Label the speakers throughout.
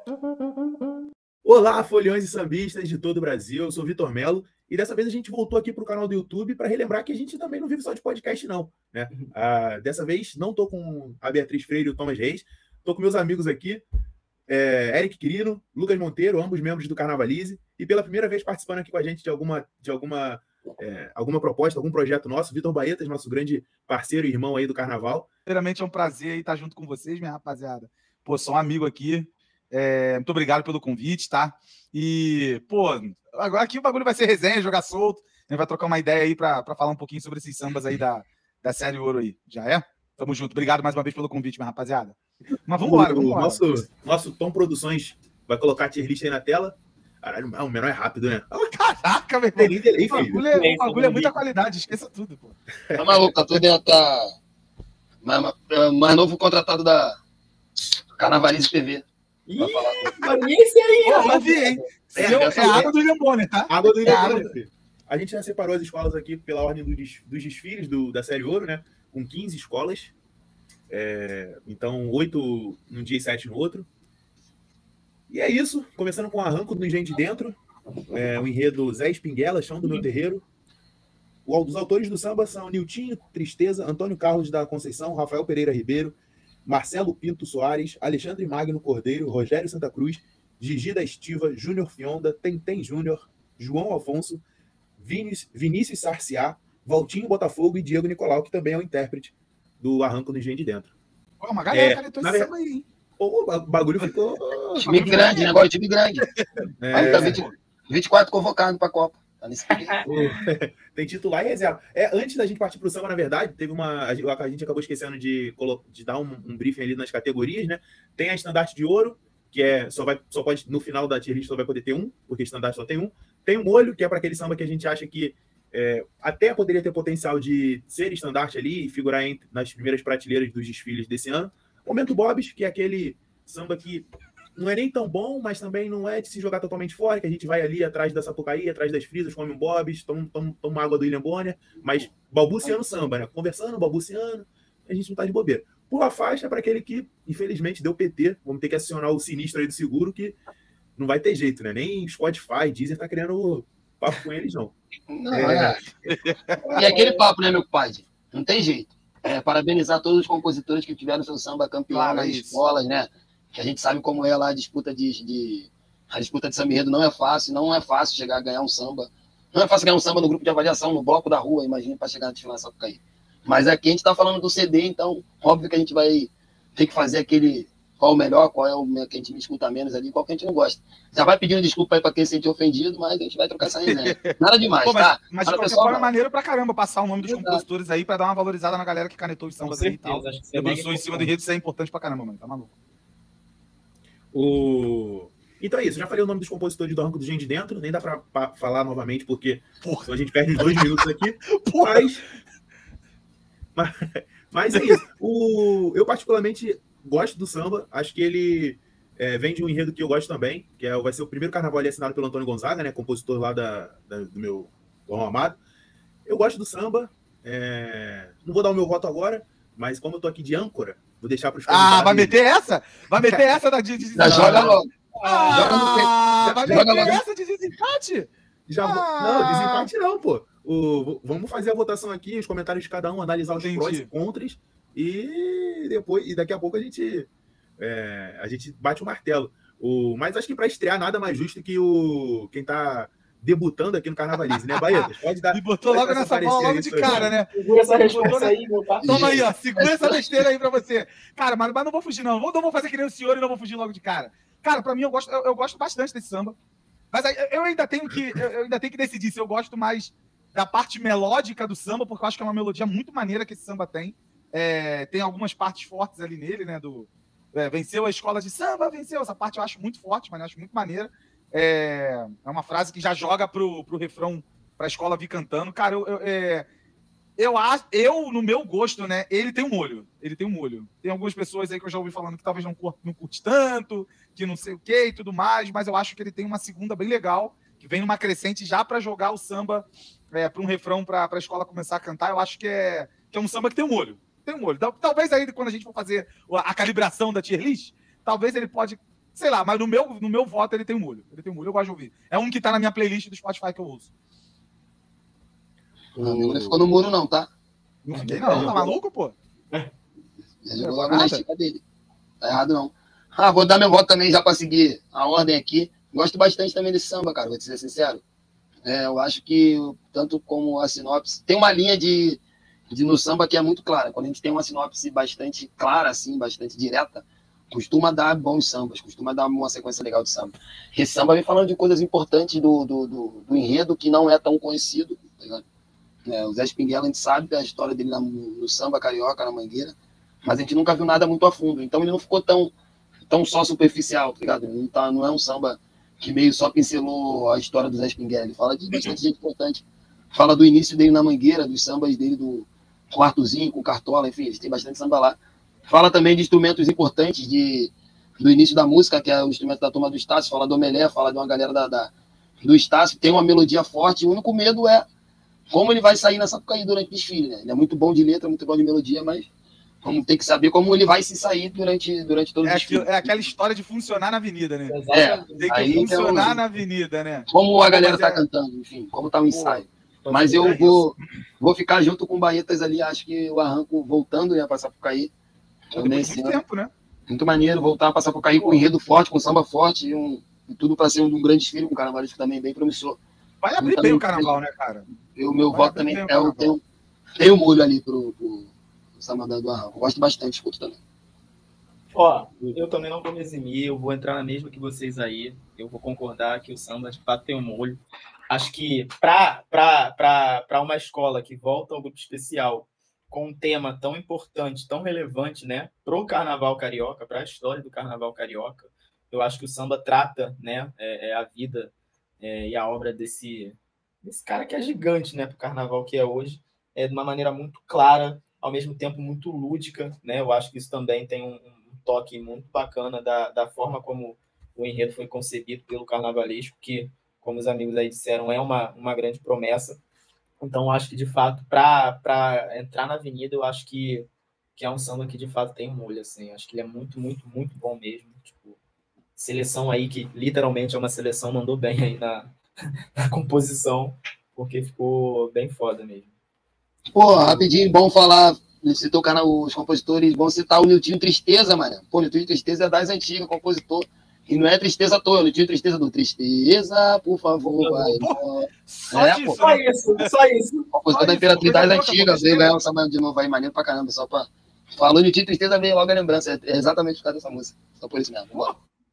Speaker 1: Olá, foliões e sambistas de todo o Brasil, eu sou o Vitor Melo e dessa vez a gente voltou aqui para o canal do YouTube para relembrar que a gente também não vive só de podcast, não. Né? Dessa vez não estou com a Beatriz Freire e o Thomas Reis, estou com meus amigos aqui, Eric Quirino, Lucas Monteiro, ambos membros do Carnavalize, e pela primeira vez participando aqui com a gente de alguma proposta, algum projeto nosso, Vitor Baetas, nosso grande parceiro e irmão aí do Carnaval.
Speaker 2: Primeiramente é um prazer estar junto com vocês, minha rapaziada. Pô, sou um amigo aqui. Muito obrigado pelo convite, tá? E, pô, agora aqui o bagulho vai ser resenha, jogar solto. A gente vai trocar uma ideia aí pra falar um pouquinho sobre esses sambas aí da série Ouro aí. Já é? Tamo junto. Obrigado mais uma vez pelo convite, minha rapaziada. Mas vambora.
Speaker 1: Nosso Tom Produções vai colocar a tier list aí na tela. Caralho, o menor é rápido, né?
Speaker 2: Caraca, meu irmão. O bagulho é muita qualidade, esqueça tudo, pô.
Speaker 3: Tá maluco, tá tudo dentro mais novo contratado da Carnavalize TV.
Speaker 1: Esse aí,
Speaker 2: eu vi, hein? É a água do William Bonner, tá?
Speaker 1: Água do William Bonner. A gente já separou as escolas aqui pela ordem dos desfiles da série Ouro, né? Com 15 escolas. Então, 8 num dia e 7 no outro. E é isso. Começando com o arranco do Engenho de Dentro. O enredo Zé Espinguela, Chão do Meu Terreiro. Os autores do samba são Niltinho Tristeza, Antônio Carlos da Conceição, Rafael Pereira Ribeiro, Marcelo Pinto Soares, Alexandre Magno Cordeiro, Rogério Santa Cruz, Gigi da Estiva, Júnior Fionda, Tentem Júnior, João Afonso, Vinícius Sarciá, Valtinho Botafogo e Diego Nicolau, que também é o intérprete do arranco do Engenho de Dentro.
Speaker 2: Uma galera canetou esse samba aí, hein?
Speaker 1: O bagulho ficou...
Speaker 3: Time grande, negócio de time grande. Aí tá 24 convocados para a Copa.
Speaker 1: Tem titular e reserva. Antes da gente partir para o samba, na verdade, teve a gente acabou esquecendo de dar um briefing ali nas categorias, né? Tem a estandarte de ouro, que só pode, no final da tier list, só vai poder ter um, porque estandarte só tem um. Tem um olho, que é para aquele samba que a gente acha que até poderia ter potencial de ser estandarte ali e figurar nas primeiras prateleiras dos desfiles desse ano. Momento Bobs, que é aquele samba que não é nem tão bom, mas também não é de se jogar totalmente fora, que a gente vai ali atrás da Sapucaí, atrás das frisas, come um Bobs, toma água do William Bonner, mas balbuciando samba, né? Conversando, balbuciando, a gente não tá de bobeira. Pula faixa para aquele que, infelizmente, deu PT. Vamos ter que acionar o sinistro aí do seguro, que não vai ter jeito, né? Nem Spotify, Deezer tá criando papo com eles, não.
Speaker 3: E aquele papo, né, meu compadre? Não tem jeito. Parabenizar todos os compositores que tiveram seu samba campeão nas escolas, né? Que a gente sabe como é lá a disputa de samba enredo. Não é fácil chegar a ganhar um samba. Não é fácil ganhar um samba no grupo de avaliação, no bloco da rua, imagina, para chegar na desfilação para cair. Mas aqui a gente está falando do CD, então óbvio que a gente vai ter que fazer qual é o melhor, qual é o que a gente escuta menos ali, qual que a gente não gosta. Já vai pedindo desculpa aí para quem se sentiu ofendido, mas a gente vai trocar essa resenha. Nada demais, tá?
Speaker 2: Mas de qualquer forma é maneiro pra caramba passar o nome dos compositores aí para dar uma valorizada na galera que canetou os sambas aí e tal. Debruçou em cima do enredo, isso é importante pra caramba, mano. Tá maluco.
Speaker 1: Então é isso, já falei o nome dos compositores do arranco do Engenho de Dentro, nem dá pra falar novamente, porque a gente perde 2 minutos aqui. Mas é isso. Eu particularmente gosto do samba, acho que ele vem de um enredo que eu gosto também, que vai ser o primeiro carnaval ali assinado pelo Antônio Gonzaga, né, compositor lá do meu João Amado. Eu gosto do samba, não vou dar o meu voto agora, mas como eu tô aqui de âncora, vou deixar para os
Speaker 2: convidados. Vai meter essa? Vai meter essa da
Speaker 3: joga logo.
Speaker 2: Vai meter essa de desempate?
Speaker 1: Não, desempate não, pô. Vamos fazer a votação aqui, os comentários de cada um, analisar os prós e contras, e daqui a pouco a gente bate o martelo. Mas acho que para estrear nada mais justo que quem tá debutando aqui no Carnavalize, né, Baetas? Pode dar.
Speaker 2: Me botou logo nessa bola logo de cara, né?
Speaker 4: Segura essa resposta aí, meu pai.
Speaker 2: Toma aí, ó. Segura essa besteira aí pra você. Cara, mas não vou fugir, não. Não vou fazer que nem o senhor e não vou fugir logo de cara. Cara, pra mim, eu gosto bastante desse samba. Mas eu ainda tenho que decidir se eu gosto mais da parte melódica do samba, porque eu acho que é uma melodia muito maneira que esse samba tem. Tem algumas partes fortes ali nele, né? Venceu a escola de samba, venceu. Essa parte eu acho muito forte, mas eu acho muito maneira. É uma frase que já joga pro refrão, pra escola vir cantando. Cara, eu, no meu gosto, né, ele tem um olho. Tem algumas pessoas aí que eu já ouvi falando que talvez não curte tanto, que não sei o que e tudo mais, mas eu acho que ele tem uma segunda bem legal, que vem numa crescente já para jogar o samba para um refrão para a escola começar a cantar. Eu acho que é um samba que tem um olho. Talvez aí, quando a gente for fazer a calibração da tier list, talvez ele pode sei lá, mas no meu voto ele tem um molho. Ele tem um molho, eu gosto de ouvir. É um que tá na minha playlist do Spotify que eu ouço.
Speaker 3: Não ficou no muro, não, tá?
Speaker 2: Não fiquei, não. Tá maluco, pô?
Speaker 3: Já jogou logo na estica dele. Tá errado, não. Vou dar meu voto também já pra seguir a ordem aqui. Gosto bastante também desse samba, cara, vou te ser sincero. Eu acho que, tanto como a sinopse, tem uma linha de no samba que é muito clara. Quando a gente tem uma sinopse bastante clara, assim, bastante direta, costuma dar bons sambas, costuma dar uma sequência legal de samba. Esse samba vem falando de coisas importantes do enredo que não é tão conhecido, tá ligado? O Zé Spinguela, a gente sabe da história dele no samba carioca, na Mangueira, mas a gente nunca viu nada muito a fundo. Então ele não ficou tão só superficial, tá ligado? Não é um samba que meio só pincelou a história do Zé Spinguela. Ele fala de bastante gente importante. Fala do início dele na Mangueira, dos sambas dele com Arthurzinho, com Cartola, enfim, eles têm bastante samba lá. Fala também de instrumentos importantes do início da música, que é o instrumento da turma do Estácio, fala do Omelé, fala de uma galera do Estácio, tem uma melodia forte, o único medo é como ele vai sair na Sapucaí durante o desfile, né? Ele é muito bom de letra, muito bom de melodia, mas vamos ter que saber como ele vai se sair durante todo o desfile.
Speaker 2: É aquela história de funcionar na avenida, né?
Speaker 3: Tem
Speaker 2: que funcionar na avenida, né?
Speaker 3: Como a galera tá cantando, enfim, como tá o ensaio. Mas eu vou ficar junto com o Baetas ali, acho que o arranco voltando, né, pra Sapucaí.
Speaker 2: Muito tempo, né?
Speaker 3: Muito maneiro voltar a passar por cair com um enredo forte, com samba forte e tudo para ser um grande desfile, com um carnavalesco também bem promissor.
Speaker 2: Vai abrir bem o carnaval, né, cara?
Speaker 3: O meu voto também tem o molho ali pro samba do arranco. Gosto bastante, escuto também.
Speaker 5: Eu também não vou me eximir, eu vou entrar na mesma que vocês aí. Eu vou concordar que o samba de fato tem um molho. Acho que para uma escola que volta ao grupo especial com um tema tão importante, tão relevante, né, para o Carnaval Carioca, para a história do Carnaval Carioca, eu acho que o samba trata, né, a vida e a obra desse cara que é gigante, né, para o Carnaval que é hoje, de uma maneira muito clara, ao mesmo tempo muito lúdica, né. Eu acho que isso também tem um toque muito bacana da forma como o enredo foi concebido pelo carnavalesco, que, como os amigos aí disseram, é uma grande promessa. Então, acho que, de fato, para entrar na avenida, eu acho que é um samba que, de fato, tem um molho, assim. Acho que ele é muito, muito, muito bom mesmo. Tipo, seleção aí, que literalmente é uma seleção, mandou bem aí na composição, porque ficou bem foda mesmo.
Speaker 3: Rapidinho, bom falar, citou os compositores, bom citar o Niltinho Tristeza, mano. O Niltinho Tristeza é das antigas, compositor. E não é tristeza à toa, eu tinha tristeza do Tristeza, por favor, vai.
Speaker 5: Só isso.
Speaker 3: Compositor da Imperatriz das antigas, veio ganhar um samba de novo aí, maneiro pra caramba, só pra... Falou de Tristeza, veio logo a lembrança, é exatamente por causa dessa música, só por isso mesmo, bora.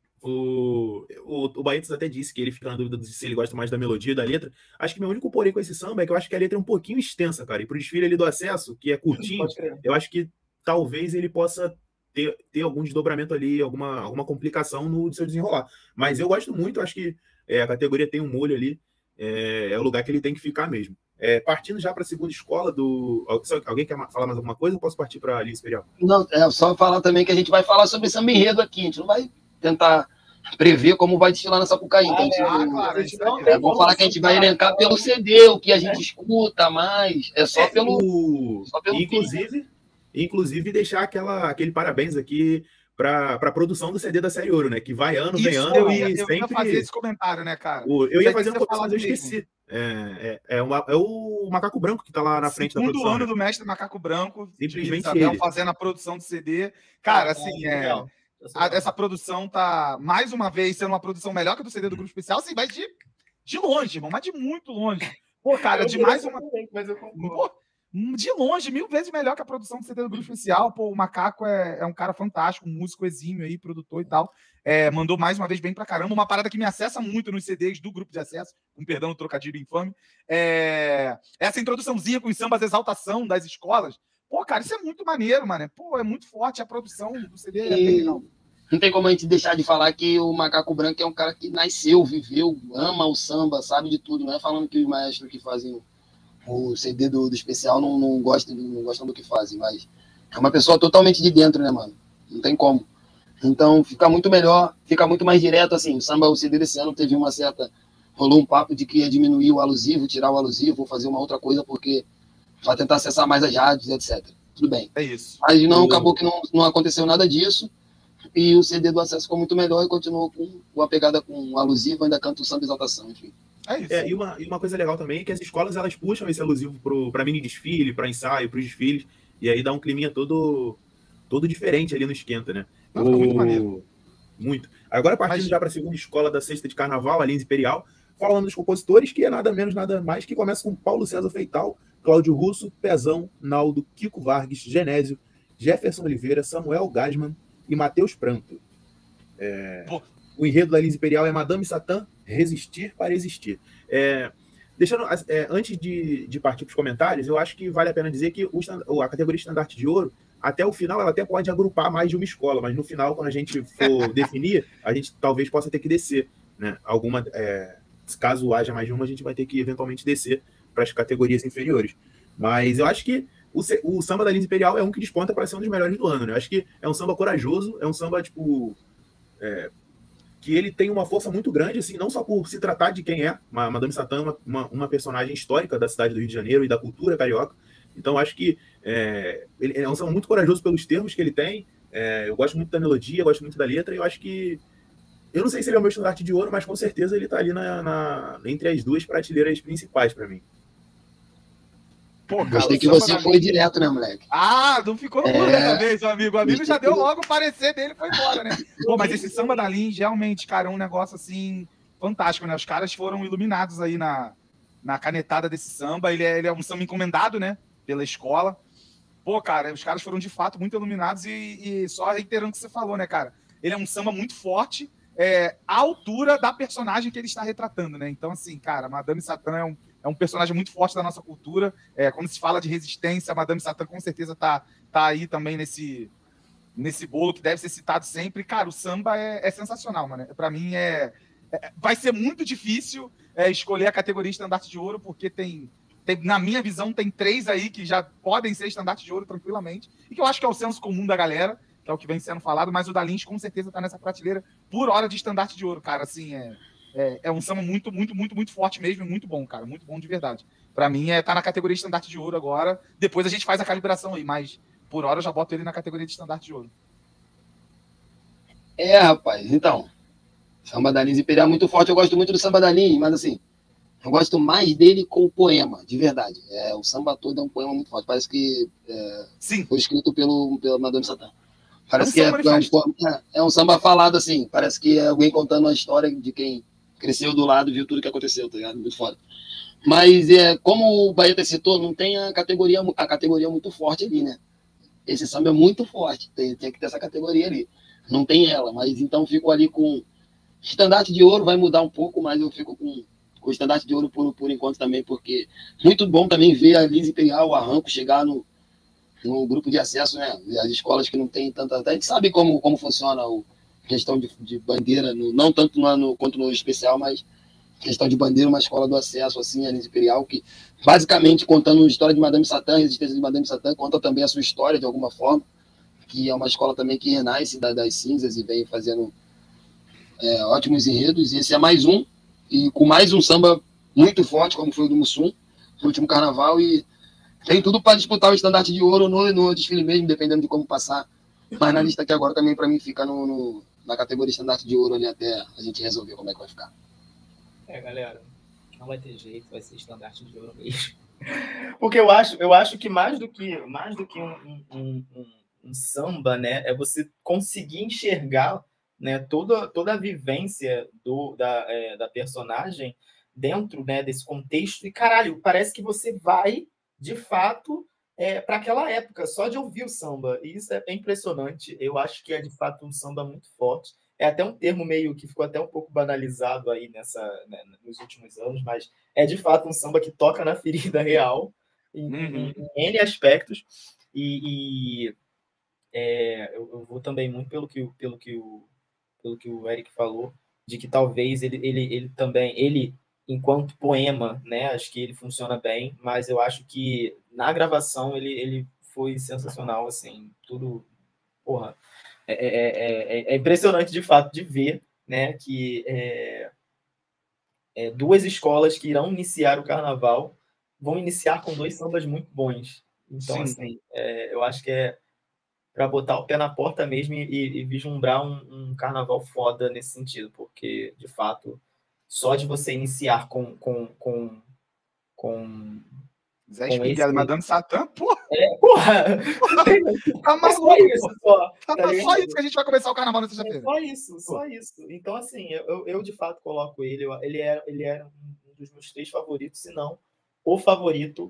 Speaker 1: O Baetas até disse que ele fica na dúvida se ele gosta mais da melodia da letra. Acho que meu único porém com esse samba é que eu acho que a letra é um pouquinho extensa, cara, e pro desfile ali do acesso, que é curtinho, eu acho que talvez ele possa ter algum desdobramento ali, alguma complicação no seu desenrolar. Mas eu gosto muito, acho que a categoria tem um molho ali, é o lugar que ele tem que ficar mesmo. Partindo já para a segunda escola alguém quer falar mais alguma coisa ou posso partir para a linha imperial?
Speaker 3: Não, só falar também que a gente vai falar sobre samba enredo aqui, a gente não vai tentar prever como vai desfilar na Sapucaí. Então, vamos falar que a gente vai elencar pelo CD, o que a gente escuta mais, só pelo
Speaker 1: Inclusive, deixar aquele parabéns aqui para a produção do CD da série Ouro, né? Que vai ano, vem ano.
Speaker 2: Eu ia fazer esse comentário, né, cara?
Speaker 1: Eu ia fazer um comentário, mas eu esqueci. É o Macaco Branco que tá lá na frente da produção.
Speaker 2: Segundo ano do mestre Macaco Branco.
Speaker 1: Simplesmente
Speaker 2: ele. Fazendo a produção do CD. Cara, assim, essa produção tá, mais uma vez, sendo uma produção melhor que a do CD do Grupo Especial, assim, vai de longe, irmão, mas de muito longe. Pô, cara, de mais uma... de longe, 1000 vezes melhor que a produção do CD do Grupo Especial. Pô, o Macaco é um cara fantástico, um músico exímio aí, produtor e tal. Mandou mais uma vez bem pra caramba. Uma parada que me acessa muito nos CDs do grupo de acesso, com perdão do trocadilho infame. Essa introduçãozinha com os sambas exaltação das escolas. Pô, cara, isso é muito maneiro, mano. Pô, é muito forte a produção do CD. É bem legal.
Speaker 3: Não tem como a gente deixar de falar que o Macaco Branco é um cara que nasceu, viveu, ama o samba, sabe de tudo. Não é falando que os maestros que fazem o CD do especial não gostam do que fazem, mas é uma pessoa totalmente de dentro, né, mano? Não tem como. Então fica muito melhor, fica muito mais direto, assim. O CD desse ano teve uma certa... Rolou um papo de que ia diminuir o alusivo, tirar o alusivo, fazer uma outra coisa, porque para tentar acessar mais as rádios, etc. Tudo bem.
Speaker 2: É isso.
Speaker 3: Mas não acabou que não aconteceu nada disso. e o CD do acesso ficou muito melhor e continuou com a pegada com alusivo, ainda canta o samba exaltação, enfim.
Speaker 2: É isso.
Speaker 1: E uma coisa legal também é que as escolas elas puxam esse alusivo para mini desfile, para ensaio, para os desfiles, e aí dá um climinha todo diferente ali no esquenta, né?
Speaker 2: Fica muito maneiro.
Speaker 1: Muito. Agora, partindo já para a segunda escola da sexta de carnaval, a Lins Imperial, falando dos compositores, que é nada menos, nada mais, que começa com Paulo César Feital, Cláudio Russo, Pezão, Naldo, Kiko Vargas, Genésio, Jefferson Oliveira, Samuel Gasman e Matheus Pranto. O enredo da Lins Imperial é Madame Satã, Resistir para Existir. Antes de partir para os comentários, eu acho que vale a pena dizer que a categoria Estandarte de Ouro, até o final, ela até pode agrupar mais de uma escola, mas no final, quando a gente for definir, a gente talvez possa ter que descer, né? Caso haja mais de uma, a gente vai ter que eventualmente descer para as categorias inferiores. Mas eu acho que o samba da Lins Imperial é um que desponta para ser um dos melhores do ano, né? Eu acho que é um samba corajoso, é um samba, que ele tem uma força muito grande, assim, não só por se tratar de quem é Madame Satã, uma personagem histórica da cidade do Rio de Janeiro e da cultura carioca. Então, acho que ele é um samba muito corajoso pelos termos que ele tem. Eu gosto muito da melodia, gosto muito da letra, e eu acho que... Eu não sei se ele é o meu estandarte de ouro, mas com certeza ele está ali entre as duas prateleiras principais para mim.
Speaker 3: Pô, cara, gostei que você foi direto, né, moleque?
Speaker 2: Não ficou no cu dessa vez, meu amigo. O amigo já deu logo o parecer dele e foi embora, né? Pô, mas esse samba da Lins, realmente, cara, é um negócio, assim, fantástico, né? Os caras foram iluminados aí na canetada desse samba. Ele é um samba encomendado, né? Pela escola. Pô, cara, os caras foram, de fato, muito iluminados e só reiterando o que você falou, né, cara? Ele é um samba muito forte, à altura da personagem que ele está retratando, né? Então, assim, cara, Madame Satã é um personagem muito forte da nossa cultura. Quando se fala de resistência, a Madame Satã com certeza tá aí também nesse bolo que deve ser citado sempre. Cara, o samba é sensacional, mano. Para mim vai ser muito difícil escolher a categoria Estandarte de Ouro, porque na minha visão, tem 3 aí que já podem ser Estandarte de Ouro tranquilamente, e que eu acho que é o senso comum da galera, que é o que vem sendo falado, mas o da Lins com certeza tá nessa prateleira por hora de Estandarte de Ouro, cara. Assim, é um samba muito, muito, muito, muito forte mesmo, muito bom, cara, muito bom de verdade. Pra mim, tá na categoria de Estandarte de Ouro agora. Depois a gente faz a calibração aí, mas por hora eu já boto ele na categoria de Estandarte de Ouro.
Speaker 3: Rapaz, então, samba da Lins Imperial é muito forte. Eu gosto muito do samba da Lins, mas assim, eu gosto mais dele com o poema, de verdade. O samba todo é um poema muito forte. Parece que foi escrito pela Madame Satã. Parece que é um samba falado assim. Parece que é alguém contando uma história de quem cresceu do lado e viu tudo que aconteceu, tá ligado? Muito foda. Mas, como o Baeta citou, não tem a categoria muito forte ali, né? Esse samba é muito forte, tem que ter essa categoria ali. Não tem ela, mas então fico ali com Estandarte de Ouro, vai mudar um pouco, mas eu fico com o Estandarte de Ouro por enquanto também, porque muito bom também ver a Lins Imperial, o Arranco, chegar no grupo de acesso, né? As escolas que não tem tanta... A gente sabe como funciona a questão de bandeira, não tanto no ano quanto no especial, mas questão de bandeira, uma escola do acesso, assim, a Lins Imperial, que basicamente contando a história de Madame Satã, a resistência de Madame Satã, conta também a sua história de alguma forma, que é uma escola também que renasce das cinzas e vem fazendo ótimos enredos. E esse é mais um, e com mais um samba muito forte, como foi o do Mussum, no último carnaval, e tem tudo para disputar o Estandarte de Ouro no desfile mesmo, dependendo de como passar. Mas na lista aqui agora também, para mim, fica na categoria Estandarte de Ouro ali até a gente resolver como é que vai ficar.
Speaker 5: Galera, não vai ter jeito, vai ser Estandarte de Ouro mesmo. Porque eu acho que mais do que um samba, né, é você conseguir enxergar, né, toda a vivência da personagem dentro, né, desse contexto. E, caralho, parece que você vai, de fato, para aquela época, só de ouvir o samba. E isso é impressionante. Eu acho que é, de fato, um samba muito forte. É até um termo meio que ficou até um pouco banalizado aí né, nos últimos anos, mas é, de fato, um samba que toca na ferida real, em N aspectos. Eu vou também muito pelo que o Eric falou, de que talvez ele também, enquanto poema, né, acho que ele funciona bem, mas eu acho que na gravação ele foi sensacional, assim, tudo, porra, é impressionante de fato de ver, né, que duas escolas que irão iniciar o carnaval vão iniciar com 2 sambas muito bons. Então, assim, eu acho que botar o pé na porta mesmo e vislumbrar um carnaval foda nesse sentido, porque, de fato, só de você iniciar com
Speaker 2: Zé Espinguela, Madame Satã, porra!
Speaker 5: Porra!
Speaker 2: Tá maluco,
Speaker 5: só isso, só.
Speaker 2: Tá só isso que a gente vai começar o carnaval na sexta-feira.
Speaker 5: Só isso. Então, assim, eu de fato coloco ele. Ele era um dos meus 3 favoritos, se não o favorito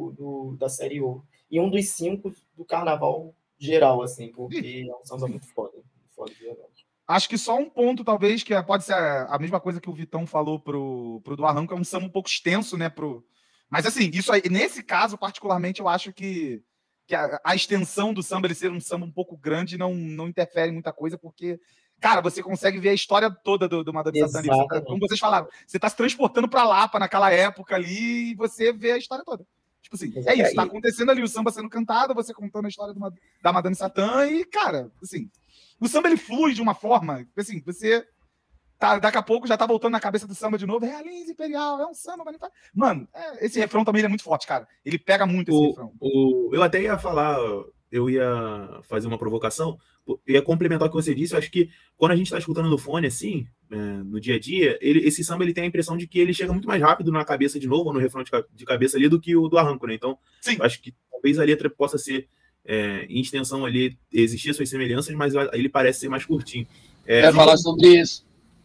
Speaker 5: da Série O. E um dos 5 do carnaval geral, assim, porque é um samba muito foda. Foda de verdade.
Speaker 2: Acho que só um ponto, talvez, que pode ser a mesma coisa que o Vitão falou pro do Arranco, é um samba um pouco extenso, né? Mas, assim, isso aí, nesse caso, particularmente, eu acho que a extensão do samba, ele ser um samba um pouco grande, não interfere em muita coisa, porque, cara, você consegue ver a história toda do Madame Satã. Como vocês falaram, você tá se transportando pra Lapa naquela época ali e você vê a história toda. Tipo assim, é isso, tá acontecendo ali, o samba sendo cantado, você contando a história da Madame Satã e, cara, assim, o samba ele flui de uma forma, assim, você daqui a pouco já tá voltando na cabeça do samba de novo, Realense Imperial, é um samba, mano, esse refrão também é muito forte, cara, ele pega muito esse refrão.
Speaker 1: Eu até ia falar, eu ia fazer uma provocação, eu ia complementar o que você disse, eu acho que quando a gente tá escutando no fone, assim, no dia a dia, esse samba ele tem a impressão de que ele chega muito mais rápido na cabeça de novo, no refrão de cabeça ali, do que o do Arranco, né? Então, sim, eu acho que talvez a letra possa ser, em extensão ali, existir suas semelhanças, mas ele parece ser mais curtinho.
Speaker 3: Quero falar sobre isso,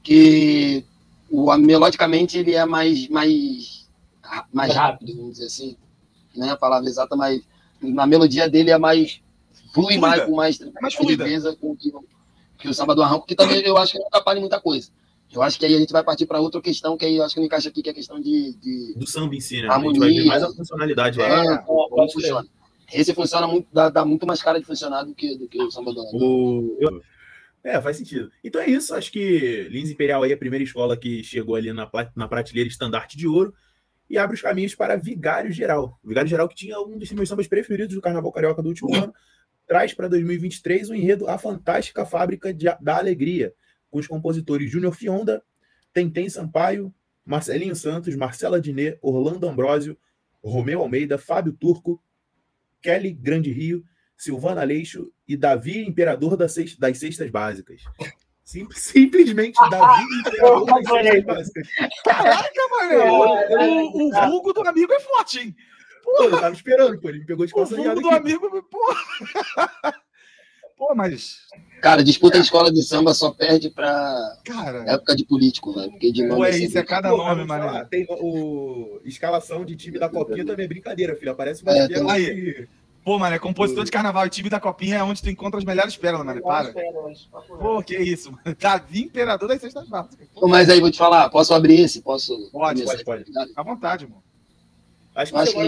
Speaker 3: que melodicamente ele é mais rápido, vamos dizer assim, não é a palavra exata, mas na melodia dele é mais flui mais com mais leveza que o samba do Arranco, que também eu acho que não atrapalha muita coisa. Eu acho que aí a gente vai partir para outra questão, que aí eu acho que não encaixa aqui, que é a questão do
Speaker 1: samba em si, né?
Speaker 3: Harmonia,
Speaker 1: a gente vai ver mais a funcionalidade lá.
Speaker 3: Como funciona. Esse funciona muito, dá muito mais cara de funcionar do que o samba do Arranco.
Speaker 1: Faz sentido. Então é isso, acho que Lins Imperial aí é a primeira escola que chegou ali na prateleira estandarte de ouro e abre os caminhos para Vigário Geral. Vigário Geral, que tinha um dos meus sambas preferidos do Carnaval Carioca do último ano, traz para 2023 o enredo A Fantástica Fábrica da Alegria, com os compositores Júnior Fionda, Tentem Sampaio, Marcelinho Santos, Marcela Diné, Orlando Ambrosio, Romeu Almeida, Fábio Turco, Kelly Grande Rio, Silvana Aleixo e Davi Imperador das Cestas Básicas. Simplesmente Davi Imperador das Cestas Básicas.
Speaker 2: Caraca, mano! O vulgo do amigo é forte, hein?
Speaker 1: Pô, eu tava esperando, pô. Ele me pegou de calçadinhada aqui.
Speaker 2: O vulgo do amigo, porra. Pô, mas...
Speaker 3: Cara, disputa a escola de samba só perde pra época de político, velho. Porque de
Speaker 2: nome isso é cada nome, mano.
Speaker 1: Tem escalação de time da Copinha também é brincadeira, filho. Aparece uma estrela aí.
Speaker 2: Pô, mano, é compositor de carnaval e time da Copinha é onde tu encontra as melhores pérolas, mano. Para. Pô, que isso, mano. Davi Imperador das Cestas Básicas.
Speaker 3: Mas aí, vou te falar, posso abrir esse? Pode.
Speaker 2: À vontade, mano.
Speaker 3: Acho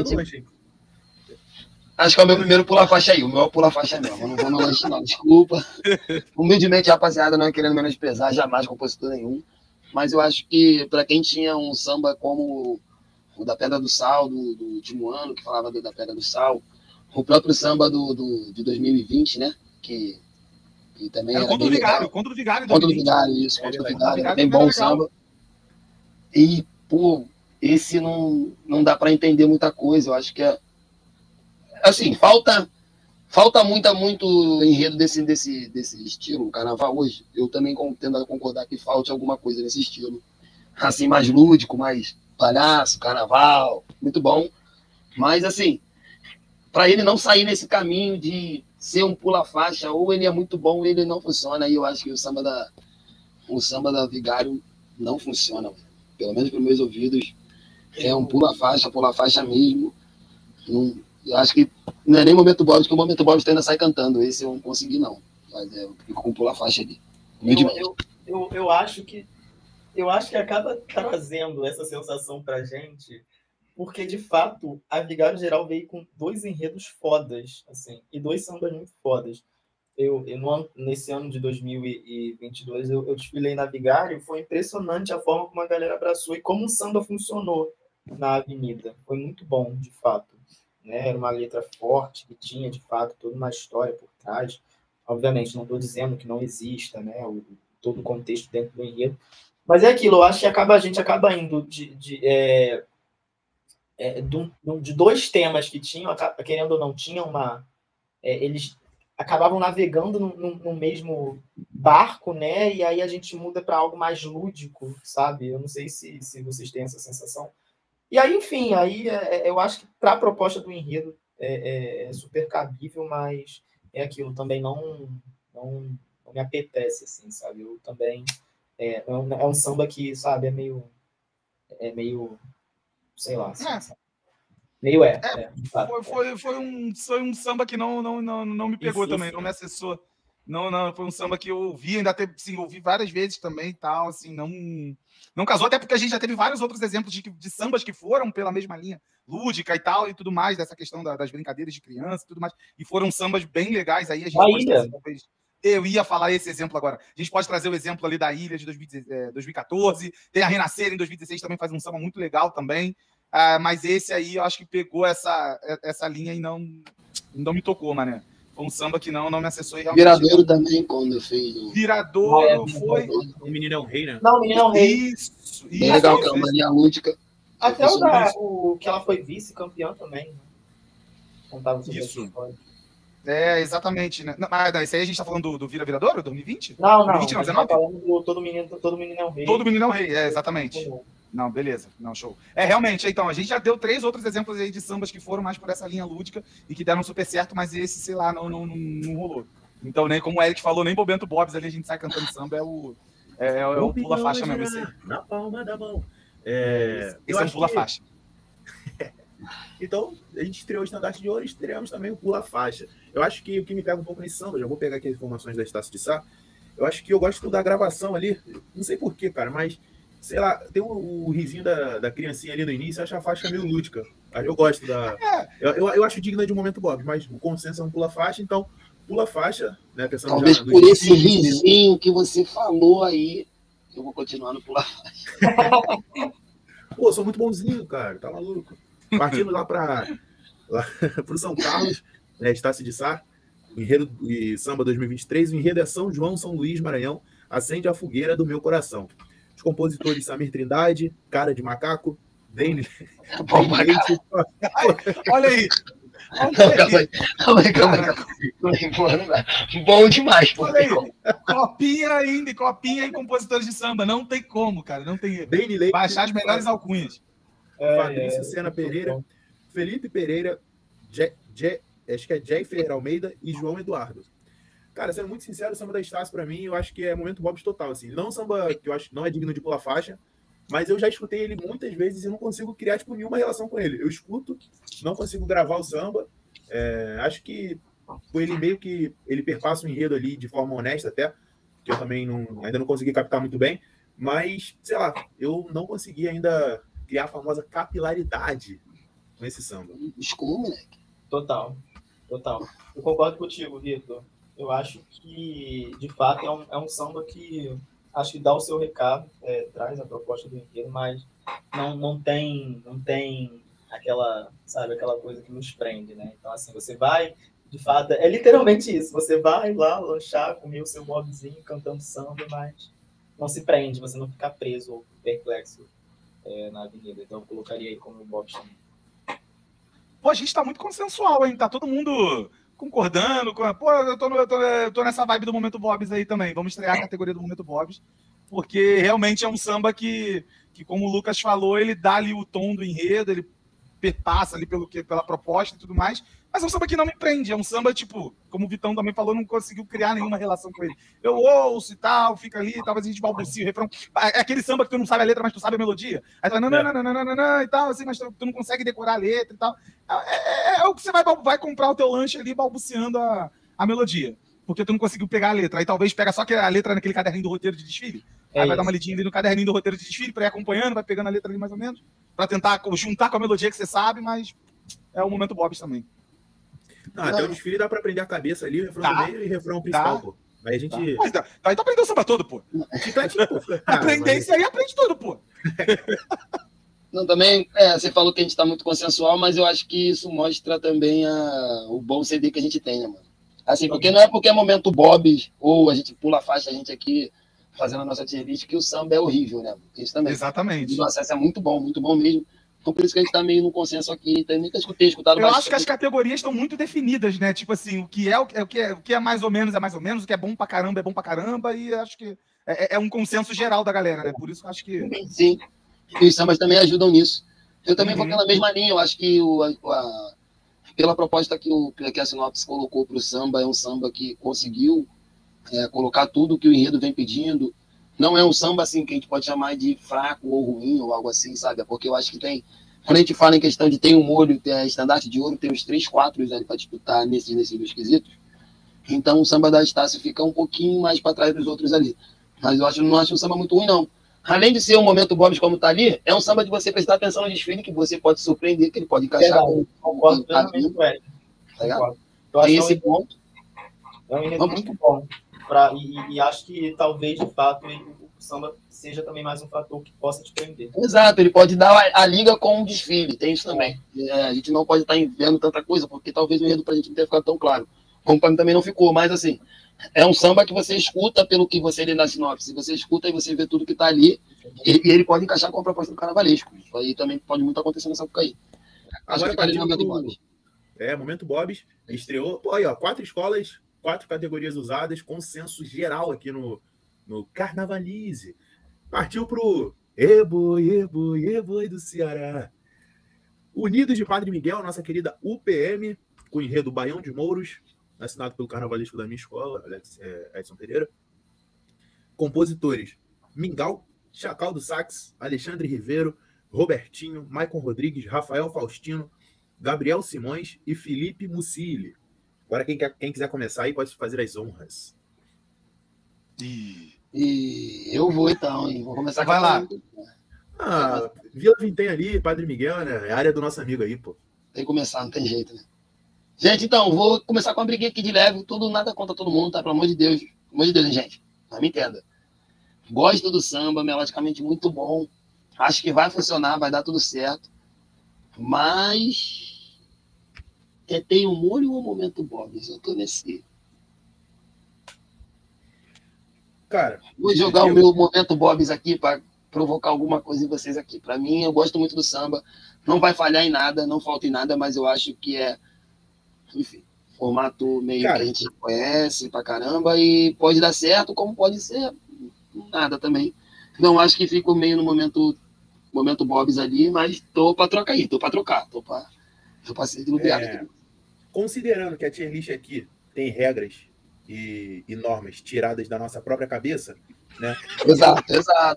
Speaker 3: que é o meu primeiro pula-faixa aí. O meu é o pula-faixa mesmo. Eu não vou no lanche, não. Desculpa. Humildemente, rapaziada, não é querendo menosprezar jamais compositor nenhum. Mas eu acho que, pra quem tinha um samba como o da Pedra do Sal, do último ano, que falava da Pedra do Sal, o próprio samba de 2020, né? Que também era
Speaker 2: contra o Vigário. Contra o Vigário,
Speaker 3: isso. Contra o Vigário. Bem bom o samba. E, pô, esse não dá para entender muita coisa. Eu acho que assim, falta muito enredo desse estilo, o carnaval hoje. Eu também tendo a concordar que falte alguma coisa nesse estilo. Assim, mais lúdico, mais palhaço, carnaval, muito bom. Mas, assim, para ele não sair nesse caminho de ser um pula-faixa, ou ele é muito bom ou ele não funciona. Aí eu acho que o samba da Vigário não funciona. Pelo menos para meus ouvidos, é um pula-faixa mesmo. Eu acho que não é nem Momento Bob, porque o Momento Bob ainda sai cantando. Esse eu não consegui, não. Mas eu fico com pula-faixa ali.
Speaker 5: Eu acho que acaba trazendo essa sensação pra gente, porque, de fato, a Vigário Geral veio com 2 enredos fodas, assim, e 2 sambas muito fodas. Nesse ano de 2022, eu desfilei na Vigário, foi impressionante a forma como a galera abraçou e como o samba funcionou na avenida. Foi muito bom, de fato. Né? Era uma letra forte, que tinha, de fato, toda uma história por trás. Obviamente, não estou dizendo que não exista, né? Todo o contexto dentro do enredo. Mas é aquilo, eu acho que a gente acaba indo de 2 temas que tinham, querendo ou não, tinham eles acabavam navegando no mesmo barco, né? E aí a gente muda para algo mais lúdico, sabe? Eu não sei se vocês têm essa sensação. E aí, enfim, aí eu acho que para a proposta do enredo é super cabível, mas é aquilo, também não me apetece, assim, sabe? Eu também... É um samba que, sabe, é meio sei lá, assim, meio
Speaker 2: foi um samba que não me pegou também, não me acessou. Não, foi um samba que eu ouvi, ainda teve, sim, ouvi várias vezes também e tal, assim, não casou, até porque a gente já teve vários outros exemplos de sambas que foram pela mesma linha lúdica e tal, e tudo mais, dessa questão das brincadeiras de criança e tudo mais, e foram sambas bem legais aí, a gente pode trazer, talvez... Eu ia falar esse exemplo agora. A gente pode trazer o exemplo ali da Ilha de 2014, tem a Renascer em 2016, também faz um samba muito legal também, mas esse aí eu acho que pegou essa linha e não me tocou, mané. Foi um samba que não me acessou. E
Speaker 3: Viradouro também, quando fez.
Speaker 2: Viradouro foi...
Speaker 1: O Menino é um Rei, né?
Speaker 5: Não, o Menino é um Rei.
Speaker 2: Isso.
Speaker 3: Bem legal, que é uma linha lúdica.
Speaker 5: Até o que ela foi vice-campeã também. Né? Contava sobre
Speaker 2: isso. Exatamente, né? Mas esse aí a gente tá falando do Viradouro, 2020?
Speaker 5: Não.
Speaker 2: 2020, não, 19?
Speaker 5: Tá falando do Todo Menino é um Rei.
Speaker 2: Todo Menino é um Rei, exatamente. Não, beleza. Não, show. Realmente, então, a gente já deu 3 outros exemplos aí de sambas que foram mais por essa linha lúdica e que deram super certo, mas esse, sei lá, não rolou. Então, nem como o Eric falou, nem Bobento Bobs ali a gente sai cantando samba, é o pula-faixa mesmo. Esse
Speaker 1: na palma da mão.
Speaker 2: Esse é um pula-faixa.
Speaker 1: Então, a gente estreou o Estandarte de Ouro e estreamos também o pula-faixa. Eu acho que o que me pega um pouco nesse samba, já vou pegar aqui as informações da Estácio de Sá, eu acho que eu gosto da gravação ali, não sei porquê, cara, mas sei lá, tem o risinho da criancinha ali no início, eu acho a faixa meio lúdica. Eu gosto da... Eu acho digna de um momento Bob, mas o consenso é um pula-faixa, então pula-faixa, né? Pensando
Speaker 3: talvez
Speaker 1: já
Speaker 3: por esse risinho que você falou aí, eu vou continuar no pula-faixa.
Speaker 1: Pô, sou muito bonzinho, cara, tá maluco. Partindo lá pro São Carlos, né, Estácio de Sá, o enredo e samba 2023, o enredo é São João, São Luís, Maranhão, acende a fogueira do meu coração. Os compositores Samir Trindade, Cara de Macaco, Dane Leite.
Speaker 2: Olha aí.
Speaker 3: Calma aí. Bom demais, pô.
Speaker 2: Olha aí. Copinha e compositores de samba. Não tem como, cara. Não tem.
Speaker 1: Dane Leite.
Speaker 2: Baixar as melhores alcunhas.
Speaker 1: Fabrício Sena Pereira, Felipe Pereira, acho que é Jay Ferreira Almeida e João Eduardo. Cara, sendo muito sincero, o samba da Estácio, pra mim, eu acho que é momento Bob's total, assim. Não um samba que eu acho que não é digno de pular faixa, mas eu já escutei ele muitas vezes e não consigo criar, tipo, nenhuma relação com ele. Eu escuto, não consigo gravar o samba. Acho que ele meio que... Ele perpassa o enredo ali de forma honesta até, que eu também ainda não consegui captar muito bem. Mas, sei lá, eu não consegui ainda criar a famosa capilaridade com esse samba.
Speaker 3: Escuro, moleque.
Speaker 5: Total. Eu concordo contigo, Vitor. Eu acho que, de fato, é um samba que acho que dá o seu recado, traz a proposta do enredo, mas não tem aquela, sabe, aquela coisa que nos prende, né? Então, assim, você vai, de fato, é literalmente isso. Você vai lá lanchar, comer o seu bobzinho, cantando samba, mas não se prende, você não fica preso ou perplexo na avenida. Então, eu colocaria aí como Bob também.
Speaker 2: Pô, a gente tá muito consensual, hein? Tá todo mundo concordando. Pô, eu tô nessa vibe do Momento Bobs aí também. Vamos estrear a categoria do Momento Bobs, porque realmente é um samba que, como o Lucas falou, ele dá ali o tom do enredo, ele perpassa ali pela proposta e tudo mais, mas é um samba que não me prende. É um samba, tipo, como o Vitão também falou, não conseguiu criar nenhuma relação com ele. Eu ouço e tal, fica ali, talvez a gente balbucia o refrão. É aquele samba que tu não sabe a letra, mas tu sabe a melodia. Aí tu vai, não, e tal, assim, mas tu não consegue decorar a letra e tal. É o que você vai comprar o teu lanche ali balbuciando a melodia, porque tu não conseguiu pegar a letra. Aí talvez pega só a letra naquele caderninho do roteiro de desfile. Aí vai dar uma lidinha ali no caderninho do roteiro de desfile pra ir acompanhando, vai pegando a letra ali mais ou menos, pra tentar juntar com a melodia que você sabe, mas é o Momento Bobs também.
Speaker 1: Não, até o desfile dá pra aprender a cabeça ali, o refrão do meio e o refrão principal, pô. Aí a gente...
Speaker 2: Mas aí tu aprendeu o samba todo, pô. Aprender isso aí, aprende tudo, pô.
Speaker 3: Não, também, você falou que a gente tá muito consensual, mas eu acho que isso mostra também o bom CD que a gente tem, né, mano? Assim, porque não é porque é Momento Bobs, ou a gente pula a faixa, a gente aqui fazendo a nossa tier list, que o samba é horrível, né? Isso também.
Speaker 2: Exatamente.
Speaker 3: O acesso é muito bom mesmo. Então, por isso que a gente tá meio no consenso aqui. Tem muita escutado.
Speaker 2: Eu acho que as categorias estão muito definidas, né? Tipo assim, o que é mais ou menos, o que é bom pra caramba, e acho que é um consenso geral da galera, né? Por isso que eu acho que...
Speaker 3: Sim, e os sambas também ajudam nisso. Eu também vou pela mesma linha, eu acho que pela proposta que a Sinopse colocou pro samba, é um samba que conseguiu colocar tudo que o enredo vem pedindo. Não é um samba assim que a gente pode chamar de fraco ou ruim ou algo assim, sabe? Porque eu acho que tem... Quando a gente fala em questão de tem um molho, tem a estandarte de ouro, tem os 3, 4 ali para disputar nesses dois quesitos. Então o samba da Estácio fica um pouquinho mais para trás dos outros ali. Mas eu não acho um samba muito ruim, não. Além de ser um momento Bob's como tá ali, é um samba de você prestar atenção no desfile, que você pode surpreender, que ele pode encaixar.
Speaker 5: Concordo plenamente com ele.
Speaker 3: Tem esse ponto.
Speaker 5: É um enredo muito bom. E acho que talvez, de fato, o samba seja também mais um fator que possa te prender.
Speaker 3: Exato, ele pode dar a liga com o desfile, tem isso também. A gente não pode estar vendo tanta coisa, porque talvez o enredo pra gente não tenha ficado tão claro. Como pra mim também não ficou, mas assim, é um samba que você escuta pelo que você lê na sinopse, você escuta e você vê tudo que tá ali, e ele pode encaixar com a proposta do carnavalesco. Isso aí também pode muito acontecer nessa época aí.
Speaker 1: Agora, Momento Bob's, estreou, pô, aí, ó, 4 escolas, 4 categorias usadas, consenso geral aqui no Carnavalize. Partiu pro Eboi do Ceará. Unidos de Padre Miguel, nossa querida UPM, com o enredo Baião de Mouros, assinado pelo carnavalesco da minha escola, Edson Pereira. Compositores: Mingau, Chacal do Sax, Alexandre Ribeiro, Robertinho, Maicon Rodrigues, Rafael Faustino, Gabriel Simões e Felipe Mucili. Agora, quem quiser começar aí pode fazer as honras.
Speaker 3: E eu vou então, hein? Vou começar.
Speaker 2: Vai lá.
Speaker 1: Vila Vintém ali, Padre Miguel, né? É a área do nosso amigo aí, pô.
Speaker 3: Tem que começar, não tem jeito, né? Gente, então, vou começar com uma briguinha aqui de leve, nada contra todo mundo, tá? Pelo amor de Deus. Pelo amor de Deus, hein, gente? Não me entenda. Gosto do samba, melodicamente muito bom. Acho que vai funcionar, vai dar tudo certo. Mas... tem um molho ou um momento Bob's? Eu tô nesse...
Speaker 1: Cara...
Speaker 3: Vou jogar o meu momento Bob's aqui para provocar alguma coisa em vocês aqui. Para mim, eu gosto muito do samba. Não vai falhar em nada, não falta em nada, mas eu acho que enfim, formato meio que a gente conhece pra caramba e pode dar certo, como pode ser nada também. Então, acho que fico meio no momento Bob's ali, mas tô pra trocar aí, tô pra ser diluviado aqui.
Speaker 1: Considerando que a tier list aqui tem regras e normas tiradas da nossa própria cabeça, né?
Speaker 3: Exato.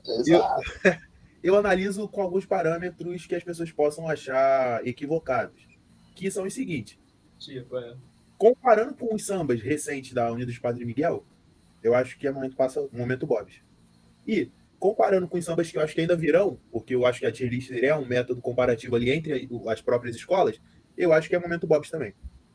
Speaker 1: Eu analiso com alguns parâmetros que as pessoas possam achar equivocados, que são os seguintes. Comparando com os sambas recentes da Unidos Padre Miguel, eu acho que é momento Bob's. E comparando com os sambas que eu acho que ainda virão, porque eu acho que a tier list é um método comparativo ali entre as próprias escolas, eu acho que é momento Bob's também.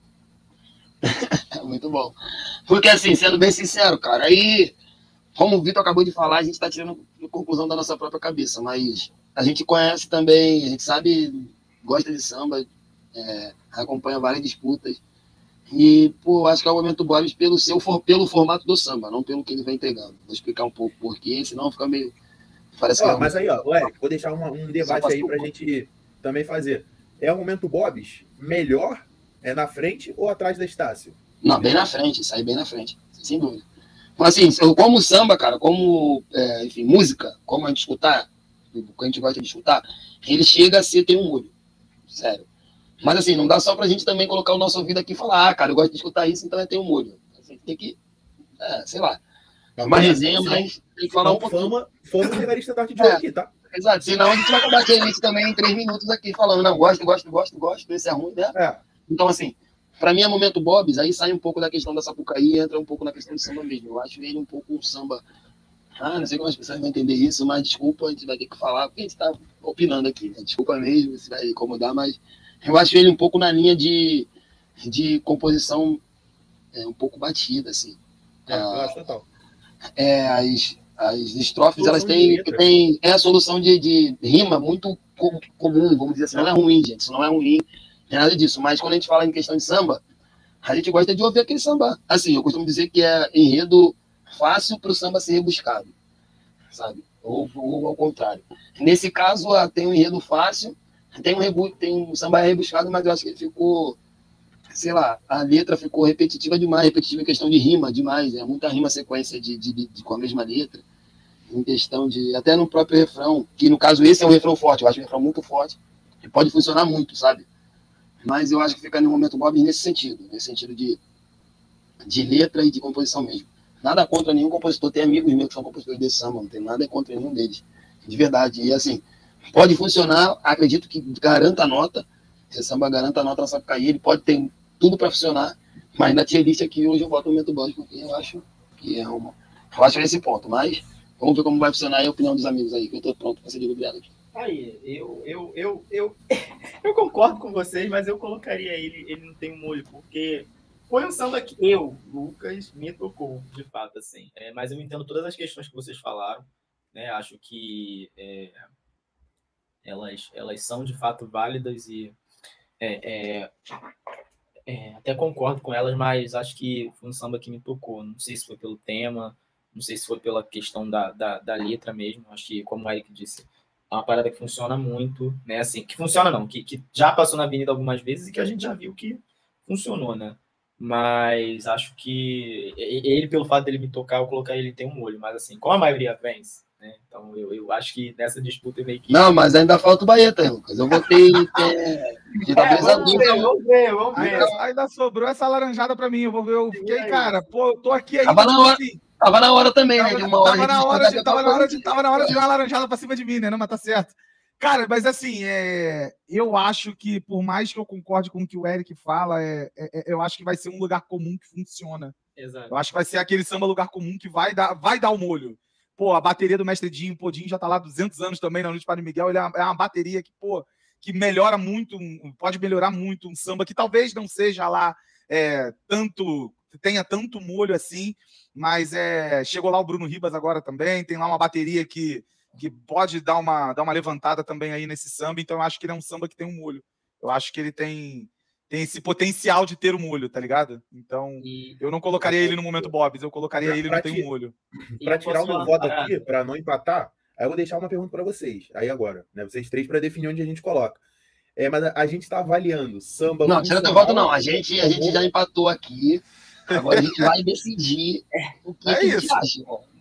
Speaker 3: Muito bom. Porque assim, sendo bem sincero, cara, aí, como o Vitor acabou de falar, a gente tá tirando conclusão da nossa própria cabeça, mas a gente conhece também, a gente sabe, gosta de samba, acompanha várias disputas. E, pô, acho que é o momento Bob's pelo formato do samba, não pelo que ele vem entregando. Vou explicar um pouco porquê, senão fica meio...
Speaker 1: Mas aí, Eric, vou deixar um debate aí pra gente também fazer. É o momento Bob's melhor na frente ou atrás da Estácio?
Speaker 3: Não, bem na frente, isso aí bem na frente, sem dúvida. Mas assim, como samba, cara, como, enfim, música, como a gente escutar, o que a gente gosta de escutar, ele chega a ser, tem um olho, sério. Mas assim, não dá só pra gente também colocar o nosso ouvido aqui e falar, cara, eu gosto de escutar isso, então tem um molho. A gente tem que, sei lá, uma resenha, mas tem que falar um pouquinho.
Speaker 1: Fama pegar estandarte de ouro aqui, tá?
Speaker 3: Exato, senão a gente vai acabar aquele isso também em 3 minutos aqui, falando, não, gosto, esse é ruim, né? Então assim, pra mim é momento Bob's, aí sai um pouco da questão da Sapucaí e entra um pouco na questão do samba mesmo. Eu acho ele um pouco um samba, não sei como as pessoas vão entender isso, mas desculpa, a gente vai ter que falar, porque a gente tá opinando aqui, né? Desculpa mesmo, se vai incomodar, mas eu acho ele um pouco na linha de composição um pouco batida, assim.
Speaker 1: Eu acho total.
Speaker 3: As estrofes, elas têm a solução de rima muito comum, vamos dizer assim. Não é ruim, gente, isso não é ruim, não é nada disso. Mas quando a gente fala em questão de samba, a gente gosta de ouvir aquele samba. Assim, eu costumo dizer que é enredo fácil para o samba ser rebuscado, sabe? Ou ao contrário. Nesse caso, tem um enredo fácil, Tem um samba rebuscado, mas eu acho que ele ficou, sei lá, a letra ficou repetitiva demais, repetitiva em questão de rima demais, muita rima sequência com a mesma letra, em questão de, até no próprio refrão, que no caso esse é um refrão forte, eu acho um refrão muito forte, que pode funcionar muito, sabe? Mas eu acho que fica no momento Bob nesse sentido de letra e de composição mesmo. Nada contra nenhum compositor, tem amigos meus que são compositores desse samba, não tem nada contra nenhum deles, de verdade, e assim, pode funcionar, acredito que garanta a nota, esse samba garanta a nota na Sapucaí, ele pode ter tudo para funcionar, mas na tier list aqui hoje eu voto no momento Bob, porque eu acho que eu acho esse ponto, mas vamos ver como vai funcionar a opinião dos amigos aí, que eu tô pronto para ser deliberado aqui.
Speaker 5: Aí, eu concordo com vocês, mas eu colocaria ele não tem um molho, porque foi um samba que Lucas, me tocou, de fato, assim. Mas eu entendo todas as questões que vocês falaram, né? Acho que elas são, de fato, válidas e até concordo com elas, mas acho que foi um samba que me tocou. Não sei se foi pelo tema, não sei se foi pela questão da letra mesmo. Acho que, como o Eric disse, é uma parada que funciona muito, né? Assim, que funciona não, que já passou na Avenida algumas vezes e que a gente já viu que funcionou, né? Mas acho que ele, pelo fato dele me tocar, eu colocar ele tem um molho, mas assim, como a maioria vence, né? Então eu acho que nessa disputa eu meio que...
Speaker 3: Não, mas ainda falta o Baeta, Lucas. Eu votei
Speaker 5: vamos ver.
Speaker 2: Ainda sobrou essa laranjada pra mim, eu vou ver, eu fiquei, cara, pô, eu tô aqui ainda.
Speaker 3: Tava na hora também, né?
Speaker 2: Tava na hora de dar uma laranjada pra cima de mim, né? Não, mas tá certo. Cara, mas assim, eu acho que, por mais que eu concorde com o que o Eric fala, eu acho que vai ser um lugar comum que funciona.
Speaker 5: Exato.
Speaker 2: Eu acho que vai ser aquele samba lugar comum que vai dar o molho. Pô, a bateria do Mestre Dinho, pô, Dinho já tá lá há 200 anos também na Noite de Padre Miguel, ele é uma bateria que, pô, que melhora muito, pode melhorar muito um samba que talvez não seja lá tenha tanto molho assim, mas chegou lá o Bruno Ribas agora também, tem lá uma bateria que pode dar uma levantada também aí nesse samba, então eu acho que ele é um samba que tem um molho. Eu acho que ele tem esse potencial de ter um molho, tá ligado? Então, eu não colocaria ele no momento Bobs, eu colocaria ele no tem um molho.
Speaker 1: Para tirar o meu voto aqui, para não empatar, aí eu vou deixar uma pergunta para vocês, aí agora, né? Vocês três, para definir onde a gente coloca. Mas a gente está avaliando samba...
Speaker 3: Não, tira teu voto não, a gente já empatou aqui, agora a gente vai decidir o que a gente acha.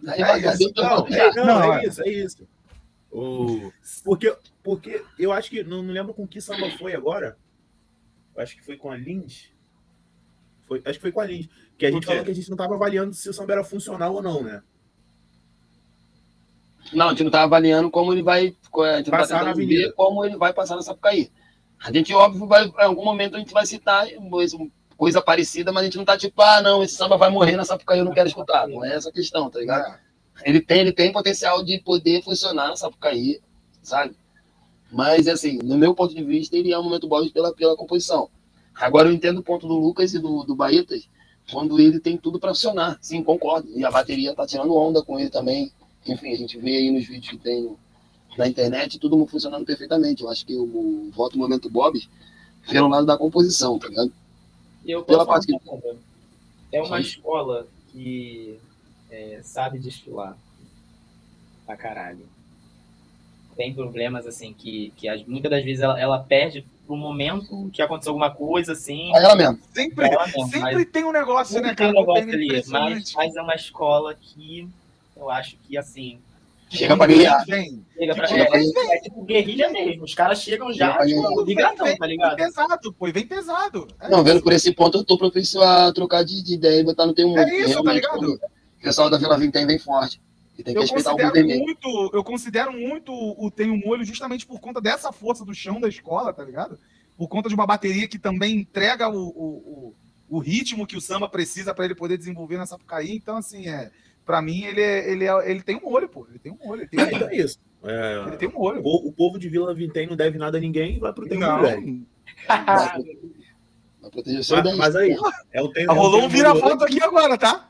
Speaker 1: É isso. Porque eu acho que... Não lembro com que samba foi agora. Eu acho que foi com a Lindy. Acho que foi com a Lindy. Que a gente falou que a gente não estava avaliando se o samba era funcional ou não, né?
Speaker 3: Não, a gente não está avaliando como ele vai... A gente
Speaker 1: passar
Speaker 3: não tá ver como ele vai passar na Sapucaí. A gente, óbvio, em algum momento a gente vai citar coisa parecida, mas a gente não tá tipo, não, esse samba vai morrer na Sapucaí, eu não quero escutar. Não é essa a questão, tá ligado? Ele tem potencial de poder funcionar na Sapucaí, sabe? Mas, assim, no meu ponto de vista, ele é um momento bom pela composição. Agora, eu entendo o ponto do Lucas e do Baetas, quando ele tem tudo para funcionar. Sim, concordo. E a bateria tá tirando onda com ele também. Enfim, a gente vê aí nos vídeos que tem na internet, tudo funcionando perfeitamente. Eu acho que o voto no momento Bob pelo lado da composição, tá ligado?
Speaker 5: E eu pela parte que... É uma escola que sabe desfilar pra caralho. Tem problemas, assim, que muitas das vezes ela perde pro momento que aconteceu alguma coisa, assim.
Speaker 3: Ela mesmo.
Speaker 2: Sempre tem um negócio, né, cara?
Speaker 5: Mas é uma escola que eu acho que, assim...
Speaker 3: Chega pra guerrilhar.
Speaker 5: Tipo guerrilha mesmo. Os caras chegam já, ligadão, tá ligado?
Speaker 2: Vem pesado.
Speaker 3: Não, vendo por esse ponto, eu tô propício a trocar de ideia e botar no Tem um Molho.
Speaker 2: É isso, tá ligado?
Speaker 3: O pessoal da Vila Vintém vem forte. E tem que respeitar o vermelho.
Speaker 2: Eu considero muito o Tem um Molho justamente por conta dessa força do chão da escola, tá ligado? Por conta de uma bateria que também entrega o ritmo que o samba precisa para ele poder desenvolver na Sapucaí. Então, assim, pra mim, ele tem um olho, pô. Ele tem um olho.
Speaker 1: Então é isso.
Speaker 2: Ele tem um olho.
Speaker 1: O povo de Vila Vintém não deve nada a ninguém e vai pro Tem um Molho.
Speaker 3: Vai proteger o seu daí.
Speaker 1: Mas aí,
Speaker 2: rolou um vira-foto aqui agora, tá?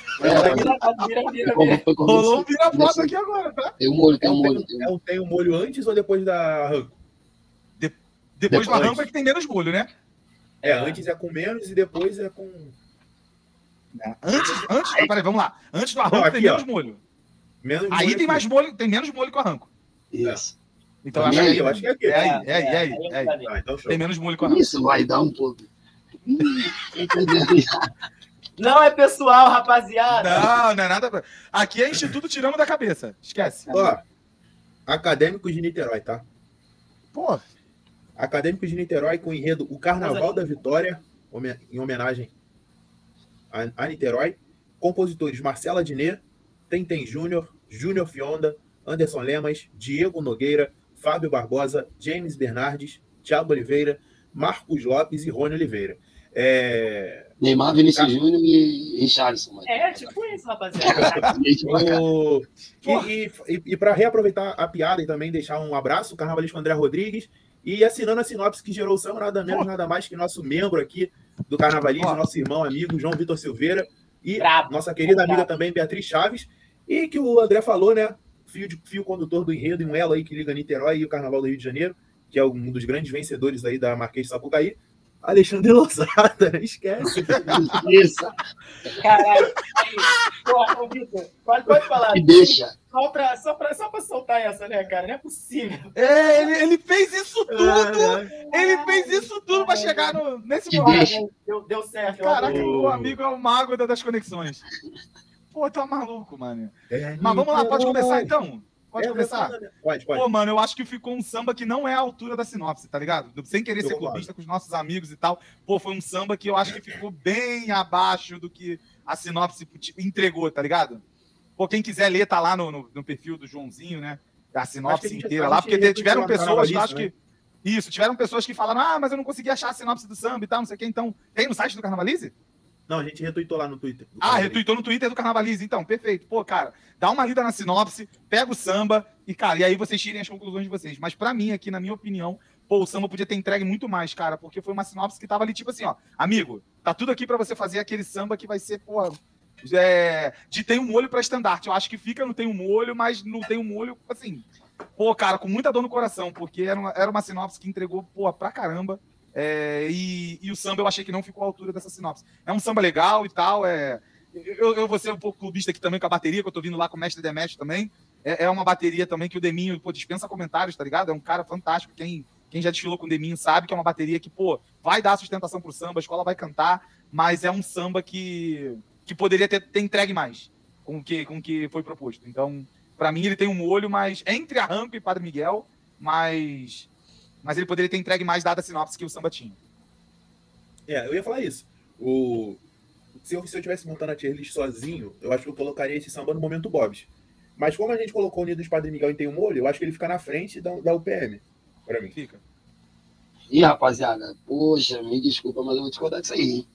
Speaker 2: Rolou um vira-foto aqui agora, tá?
Speaker 3: Tem um molho, tem um molho.
Speaker 1: Tem um molho antes ou depois da arranco?
Speaker 2: Depois do arranco é que tem menos molho, né?
Speaker 1: Antes é com menos e depois é com...
Speaker 2: Peraí, vamos lá. Antes do arranco tem menos molho. Aí tem mais molho, tem menos molho que o arranco.
Speaker 3: Isso.
Speaker 2: Então
Speaker 1: eu acho que é aqui.
Speaker 2: É aí.
Speaker 1: Então, show.
Speaker 2: Tem menos molho com a
Speaker 3: Isso vai dar um pouco.
Speaker 5: Não é pessoal, rapaziada.
Speaker 2: Não é nada. Aqui é Instituto Tirando da Cabeça. Esquece.
Speaker 1: Ó, Acadêmicos de Niterói, tá?
Speaker 2: Pô.
Speaker 1: Acadêmicos de Niterói com o enredo O Carnaval da Vitória, em homenagem a Niterói. Compositores Marcela Diné, Tentem Júnior, Júnior Fionda, Anderson Lemas, Diego Nogueira, Fábio Barbosa, James Bernardes, Thiago Oliveira, Marcos Lopes e Rony Oliveira.
Speaker 3: Neymar, Vinícius Júnior e Richarlison.
Speaker 5: Tipo isso, rapaziada.
Speaker 1: E para reaproveitar a piada e também deixar um abraço, o carnavalesco André Rodrigues, e assinando a sinopse que gerou o samba, nada menos, nada mais que nosso membro aqui do Carnavalismo, nosso irmão, amigo, João Vitor Silveira, e nossa querida amiga também, Beatriz Chaves, e que o André falou, né, fio condutor do enredo e um elo aí que liga Niterói e o Carnaval do Rio de Janeiro, que é um dos grandes vencedores aí da Marquês de Sapucaí, Alexandre Losada, né? Esquece.
Speaker 3: Isso.
Speaker 5: Caralho. Aí, porra, Vitor, pode falar.
Speaker 3: Me deixa.
Speaker 5: Só pra soltar essa, né, cara? Não é possível.
Speaker 2: Ele fez isso tudo. Ele fez isso tudo pra chegar nesse momento.
Speaker 5: Deu certo.
Speaker 2: Caraca, o amigo é o mago das conexões. Pô, tá maluco, mano. Mas vamos lá, pode começar então? Pode começar?
Speaker 1: Pode.
Speaker 2: Pô, mano, eu acho que ficou um samba que não é a altura da sinopse, tá ligado? Sem querer ser clubista com os nossos amigos e tal. Pô, foi um samba que eu acho que ficou bem abaixo do que a sinopse entregou, tá ligado? Pô, quem quiser ler, tá lá no perfil do Joãozinho, né? A sinopse inteira lá, porque tiveram pessoas que acho que... Isso, tiveram pessoas que falaram, mas eu não consegui achar a sinopse do samba e tal, não sei o que. Então, tem no site do Carnavalize?
Speaker 1: Não, a gente retweetou lá no Twitter.
Speaker 2: Retweetou no Twitter do Carnavalize, então, perfeito. Pô, cara, dá uma lida na sinopse, pega o samba e, cara, e aí vocês tirem as conclusões de vocês. Mas pra mim, aqui, na minha opinião, pô, o samba podia ter entregue muito mais, cara, porque foi uma sinopse que tava ali, tipo assim, ó, amigo, tá tudo aqui pra você fazer aquele samba que vai ser, pô, de tem um molho pra estandarte. Eu acho que fica no tem um molho, mas não tem um molho, assim, pô, cara, com muita dor no coração, porque era uma sinopse que entregou, pô, pra caramba. E o samba eu achei que não ficou à altura dessa sinopse. É um samba legal e tal. Eu vou ser um pouco clubista aqui também com a bateria, que eu tô vindo lá com o Mestre Demestre também. É uma bateria também que o Deminho, pô, dispensa comentários, tá ligado? É um cara fantástico. Quem já desfilou com o Deminho sabe que é uma bateria que, pô, vai dar sustentação pro samba, a escola vai cantar, mas é um samba que poderia ter entregue mais com o que foi proposto. Então, pra mim, ele tem um molho, mas entre Arranco e Padre Miguel, mas ele poderia ter entregue mais dada a sinopse que o samba tinha.
Speaker 1: Eu ia falar isso. Se eu tivesse montando a tier list sozinho, eu acho que eu colocaria esse samba no momento Bob's. Mas como a gente colocou o Unidos Padre Miguel e tem um molho, eu acho que ele fica na frente da UPM, pra mim.
Speaker 2: Fica.
Speaker 3: Ih, rapaziada, poxa, me desculpa, mas eu vou discordar disso aí, hein?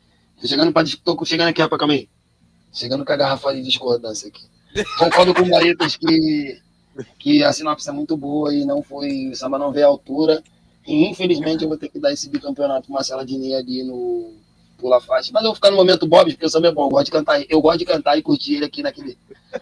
Speaker 3: Tô chegando aqui, rapaz, calma aí. Chegando com a garrafa de discordância aqui. Concordo com o Baretas que a sinopse é muito boa e o samba não veio à altura. E infelizmente eu vou ter que dar esse bicampeonato pro Marcela Diné ali no Pula Faixa. Mas eu vou ficar no momento Bob, porque o samba é bom. Eu gosto de cantar e curtir ele aqui naquele.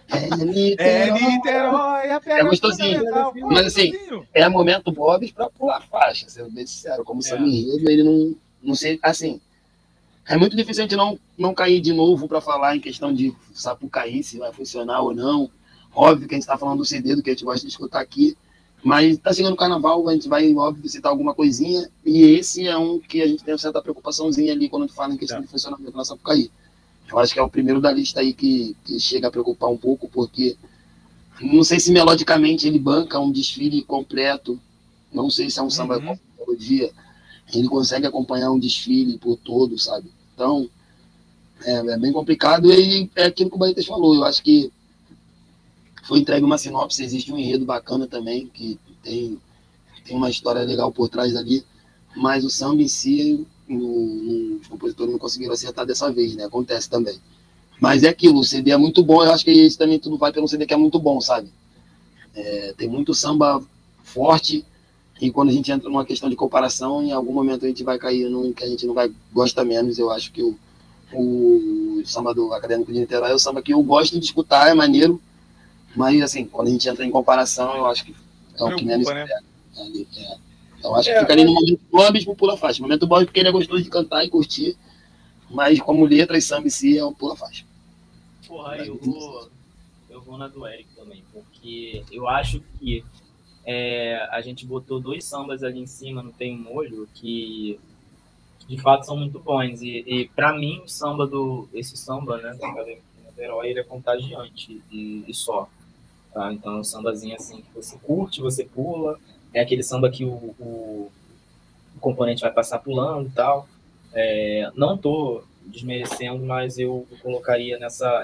Speaker 2: Niterói,
Speaker 3: é gostosinho. Mas assim, é momento Bob pra Pular Faixa, sendo bem sincero. Como samba enredo, ele não sei. Assim, é muito difícil a gente não cair de novo para falar em questão de Sapucaí, se vai funcionar ou não. Óbvio que a gente está falando do CD, do que a gente gosta de escutar aqui, mas está chegando o carnaval, a gente vai, óbvio, citar alguma coisinha, e esse é um que a gente tem uma certa preocupaçãozinha ali quando a gente fala em questão de funcionamento na Sapucaí. Eu acho que é o primeiro da lista aí que chega a preocupar um pouco, porque não sei se melodicamente ele banca um desfile completo, não sei se é um samba com melodia, ele consegue acompanhar um desfile por todo, sabe? Então, é bem complicado, e é aquilo que o Baretas falou, eu acho que foi entregue uma sinopse, existe um enredo bacana também, que tem uma história legal por trás ali, mas o samba em si, os compositores não conseguiram acertar dessa vez, né? Acontece também. Mas é aquilo, o CD é muito bom, eu acho que isso também tudo vai pelo CD que é muito bom, sabe? Tem muito samba forte, e quando a gente entra numa questão de comparação, em algum momento a gente vai cair num que a gente não vai gostar menos. Eu acho que o samba do Acadêmico de Niterói é o samba que eu gosto de escutar, é maneiro, mas assim, quando a gente entra em comparação, eu acho que é o que menos Então acho que fica ali no momento Bob pro Pula Faixa. No momento Bob porque ele é gostoso de cantar e curtir, mas como letra e samba em si é o Pula Faixa.
Speaker 5: Porra, eu vou na do Eric também, porque eu acho que a gente botou 2 sambas ali em cima, não tem um molho, que de fato são muito bons. E para mim, esse samba, né, do Herói, ele é contagiante e só. Tá? Então, é um sambazinho assim que você curte, você pula. É aquele samba que o componente vai passar pulando e tal. Não tô desmerecendo, mas eu colocaria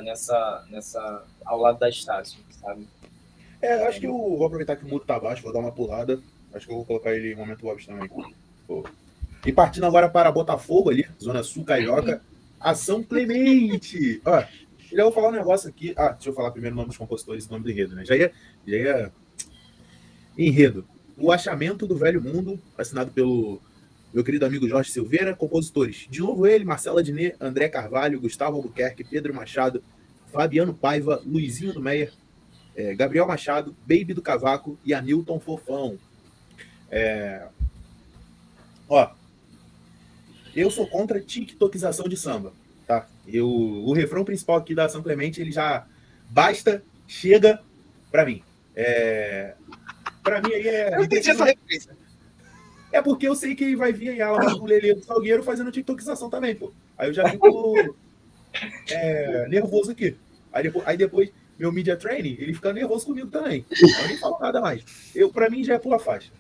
Speaker 5: ao lado da Estácio, sabe?
Speaker 1: Acho que eu vou aproveitar que o mudo tá baixo, vou dar uma pulada. Acho que eu vou colocar ele em momento Lopes também. Pô. E partindo agora para Botafogo ali, Zona Sul Carioca, a São Clemente. Ó, já vou falar um negócio aqui. Deixa eu falar primeiro o nome dos compositores e o nome do enredo, né? Já ia... Enredo. O Achamento do Velho Mundo, assinado pelo meu querido amigo Jorge Silveira. Compositores: de novo ele, Marcelo Adnet, André Carvalho, Gustavo Albuquerque, Pedro Machado, Fabiano Paiva, Luizinho do Meyer, Gabriel Machado, Baby do Cavaco e Anilton Fofão. Eu sou contra a tiktokização de samba, tá? O refrão principal aqui da São Clemente, ele já basta, chega pra mim. Pra mim aí
Speaker 2: Eu entendi essa referência.
Speaker 1: É porque eu sei que vai vir aí ela com o Lelê do Salgueiro fazendo tiktokização também, pô. Aí eu já fico nervoso aqui. Aí depois, meu media training, ele fica nervoso comigo também. Eu nem falo nada mais. Pra mim já é pula faixa.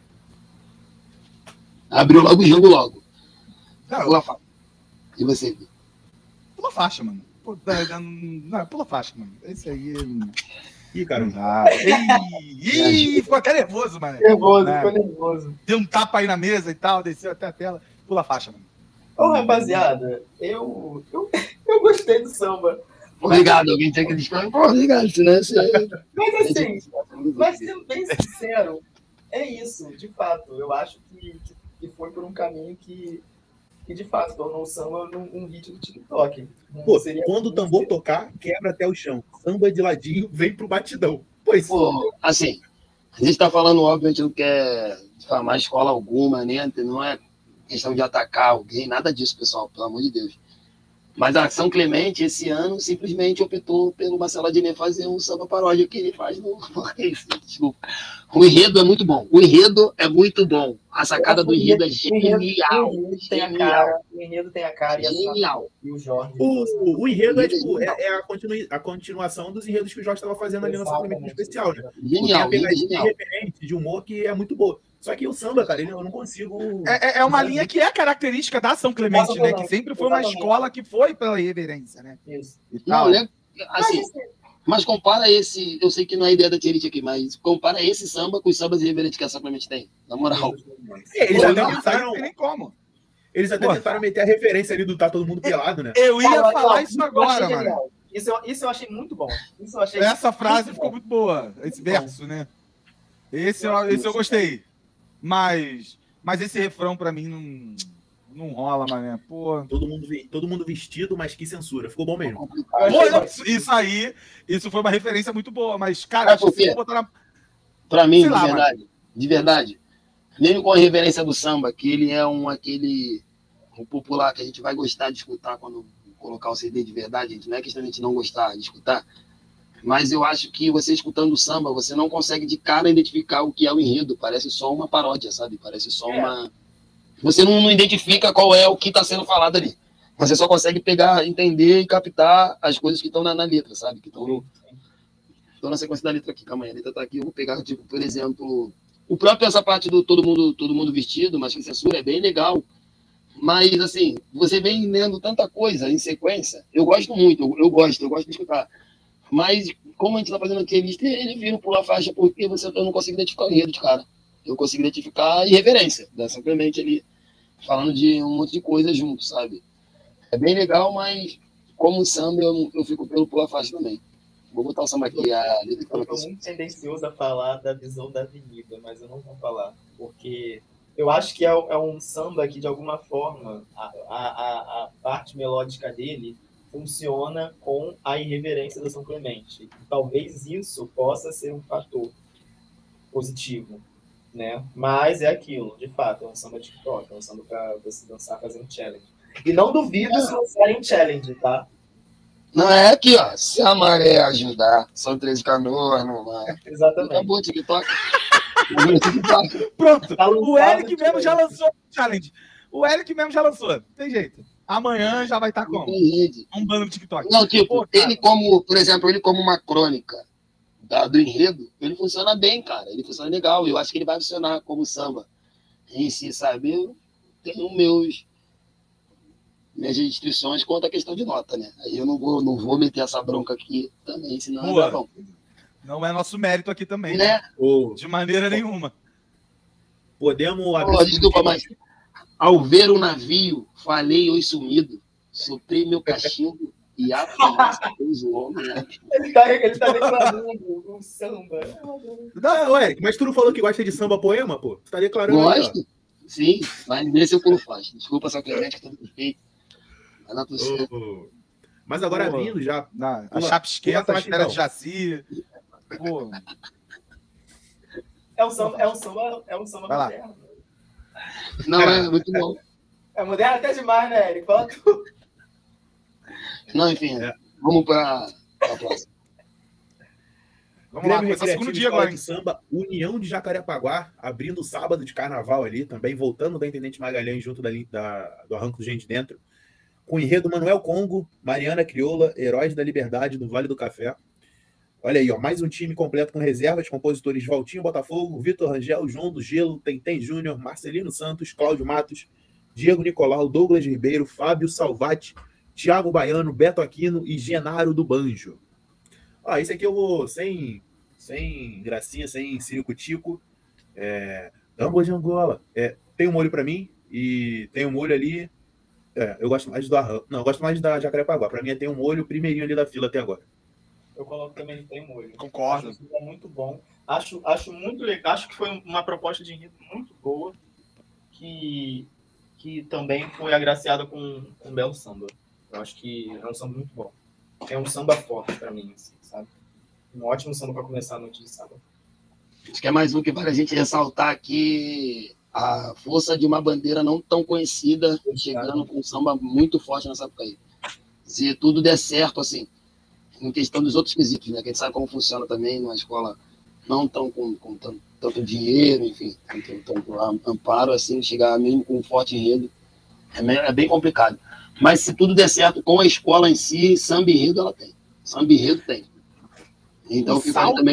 Speaker 3: Abriu logo o jogo logo.
Speaker 2: Não,
Speaker 3: Pula faixa. E você?
Speaker 2: Pula faixa, mano. Pula faixa, mano. Esse aí...
Speaker 1: Ih, cara.
Speaker 2: Ficou até nervoso, mano.
Speaker 5: Ficou nervoso.
Speaker 2: Deu um tapa aí na mesa e tal, desceu até a tela. Pula faixa, mano.
Speaker 5: Ô, rapaziada, eu gostei do samba.
Speaker 3: Obrigado, alguém tinha que disparar. Pô, obrigado, né?
Speaker 5: Mas assim, sendo bem sincero, é isso, de fato. Eu acho que foi por um caminho que de fato tornou o samba um hit do TikTok.
Speaker 1: Pô, quando o tambor tocar, quebra até o chão. Samba de ladinho, vem pro batidão. Pois.
Speaker 3: Pô, assim, a gente tá falando, óbvio, a gente não quer difamar escola alguma, né? Não é questão de atacar alguém, nada disso, pessoal, pelo amor de Deus. Mas a São Clemente, esse ano, simplesmente optou pelo Marcelo Adnet fazer um samba paródia que ele faz no... Desculpa. O enredo é muito bom. O enredo é muito bom. A sacada do enredo é genial.
Speaker 5: O enredo tem a cara
Speaker 3: genial.
Speaker 5: E o Jorge.
Speaker 1: O enredo a continuação dos enredos que o Jorge estava fazendo ali no São Clemente especial, né?
Speaker 3: Genial.
Speaker 1: Tem a pegadinha referente de humor que é muito boa. Só que o samba, cara, eu não consigo...
Speaker 2: É uma linha que é característica da São Clemente, né? Que sempre foi uma escola que foi pela irreverência, né?
Speaker 5: Isso.
Speaker 3: Não, assim, mas compara esse... Eu sei que não é ideia da Tierite aqui, mas compara esse samba com os sambas irreverentes que a São Clemente tem. Na moral.
Speaker 1: Eles até tentaram...
Speaker 2: Não tem nem como.
Speaker 1: Eles até tentaram meter a referência ali do Tá Todo Mundo Pelado, né?
Speaker 2: Eu ia falar isso agora, mano.
Speaker 5: Isso eu achei muito bom.
Speaker 2: Essa frase ficou muito boa. Esse verso, né? Esse eu gostei. Mas esse refrão pra mim não rola, mané. Pô.
Speaker 1: Todo mundo vestido, mas que censura. Ficou bom mesmo.
Speaker 2: Isso foi uma referência muito boa, mas, cara, acho que se eu botar na...
Speaker 3: Pra mim, de verdade, mesmo com a referência do samba, que ele é um popular que a gente vai gostar de escutar quando colocar o CD de verdade, gente, não é questão de a gente não gostar de escutar, mas eu acho que você escutando o samba, você não consegue de cara identificar o que é o enredo, parece só uma paródia, sabe? Parece só uma... Você não identifica qual é o que está sendo falado ali. Você só consegue pegar, entender e captar as coisas que estão na letra, sabe? Que estão na sequência da letra aqui. Calma aí, a letra está aqui. Eu vou pegar, tipo, por exemplo, o próprio essa parte do todo mundo vestido, mas que censura é bem legal. Mas, assim, você vem lendo tanta coisa em sequência. Eu gosto muito, eu gosto de escutar. Mas, como a gente está fazendo entrevista, ele vira pular faixa porque eu não consigo identificar o enredo de cara. Eu consigo identificar a irreverência, né? Simplesmente ali falando de um monte de coisa junto, sabe? É bem legal, mas como samba, eu fico pelo pular faixa também. Vou botar o samba aqui.
Speaker 5: Eu estou muito tendencioso a falar da visão da avenida, mas eu não vou falar, porque eu acho que é um samba que, de alguma forma, a parte melódica dele funciona com a irreverência da São Clemente. E talvez isso possa ser um fator positivo, né? Mas é aquilo, de fato, é um samba TikTok, é um samba para você dançar fazendo challenge. E não duvido se lançarem um challenge, tá?
Speaker 3: Não é aqui, ó. Se a maré ajudar, são 13 canoas no mar.
Speaker 5: Exatamente.
Speaker 3: Acabou o TikTok.
Speaker 2: Pronto. O Eric mesmo já lançou o challenge. O Eric mesmo já lançou. Não tem jeito. Amanhã já vai estar como? Um bando no TikTok.
Speaker 3: Não, tipo, ele como, por exemplo, ele como uma crônica do enredo, ele funciona bem, cara. Ele funciona legal. Eu acho que ele vai funcionar como samba em si, sabe? Eu tenho minhas restrições quanto à questão de nota, né? Aí eu não vou meter essa bronca aqui também, senão não é bom.
Speaker 2: Não é nosso mérito aqui também,
Speaker 3: né?
Speaker 2: De maneira nenhuma.
Speaker 1: Podemos...
Speaker 3: desculpa, mas ao ver o navio, falei oi sumido, soprei meu cachimbo e a fumaça fez o homem, né?
Speaker 5: Ele tá declarando um samba.
Speaker 1: Não, Eric, mas tu não falou que gosta de samba poema, pô? Tu tá declarando.
Speaker 3: Gosto? Sim, mas nesse eu pulo faixa. Desculpa, só que a gente tá perfeito. Mas não tô certo.
Speaker 1: Mas agora vindo já.
Speaker 2: A chapa esquenta, a espera de Jaci. Pô.
Speaker 5: É um samba moderno.
Speaker 3: Não, é muito bom.
Speaker 5: É moderno até demais, né, Eric? Fala tu.
Speaker 3: Não, enfim, vamos para a próxima.
Speaker 2: Vamos lá, começar o segundo dia agora.
Speaker 1: De samba, União de Jacarepaguá, abrindo o sábado de carnaval ali, também voltando da Intendente Magalhães junto do Arranco do Gente Dentro, com o enredo Manuel Congo, Mariana Crioula, Heróis da Liberdade do Vale do Café. Olha aí, ó, mais um time completo com reservas, compositores Valtinho Botafogo, Vitor Rangel, João do Gelo, Tentem Júnior, Marcelino Santos, Cláudio Matos, Diego Nicolau, Douglas Ribeiro, Fábio Salvati, Thiago Baiano, Beto Aquino e Genaro do Banjo. Ó, esse aqui eu vou sem gracinha, sem circo-tico. Tambor de Angola. Tem um molho para mim e tem um molho ali. Eu gosto mais do Arranco. Não, eu gosto mais da Jacarepaguá. Para mim tem um molho primeirinho ali da fila até agora.
Speaker 5: Eu coloco também tem molho.
Speaker 2: Concordo.
Speaker 5: Acho é muito bom. Acho muito legal. Acho que foi uma proposta de enredo muito boa que também foi agraciada com um belo samba. Eu acho que é um samba muito bom. É um samba forte para mim, assim, sabe? Um ótimo samba para começar a noite de sábado.
Speaker 3: Acho que é mais um que vale a gente ressaltar aqui a força de uma bandeira não tão conhecida, chegando com um samba muito forte nessa época aí. Se tudo der certo, assim, em questão dos outros quesitos, né? Que a gente sabe como funciona também numa escola não tão com tanto dinheiro, enfim, tanto amparo, assim, chegar mesmo com um forte enredo, é bem complicado. Mas se tudo der certo com a escola em si, samba enredo ela tem. Samba enredo tem. Então
Speaker 2: o salto também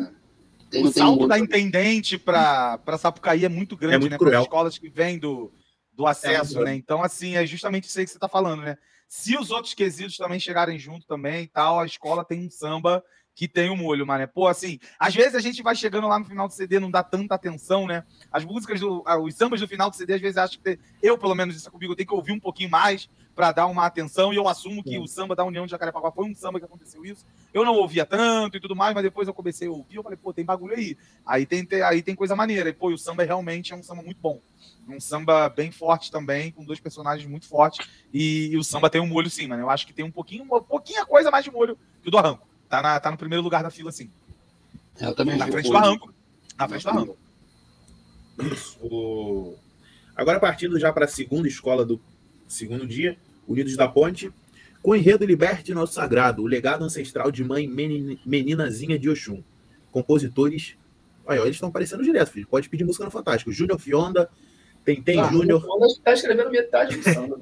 Speaker 2: o salto da intendente para Sapucaí é muito grande,
Speaker 1: muito
Speaker 2: né?
Speaker 1: Para
Speaker 2: as escolas que vêm do acesso, né? Então, assim, é justamente isso aí que você está falando, né? Se os outros quesitos também chegarem junto também e tal, a escola tem um samba que tem um molho, mano. Pô, assim, às vezes a gente vai chegando lá no final do CD, não dá tanta atenção, né? As músicas, os sambas do final do CD, às vezes acho que eu, pelo menos, isso comigo, eu tenho que ouvir um pouquinho mais para dar uma atenção, e eu assumo que o samba da União de Jacarepaguá foi um samba que aconteceu isso. Eu não ouvia tanto e tudo mais, mas depois eu comecei a ouvir, eu falei, pô, tem bagulho aí. Aí tem coisa maneira. E, pô, e o samba realmente é um samba muito bom. Um samba bem forte também, com dois personagens muito fortes. E o samba tem um molho sim, mano. Eu acho que tem um pouquinho coisa mais de molho que o do Arranco. Tá no primeiro lugar da fila, sim.
Speaker 3: Eu também
Speaker 2: na frente do Arranco. Na frente do Arranco.
Speaker 1: Isso. Agora, partindo já para a segunda escola do segundo dia, Unidos da Ponte, com o enredo Liberte Nosso Sagrado, o legado ancestral de mãe meninazinha de Oxum. Compositores. Olha, eles estão aparecendo direto, filho. Pode pedir música no Fantástico. Júnior Fionda, Tentem Júnior.
Speaker 5: Está escrevendo metade do samba.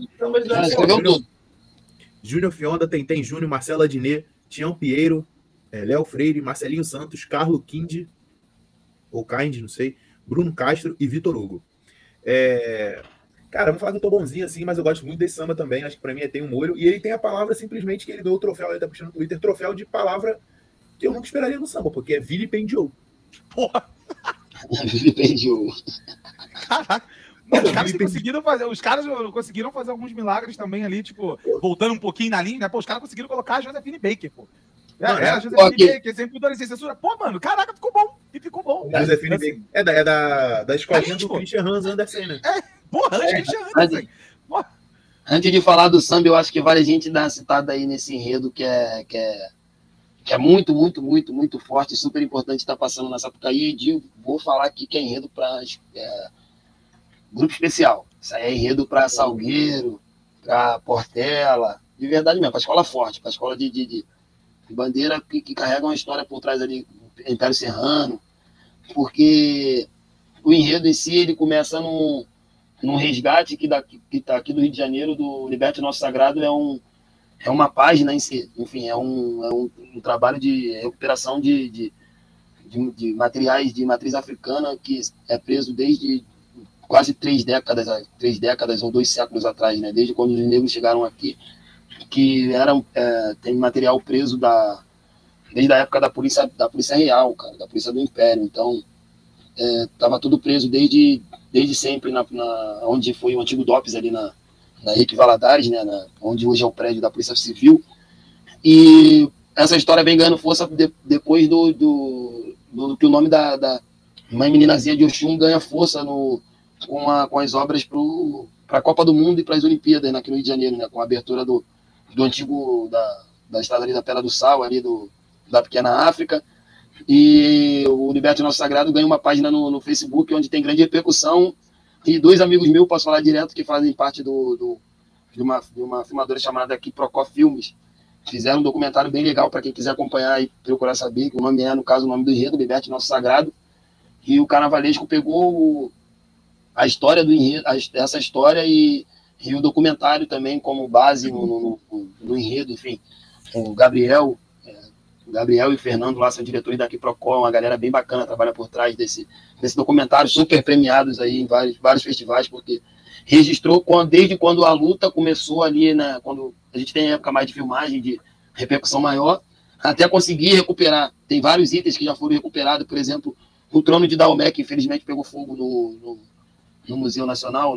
Speaker 1: Júnior Fionda, Tentem Júnior, Marcelo Adnet, Tião Pinheiro, Léo Freire, Marcelinho Santos, Carlo Kind, ou Kind, não sei, Bruno Castro e Vitor Hugo. Cara, vou falar que eu tô bonzinho assim, mas eu gosto muito desse samba também. Acho que pra mim tem um molho. E ele tem a palavra simplesmente que ele deu o troféu, ele tá puxando no Twitter, troféu de palavra que eu nunca esperaria no samba, porque é vilipendiou.
Speaker 2: Porra!
Speaker 3: Vilipendiou.
Speaker 2: Caraca! Os caras conseguiram fazer alguns milagres também ali, tipo, voltando um pouquinho na linha, né? Pô, os caras conseguiram colocar a Josephine Baker, pô. A Josephine Baker, sempre dando censura. Pô, mano, caraca, ficou bom. E ficou bom.
Speaker 1: A Josephine Baker é da escolinha do Christian Hans Andersen, né?
Speaker 2: Porra, Christian Andersen.
Speaker 3: Antes de falar do samba, eu acho que vale a gente dar uma citada aí nesse enredo que é muito, muito, muito, muito forte, super importante estar passando na Sapucaí. E vou falar aqui que é enredo para grupo especial. Isso aí é enredo para Salgueiro, para Portela, de verdade mesmo, para escola forte, para escola de bandeira que carrega uma história por trás ali, Império Serrano, porque o enredo em si, ele começa num resgate que tá aqui do Rio de Janeiro, do Liberte Nosso Sagrado, é uma página em si, enfim, é um trabalho de recuperação de materiais de matriz africana que é preso desde quase 3 décadas ou 2 séculos atrás, né? Desde quando os negros chegaram aqui, que tem material preso desde a época da polícia real, cara, da polícia do Império. Então, estava tudo preso desde sempre onde foi o antigo DOPS, ali na Henrique Valadares, né? Onde hoje é o prédio da Polícia Civil. E essa história vem ganhando força depois do que o nome da Mãe Meninazinha de Oxum ganha força com as obras para a Copa do Mundo e para as Olimpíadas aqui no Rio de Janeiro, né? Com a abertura do antigo da estrada ali da Pedra do Sal, ali da Pequena África. E o Liberte Nosso Sagrado ganha uma página no Facebook onde tem grande repercussão, e 2 amigos meus, posso falar direto, que fazem parte de uma filmadora chamada aqui Procó Filmes, fizeram um documentário bem legal para quem quiser acompanhar e procurar saber, que o nome no caso, o nome do enredo, Liberte Nosso Sagrado. E o Carnavalesco pegou a história do enredo, essa história e o documentário também como base no enredo, enfim. O Gabriel e o Fernando lá são diretores daqui Procó, uma galera bem bacana, trabalha por trás desse documentário, super premiados aí em vários festivais, porque registrou desde quando a luta começou ali, né, quando a gente tem época mais de filmagem, de repercussão maior, até conseguir recuperar. Tem vários itens que já foram recuperados, por exemplo, o trono de Daomé, que infelizmente pegou fogo no Museu Nacional,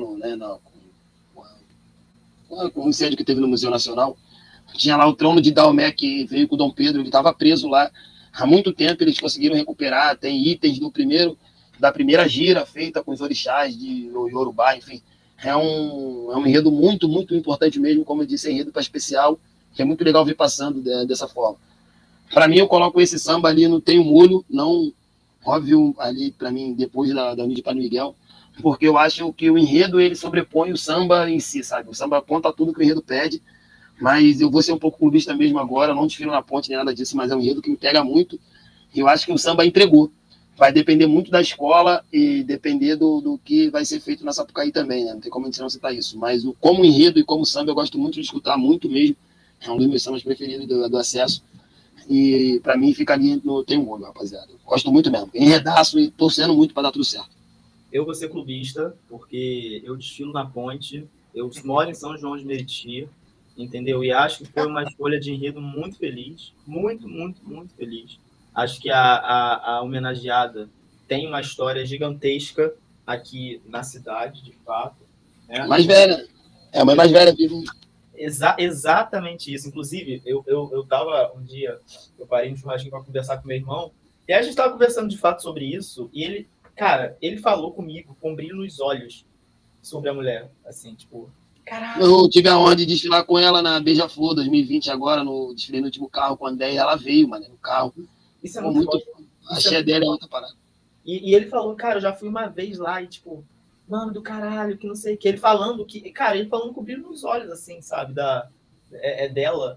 Speaker 3: com o incêndio que teve no Museu Nacional. Tinha lá o trono de Daomé, que veio com o Dom Pedro, ele estava preso lá há muito tempo, eles conseguiram recuperar, tem itens da primeira gira feita com os orixás de Yorubá, enfim. É um enredo muito, muito importante mesmo, como eu disse, enredo para especial, que é muito legal ver passando dessa forma. Para mim, eu coloco esse samba ali no Tenho Molho, não, óbvio, ali para mim, depois da União de Padre Miguel, porque eu acho que o enredo, ele sobrepõe o samba em si, sabe? O samba aponta tudo que o enredo pede, mas eu vou ser um pouco clubista mesmo agora, não desfilo na ponte nem nada disso, mas é um enredo que me pega muito, e eu acho que o samba entregou. Vai depender muito da escola e depender do que vai ser feito na Sapucaí também, né? Não tem como a gente não citar isso, mas como enredo e como samba eu gosto muito de escutar, muito mesmo, é um dos meus sambas preferidos do acesso, e para mim fica ali no Tenho Molho, rapaziada. Gosto muito mesmo, enredaço e torcendo muito para dar tudo certo.
Speaker 5: Eu vou ser clubista, porque eu desfilo na ponte, eu moro em São João de Meriti, entendeu? E acho que foi uma escolha de enredo muito feliz, muito, muito, muito feliz. Acho que a homenageada tem uma história gigantesca aqui na cidade, de fato. Né?
Speaker 3: Mais velha, a mãe mais velha vive.
Speaker 5: Exatamente isso. Inclusive, eu tava um dia, eu parei no churrasquinho para conversar com meu irmão, e a gente estava conversando de fato sobre isso, e ele falou comigo com brilho nos olhos sobre a mulher, assim, tipo, caralho.
Speaker 3: Eu tive a honra de desfilar com ela na Beija-Flor 2020 agora, desfilei no último carro com a André, e ela veio, mano, no carro.
Speaker 5: Isso é muito
Speaker 3: a cheia dela é outra parada.
Speaker 5: E ele falou, cara, eu já fui uma vez lá e, tipo, mano, do caralho, que não sei o que. Ele falando com brilho nos olhos, assim, sabe, dela.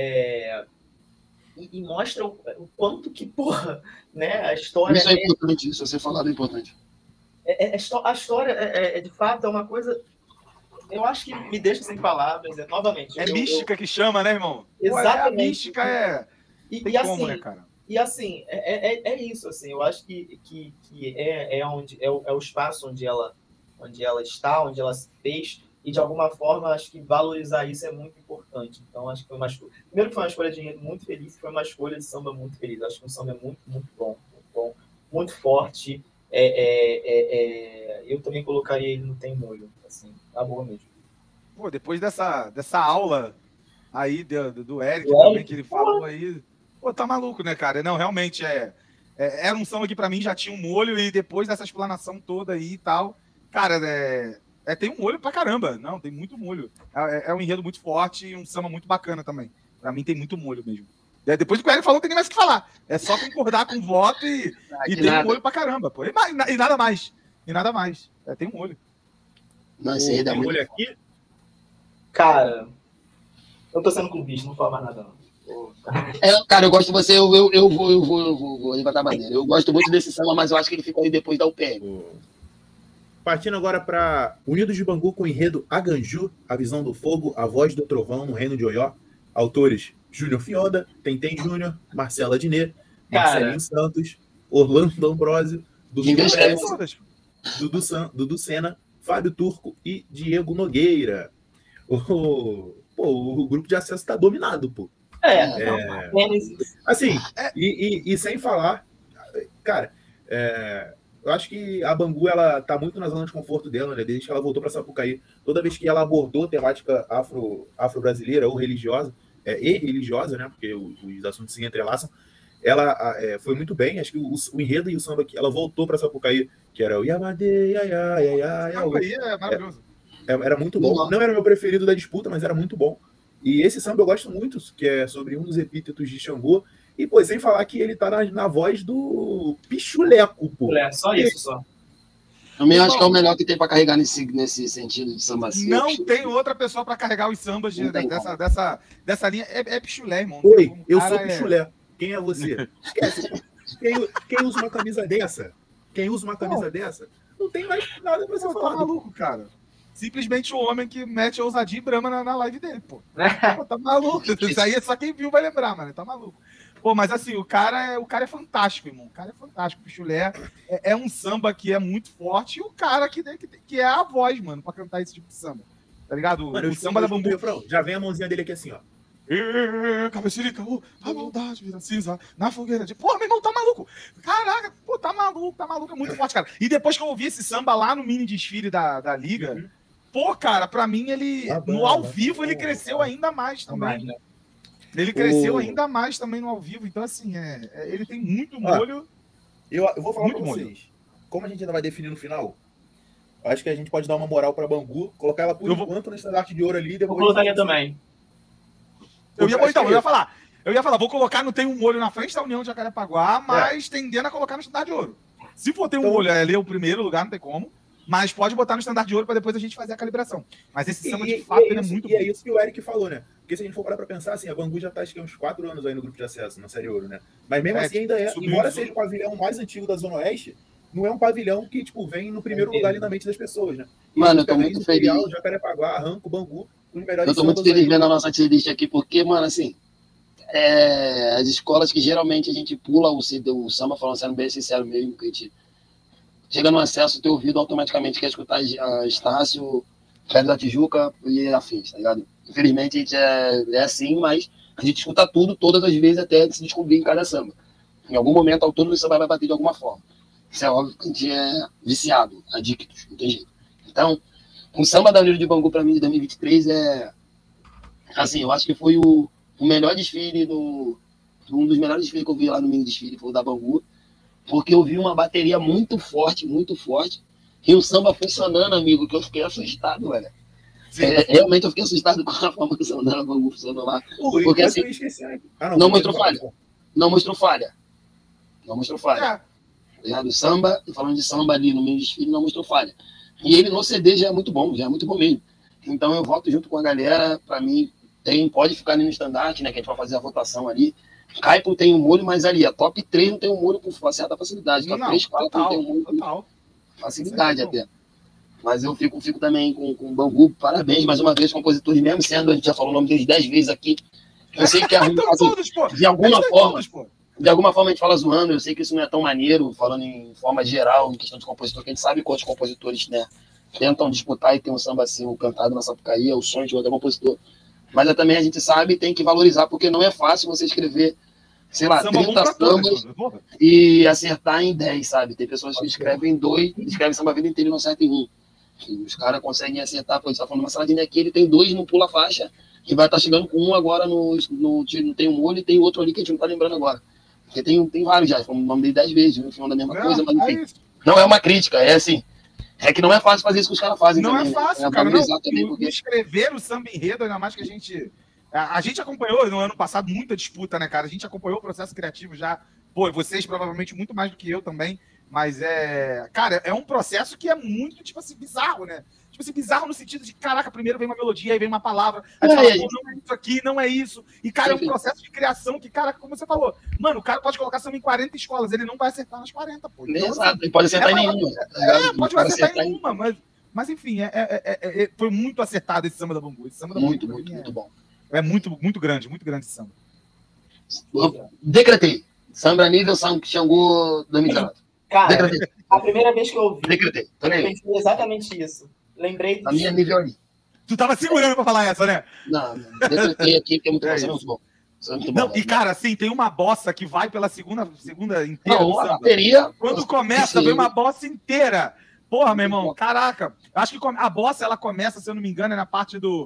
Speaker 5: E mostra o quanto que, porra, né, a história...
Speaker 3: Isso é importante, isso, você falado é importante.
Speaker 5: A história, de fato, é uma coisa... Eu acho que me deixa sem palavras, novamente.
Speaker 2: Mística que chama, né, irmão?
Speaker 5: Exatamente.
Speaker 2: A mística
Speaker 5: E
Speaker 2: como,
Speaker 5: assim,
Speaker 2: né, cara?
Speaker 5: E assim, é isso, assim, eu acho que é o espaço onde ela está, onde ela se fez, e de alguma forma acho que valorizar isso é muito importante. Então acho que foi uma escolha. Primeiro que foi uma escolha de enredo muito feliz, foi uma escolha de samba muito feliz. Acho que um samba é muito, muito bom, muito forte. Eu também colocaria ele no Tem Molho, assim, tá bom mesmo.
Speaker 2: Pô, depois dessa aula aí do Eric também, que ele falou aí. Pô, tá maluco, né, cara? Não, realmente era um samba que pra mim já tinha um molho, e depois dessa explanação toda aí e tal, cara, tem um molho pra caramba. Não, tem muito molho. É um enredo muito forte e um samba muito bacana também. Pra mim tem muito molho mesmo. Depois do que o Eric falou, não tem nem mais o que falar. É só concordar com o voto e tem um molho pra caramba, pô. E nada mais. E nada mais. Tem um molho.
Speaker 3: Não, esse enredo é muito
Speaker 5: aqui? Cara, eu tô sendo clubista, não falo mais nada, não.
Speaker 3: Cara, eu gosto de você, eu vou levantar a bandeira. Eu gosto muito desse samba, mas eu acho que ele ficou aí depois da UPM.
Speaker 1: Partindo agora para Unidos de Bangu com o enredo Aganju, A Visão do Fogo, A Voz do Trovão no Reino de Oió. Autores Júnior Fionda, Tentem Júnior, Marcela Diné, Marcelinho Santos, Orlando Ambrosio, Dudu Sena, Fábio Turco e Diego Nogueira. O grupo de acesso está dominado, pô. Assim, e sem falar, cara, eu acho que a Bangu, ela tá muito na zona de conforto dela, né? Desde que ela voltou para Sapucaí. Toda vez que ela abordou temática afro-brasileira ou religiosa, e religiosa, né? Porque os assuntos se entrelaçam, ela foi muito bem. Acho que o enredo e o samba que ela voltou para Sapucaí, que era o Yamade,
Speaker 2: é maravilhoso.
Speaker 1: Era muito bom. Não era o meu preferido da disputa, mas era muito bom. E esse samba eu gosto muito, que é sobre um dos epítetos de Xangô. E, pô, sem falar que ele tá na voz do Pichuleco, pô.
Speaker 5: Só isso, só.
Speaker 3: Também acho que é o melhor que tem pra carregar nesse sentido de samba assim.
Speaker 2: Não tem outra pessoa pra carregar os sambas dessa linha. É Pichulé, irmão.
Speaker 1: Oi, eu sou Pichulé. Quem é você? Esquece. Quem usa uma camisa dessa? Não tem mais nada pra você falar.
Speaker 2: Tá maluco, cara. Simplesmente o homem que mete ousadia e brama na live dele, pô. Pô, tá maluco. Isso aí só quem viu vai lembrar, mano. Tá maluco. Pô, mas assim, o cara é fantástico, irmão. O cara é fantástico. O Pichulé é um samba que é muito forte e o cara que é a voz, mano, pra cantar esse tipo de samba. Tá ligado?
Speaker 1: Mano, o samba da Bambu. Já vem a mãozinha dele aqui assim, ó.
Speaker 2: Cabecirica, a maldade vira cinza na fogueira de... Pô, meu irmão, tá maluco. Caraca, pô, tá maluco. É muito forte, cara. E depois que eu ouvi esse samba lá no mini desfile da Liga, pô, cara, pra mim ele, no ao vivo, ele cresceu ainda mais também. Ele cresceu ainda mais também no ao vivo. Então, assim, ele tem muito molho.
Speaker 1: Eu vou falar pra vocês. Como a gente ainda vai definir no final, acho que a gente pode dar uma moral pra Bangu, colocar ela por enquanto no estandarte de ouro ali.
Speaker 5: Eu colocaria também.
Speaker 2: Eu ia falar, vou colocar no Tem um Molho na frente da União de Jacarepaguá, mas tendendo a colocar no estandarte de ouro. Se for Ter um Molho, ele é o primeiro lugar, não tem como. Mas pode botar no estandarte de ouro para depois a gente fazer a calibração. Mas esse samba, de fato, ele é muito bom.
Speaker 1: E é isso que o Eric falou, né? Porque se a gente for parar pra pensar, assim, a Bangu já tá, acho que uns 4 anos aí no grupo de acesso, na Série Ouro, né? Mas mesmo assim ainda embora seja o pavilhão mais antigo da Zona Oeste, não é um pavilhão que, tipo, vem no primeiro lugar ali na mente das pessoas, né?
Speaker 3: Mano, eu tô muito feliz.
Speaker 1: Jacarepaguá, Arranco, Bangu, os melhores.
Speaker 3: Eu tô muito feliz vendo a nossa tier list aqui, porque, mano, assim, as escolas que geralmente a gente pula o samba, falando sendo bem sincero mesmo, que a gente chega no acesso, teu ouvido automaticamente quer escutar Estácio, Pedro da Tijuca e afins, tá ligado? Infelizmente a gente é assim, mas a gente escuta tudo, todas as vezes, até se descobrir em cada samba. Em algum momento, ao todo, o samba vai bater de alguma forma. Isso é óbvio que a gente é viciado, adictos, não tem jeito. Então, o samba da União de Bangu, pra mim, de 2023 assim, eu acho que foi o melhor desfile um dos melhores desfiles que eu vi lá no mini desfile, foi o da Bangu, porque eu vi uma bateria muito forte, e o samba funcionando, amigo, que eu fiquei assustado, velho. Realmente eu fiquei assustado com a forma que o Bangu funcionou lá. Porque assim, não mostrou falha. O samba, falando de samba ali no mini desfile, não mostrou falha. E ele no CD já é muito bom mesmo. Então eu voto junto com a galera, pra mim, pode ficar ali no estandarte, né, que a gente vai fazer a votação ali. Cai pro Tem um Molho, mas ali, a top 3 não tem um molho por certa facilidade. Top 3, 4 não tem um molho por facilidade até. Mas eu fico também com o Bangu. Parabéns mais uma vez, compositores, mesmo sendo, a gente já falou o nome deles 10 vezes aqui. Eu sei que é ruim, de alguma forma a gente fala zoando, eu sei que isso não é tão maneiro, falando em forma geral, em questão de compositor, que a gente sabe quantos compositores, né, tentam disputar e ter um samba assim, cantado na Sapucaí, é o sonho de outro compositor. Mas também a gente sabe, tem que valorizar, porque não é fácil você escrever, sei lá, samba 30 sambas e acertar em 10, sabe? Tem pessoas que escrevem 2, escrevem samba a vida inteira e não acertam em 1. E os caras conseguem acertar, por isso, tá falando uma saladinha aqui, ele tem 2 no pula faixa, e vai estar chegando com 1 agora no Tem um Molho, e tem outro ali que a gente não tá lembrando agora. Porque tem vários já, o nome dele 10 vezes, no final da mesma coisa, mas enfim. Não é uma crítica, é assim. É que não é fácil fazer isso que os caras fazem.
Speaker 2: Não
Speaker 3: também,
Speaker 2: é fácil,
Speaker 3: né?
Speaker 2: cara. Não,
Speaker 3: também, porque...
Speaker 2: escrever o samba enredo, ainda mais que a gente acompanhou no ano passado muita disputa, né, cara? A gente acompanhou o processo criativo já. Pô, vocês provavelmente muito mais do que eu também. Mas cara, é um processo que é muito, tipo assim, bizarro, né? tipo assim, bizarro no sentido de, caraca, primeiro vem uma melodia, aí vem uma palavra, aí você fala, pô, não é isso aqui, não é isso. E, cara, é um processo de criação que, cara, como você falou, mano, o cara pode colocar samba em 40 escolas, ele não vai acertar nas 40, pô. Então,
Speaker 3: exato, ele pode acertar em nenhuma.
Speaker 2: Pode acertar em nenhuma, mas enfim, foi muito acertado esse samba da Bangu. Esse samba da
Speaker 3: muito bom.
Speaker 2: É muito grande esse samba.
Speaker 3: Decretei. Samba nível Xangô 2019.
Speaker 5: Cara,
Speaker 3: Decretei.
Speaker 5: A primeira vez que eu ouvi,
Speaker 3: Decretei.
Speaker 5: eu pensei exatamente isso. Lembrei disso.
Speaker 3: A minha nível ali.
Speaker 2: Tu tava segurando pra falar essa, né?
Speaker 3: Não, decretei aqui, porque é muito bom.
Speaker 2: Não, e cara, assim, tem uma bossa que vai pela segunda inteira.
Speaker 3: Não, a bateria.
Speaker 2: Quando começa, vem uma bossa inteira. Porra, meu irmão, caraca. Acho que a bossa, ela começa, se eu não me engano, é na parte do...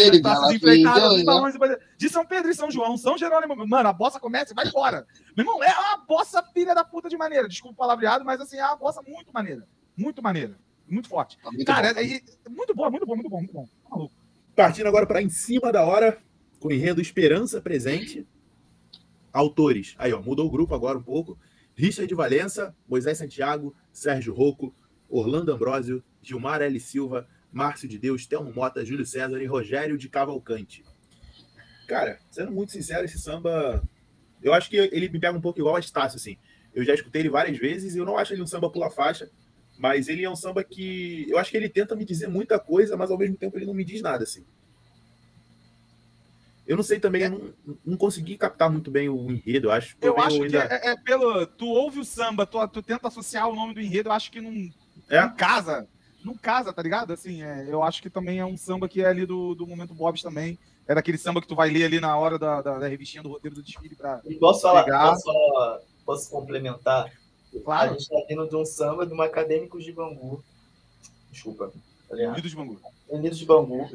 Speaker 2: de São Pedro e São João, São Jerônimo. Mano, a bossa começa e vai embora. Meu irmão, é uma bossa filha da puta de maneira. Desculpa o palavreado, mas assim, é uma bossa muito maneira. Muito maneira. Muito forte. Cara, muito bom. Maluco.
Speaker 1: Partindo agora para Em Cima da Hora, com o enredo Esperança Presente. Autores. Aí, ó, mudou o grupo agora um pouco. Richard Valença, Moisés Santiago, Sérgio Rocco, Orlando Ambrósio, Gilmar L. Silva, Márcio de Deus, Telmo Mota, Júlio César e Rogério de Cavalcante. Cara, sendo muito sincero, esse samba... Eu acho que ele me pega um pouco igual a Estácio, assim. Eu já escutei ele várias vezes e eu não acho ele um samba pula-faixa, mas ele é um samba que... Eu acho que ele tenta me dizer muita coisa, mas ao mesmo tempo ele não me diz nada, assim. Eu não sei também, eu não consegui captar muito bem o enredo, eu acho.
Speaker 2: Eu acho que pelo... Tu ouve o samba, tu tenta associar o nome do enredo, eu acho que não casa. Não casa, tá ligado? Assim, eu acho que também é um samba que é ali do Momento Bob's também. É daquele samba que tu vai ler ali na hora da revistinha do roteiro do desfile pra...
Speaker 5: Posso falar? Posso complementar?
Speaker 2: Claro.
Speaker 5: A gente tá vindo de um samba de um acadêmico de Bangu. Desculpa.
Speaker 2: Unidos de Bangu.
Speaker 5: Unidos de Bangu.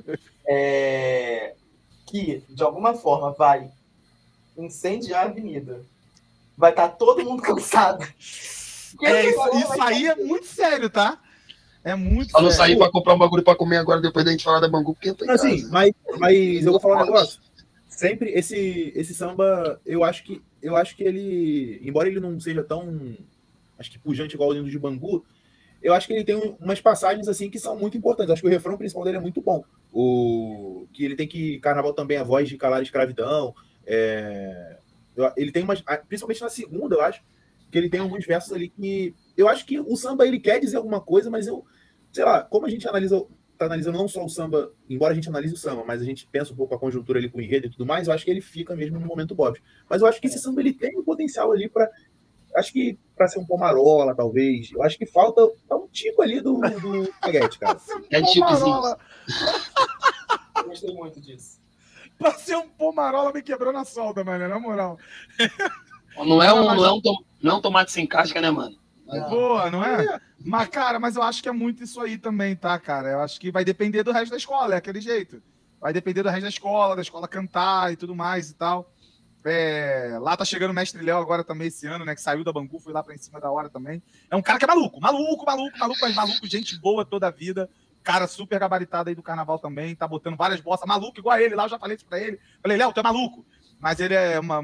Speaker 5: Que, de alguma forma, vai incendiar a avenida. Vai estar todo mundo cansado.
Speaker 2: Isso aí é muito sério, tá? É muito sério.
Speaker 3: Eu não saí pra comprar um bagulho pra comer agora, depois da gente falar da Bangu, porque eu tô em casa.
Speaker 1: Assim, mas eu vou falar um negócio. Sempre esse samba, eu acho que ele, embora ele não seja tão, acho que pujante igual o Lindo de Bangu, eu acho que ele tem umas passagens assim que são muito importantes. Acho que o refrão principal dele é muito bom. Que ele tem que Carnaval também a voz de calar a escravidão. Ele tem umas, principalmente na segunda, eu acho, que ele tem alguns versos ali que eu acho que o samba ele quer dizer alguma coisa, mas sei lá, como a gente tá analisando não só o samba, embora a gente analise o samba, mas a gente pensa um pouco a conjuntura ali com o enredo e tudo mais, eu acho que ele fica mesmo no Momento Bob. Mas eu acho que esse samba ele tem um potencial ali para, acho que para ser um Pomarola, talvez. Eu acho que falta um tico ali do Paguete, cara.
Speaker 3: É ticozinho.
Speaker 5: Eu gostei muito disso.
Speaker 2: Pra ser um Pomarola me quebrou na solda, mano, na moral.
Speaker 3: Não é um tomate sem casca, né, mano?
Speaker 2: Boa, não é? Mas, cara, eu acho que é muito isso aí também, tá, cara? Eu acho que vai depender do resto da escola, é aquele jeito. Vai depender do resto da escola cantar e tudo mais e tal. Lá tá chegando o Mestre Léo agora também esse ano, né? Que saiu da Bangu, foi lá pra Em Cima da Hora também. É um cara que é maluco, mas maluco, gente boa toda a vida. Cara super gabaritado aí do carnaval também, tá botando várias bossas, maluco igual a ele, lá eu já falei isso pra ele. Falei, Léo, tu é maluco. Mas ele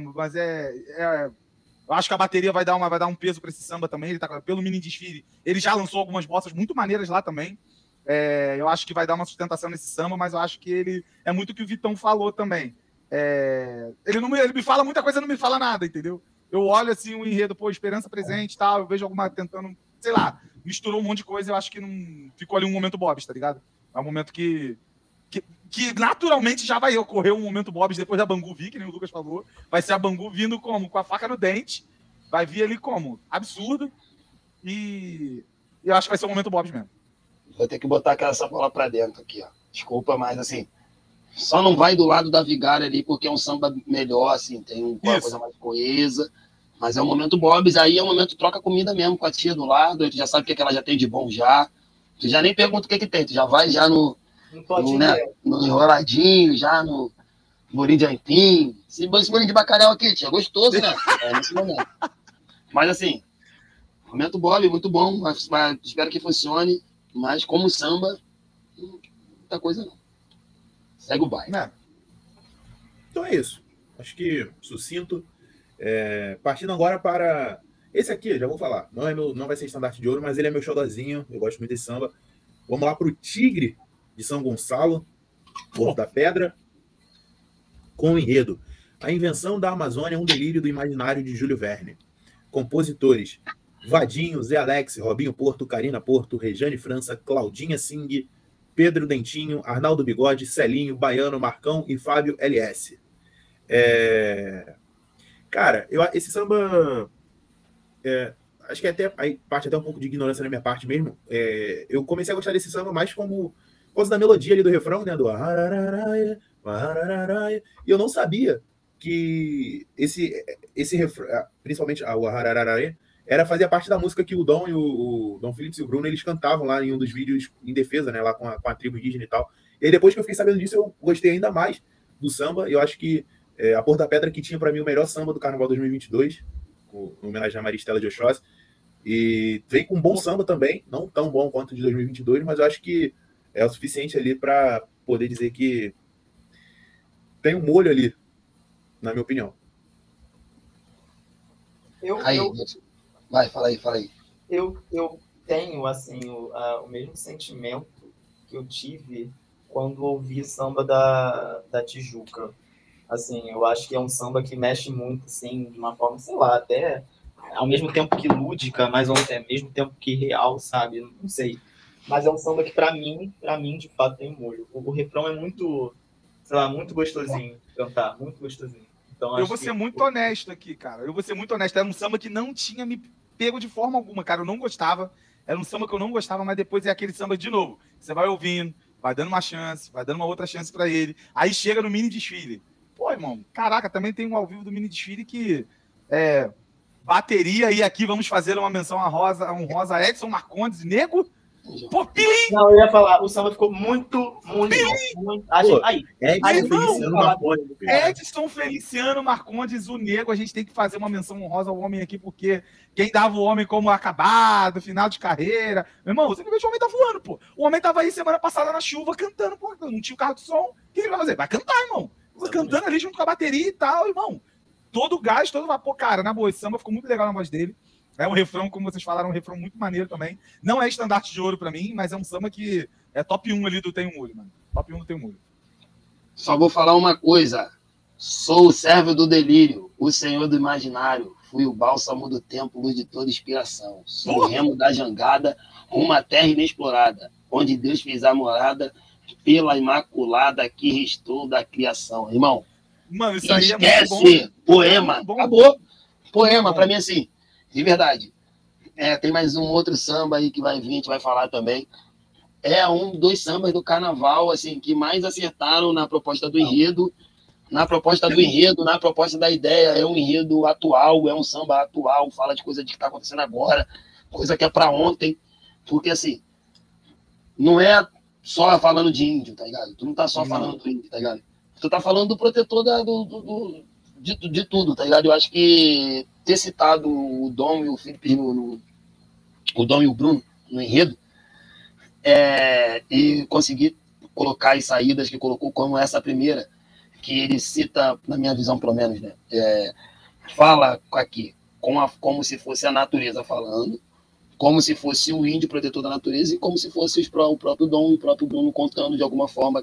Speaker 2: eu acho que a bateria vai dar um peso pra esse samba também. Ele tá pelo mini desfile. Ele já lançou algumas bossas muito maneiras lá também. Eu acho que vai dar uma sustentação nesse samba, mas eu acho que ele é muito o que o Vitão falou também. Ele me fala muita coisa, não me fala nada, entendeu? Eu olho assim o enredo, Esperança Presente e tal, eu vejo alguma tentando, sei lá, misturou um monte de coisa, eu acho que não ficou ali um momento Bob's, tá ligado? É um momento que naturalmente já vai ocorrer um momento Bob's depois da Bangu vir, que nem o Lucas falou. Vai ser a Bangu vindo como? Com a faca no dente. Vai vir ali como? Absurdo. E eu acho que vai ser um momento Bob's mesmo.
Speaker 3: Vou ter que botar aquela sacola pra dentro aqui, ó. Desculpa, mas assim, só não vai do lado da Vigária ali, porque é um samba melhor, assim, tem uma coisa mais coesa. Mas é um momento Bob's, aí é um momento troca comida mesmo com a tia do lado, tu já sabe o que ela já tem de bom já. Tu já nem pergunta o que tem, tu já vai já no enroladinho, já no bolinho de aipim. Esse bolinho de bacalhau aqui, tia, gostoso, né? Nesse momento. Mas assim, momento Bob, muito bom, mas espero que funcione, mas como samba, muita coisa não. Segue o baile.
Speaker 1: Então é isso. Acho que sucinto. Partindo agora para... Esse aqui, já vou falar. Não vai ser estandarte de ouro, mas ele é meu xodózinho. Eu gosto muito desse samba. Vamos lá para o Tigre de São Gonçalo, Porto da Pedra, com o enredo A Invenção da Amazônia é um delírio do imaginário de Júlio Verne. Compositores: Vadinho, Zé Alex, Robinho Porto, Karina Porto, Rejane França, Claudinha Singh, Pedro Dentinho, Arnaldo Bigode, Celinho, Baiano, Marcão e Fábio LS. Cara, esse samba... acho que até aí parte até um pouco de ignorância na minha parte mesmo. Eu comecei a gostar desse samba mais como por causa da melodia ali do refrão, né? Do arararaia, arararaia. E eu não sabia que esse refrão, principalmente o arararaia, fazia parte da música que o Dom e o Dom Phillips e o Bruno eles cantavam lá em um dos vídeos em defesa, né? Lá com a tribo indígena e tal. E aí, depois que eu fiquei sabendo disso, eu gostei ainda mais do samba. Eu acho que a Porto da Pedra que tinha para mim o melhor samba do Carnaval 2022, em homenagem a Maristela de Oxóssi. E veio com um bom samba também, não tão bom quanto o de 2022, mas eu acho que é o suficiente ali para poder dizer que tem um molho ali, na minha opinião.
Speaker 3: Vai, fala aí.
Speaker 5: Eu tenho, assim, o mesmo sentimento que eu tive quando ouvi samba da Tijuca. Assim, eu acho que é um samba que mexe muito, assim, de uma forma, sei lá, até ao mesmo tempo que lúdica, mas ao mesmo tempo que real, sabe? Não sei. Mas é um samba que, pra mim, de fato, tem molho. O refrão é muito, sei lá, muito gostosinho de cantar, muito gostosinho. Então,
Speaker 2: eu vou ser muito honesto aqui, cara. Eu vou ser muito honesto. Era um samba que não tinha me pego de forma alguma, cara. Eu não gostava. Era um samba que eu não gostava, mas depois é aquele samba de novo. Você vai ouvindo, vai dando uma chance, vai dando uma outra chance pra ele. Aí chega no mini desfile. Pô, irmão, caraca, também tem um ao vivo do mini desfile que bateria, e aqui vamos fazer uma menção honrosa a Edson Marcondes, Nego. Pô, pilim!
Speaker 5: Não, eu ia falar, o samba ficou muito.
Speaker 2: Edson Feliciano Marcondes, o Nego, a gente tem que fazer uma menção honrosa ao homem aqui, porque quem dava o homem como acabado, final de carreira. Meu irmão, você não vê que o homem tá voando, pô. O homem tava aí semana passada na chuva cantando, pô, não tinha o carro de som. O que ele vai fazer? Vai cantar, irmão. Cantando ali junto com a bateria e tal, irmão. Todo gás, todo vapor. Cara, na boa, esse samba ficou muito legal na voz dele. É um refrão, como vocês falaram, um refrão muito maneiro também. Não é estandarte de ouro pra mim, mas é um samba que é top 1 ali do Tem um Molho, mano. Top 1 do Tem um Molho.
Speaker 3: Só vou falar uma coisa. Sou o servo do delírio, o senhor do imaginário. Fui o bálsamo do tempo, luz de toda inspiração. Sou o remo da jangada, uma terra inexplorada, onde Deus fez a morada pela imaculada que restou da criação. Irmão,
Speaker 2: mano, isso aí
Speaker 3: esquece,
Speaker 2: é muito bom.
Speaker 3: Poema, acabou. Poema, pra mim, assim, de verdade. Tem mais um outro samba aí que vai vir, a gente vai falar também. É um dos sambas do carnaval, assim, que mais acertaram na proposta do enredo, na proposta da ideia. É um enredo atual, é um samba atual, fala de coisa que está acontecendo agora, coisa que é para ontem, porque, assim, não é só falando de índio, tá ligado? Tu não tá só falando do índio, tá ligado? Tu tá falando do protetor de tudo, tá ligado? Eu acho que ter citado o Dom e o Felipe, o Dom e o Bruno no enredo, e conseguir colocar as saídas que colocou como essa primeira, que ele cita, na minha visão pelo menos, né? Fala aqui como se fosse a natureza falando, como se fosse o índio protetor da natureza e como se fosse o próprio Dom e o próprio Bruno contando de alguma forma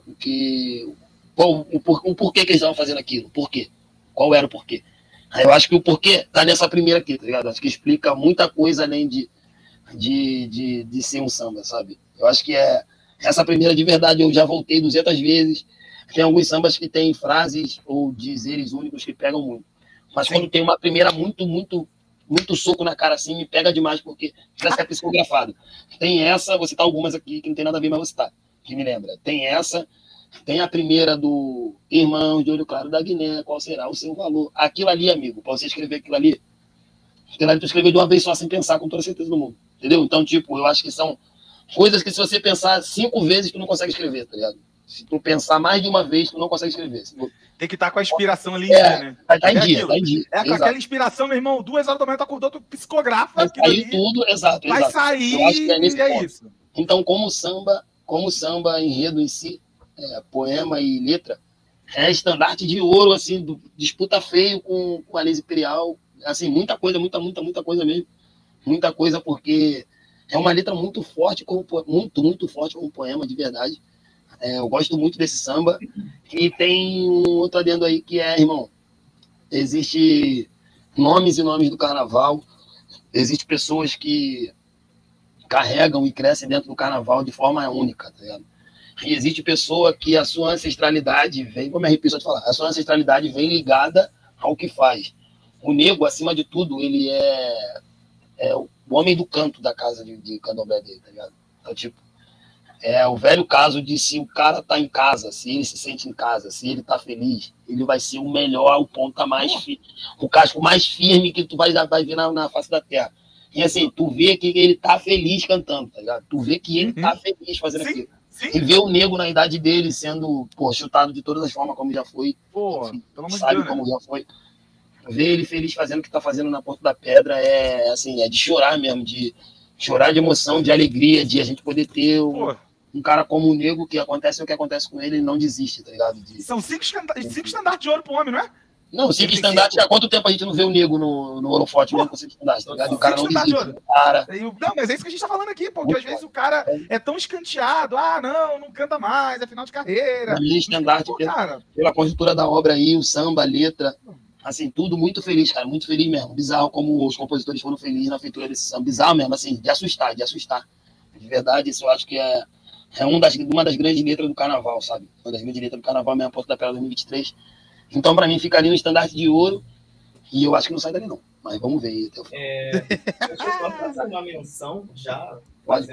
Speaker 3: o porquê que eles estavam fazendo aquilo, por quê, qual era o porquê. Eu acho que o porquê tá nessa primeira aqui, tá ligado? Acho que explica muita coisa além de ser um samba, sabe? Eu acho que essa primeira de verdade, eu já voltei 200 vezes. Tem alguns sambas que tem frases ou dizeres únicos que pegam muito. Mas quando tem uma primeira muito soco na cara assim, me pega demais, porque parece que é psicografado. Tem essa, vou citar algumas aqui que não tem nada a ver, mas vou citar, que me lembra. Tem essa, tem a primeira do Irmão de Olho Claro da Guiné, qual será o seu valor? Aquilo ali, amigo, pra você escrever aquilo ali tu escreveu de uma vez só, sem pensar, com toda a certeza do mundo. Entendeu? Então, tipo, eu acho que são coisas que se você pensar 5 vezes, tu não consegue escrever, tá ligado? Se tu pensar mais de uma vez, tu não consegue escrever.
Speaker 2: Tem que estar com a inspiração ali, né?
Speaker 3: Tá em dia, tá em dia.
Speaker 2: Com aquela inspiração, meu irmão, 2 horas da manhã tu acordou, tu psicografa.
Speaker 3: Vai sair tudo, exato.
Speaker 2: Vai sair,
Speaker 3: eu acho que é nesse ponto.
Speaker 2: Isso.
Speaker 3: Então, como samba, enredo em si, poema e letra, é estandarte de ouro, assim, disputa feio com a Lisa Imperial, assim, muita coisa mesmo. Muita coisa, porque É uma letra muito forte, muito forte como poema, de verdade. Eu gosto muito desse samba. E tem um outro adendo aí que é, irmão, existe nomes e nomes do carnaval, existem pessoas que carregam e crescem dentro do carnaval de forma única, tá ligado? E existe pessoa que a sua ancestralidade vem, como me arrepio só de falar, a sua ancestralidade vem ligada ao que faz. O Nego, acima de tudo, ele é o homem do canto da casa de candomblé dele, tá ligado? Então, tipo, é o velho caso de se o cara tá em casa, se ele se sente em casa, se ele tá feliz, ele vai ser o melhor, o ponta mais firme, o casco mais firme que tu vai ver na face da terra. E assim, tu vê que ele tá feliz cantando, tá ligado? Tu vê que ele tá feliz fazendo aquilo.
Speaker 2: Sim.
Speaker 3: E ver o Nego na idade dele sendo, chutado de todas as formas, como já foi.
Speaker 2: Enfim,
Speaker 3: sabe Deus, como já foi. Ver ele feliz fazendo o que tá fazendo na Porta da Pedra é de chorar mesmo, de chorar de emoção, de alegria, de a gente poder ter um cara como o Nego, que acontece o que acontece com ele, ele não desiste, tá ligado?
Speaker 2: São 5 estandartes de ouro pro homem, não é?
Speaker 3: Não, 5 estandartes, há quanto tempo a gente não vê o Nego no holofote mesmo com 5 estandartes, tá ligado? E o cara não desiste. Cara...
Speaker 2: Não, mas é isso que a gente tá falando aqui, porque às vezes o cara é tão escanteado, não canta mais, é final de carreira.
Speaker 3: A minha estandarte, pela conjuntura da obra aí, o samba, a letra, assim, tudo muito feliz, cara, muito feliz mesmo. Bizarro como os compositores foram felizes na feitura desse samba. Bizarro mesmo, assim, de assustar. De verdade, isso eu acho que é uma das grandes letras do carnaval, sabe? Uma das grandes letras do carnaval mesmo, Porta da Pedra 2023. Então, para mim, fica ali no estandarte de ouro. E eu acho que não sai dali, não. Mas vamos ver aí até o final.
Speaker 5: Deixa eu só fazer uma menção já.
Speaker 3: Pode.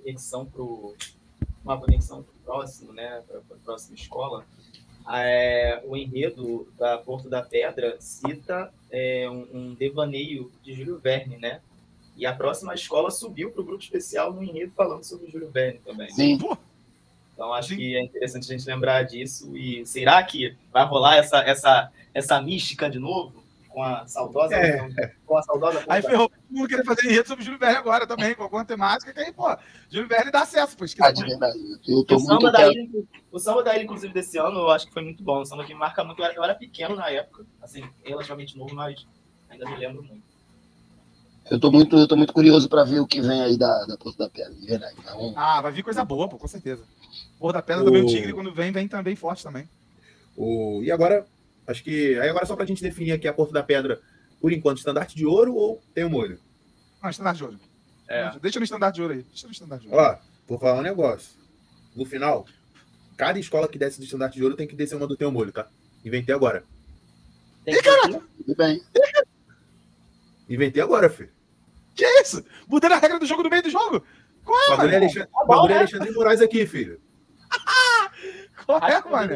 Speaker 5: Uma conexão pro próximo, né? Para a próxima escola. O enredo da Porto da Pedra cita um devaneio de Júlio Verne, né? E a próxima escola subiu para o grupo especial no enredo falando sobre o Júlio Verne também.
Speaker 3: Sim.
Speaker 5: Então, acho que é interessante a gente lembrar disso. E será que vai rolar essa mística de novo? Com a saudosa...
Speaker 2: Aí ferrou. Todo mundo querer fazer enredo sobre o Júlio Verne agora também, com alguma temática, que aí, Júlio Verne dá acesso.
Speaker 3: De verdade.
Speaker 5: O samba da ilha, inclusive, desse ano, eu acho que foi muito bom. O samba que marca muito. Eu era pequeno na época, assim, relativamente novo, mas ainda me lembro muito.
Speaker 3: Eu tô muito curioso para ver o que vem aí da Porta da Pedra, de verdade. Então...
Speaker 2: vai vir coisa boa, com certeza. Porta da Pedra também, o Tigre, quando vem também forte também.
Speaker 1: E agora, acho que... Aí agora só pra gente definir aqui a Porta da Pedra, por enquanto, estandarte de ouro ou tem um molho?
Speaker 2: Não, estandarte de ouro. Deixa no estandarte de ouro aí.
Speaker 1: Vou falar um negócio. No final, cada escola que desce do estandarte de ouro tem que descer uma do teu molho, tá? Inventei agora.
Speaker 3: Tudo bem.
Speaker 1: Inventei agora, filho.
Speaker 2: Que isso? Mudando a regra do jogo no meio do jogo? Qual é, mano?
Speaker 1: Bagulho Alexandre Moraes aqui, filho.
Speaker 2: Qual é, mano?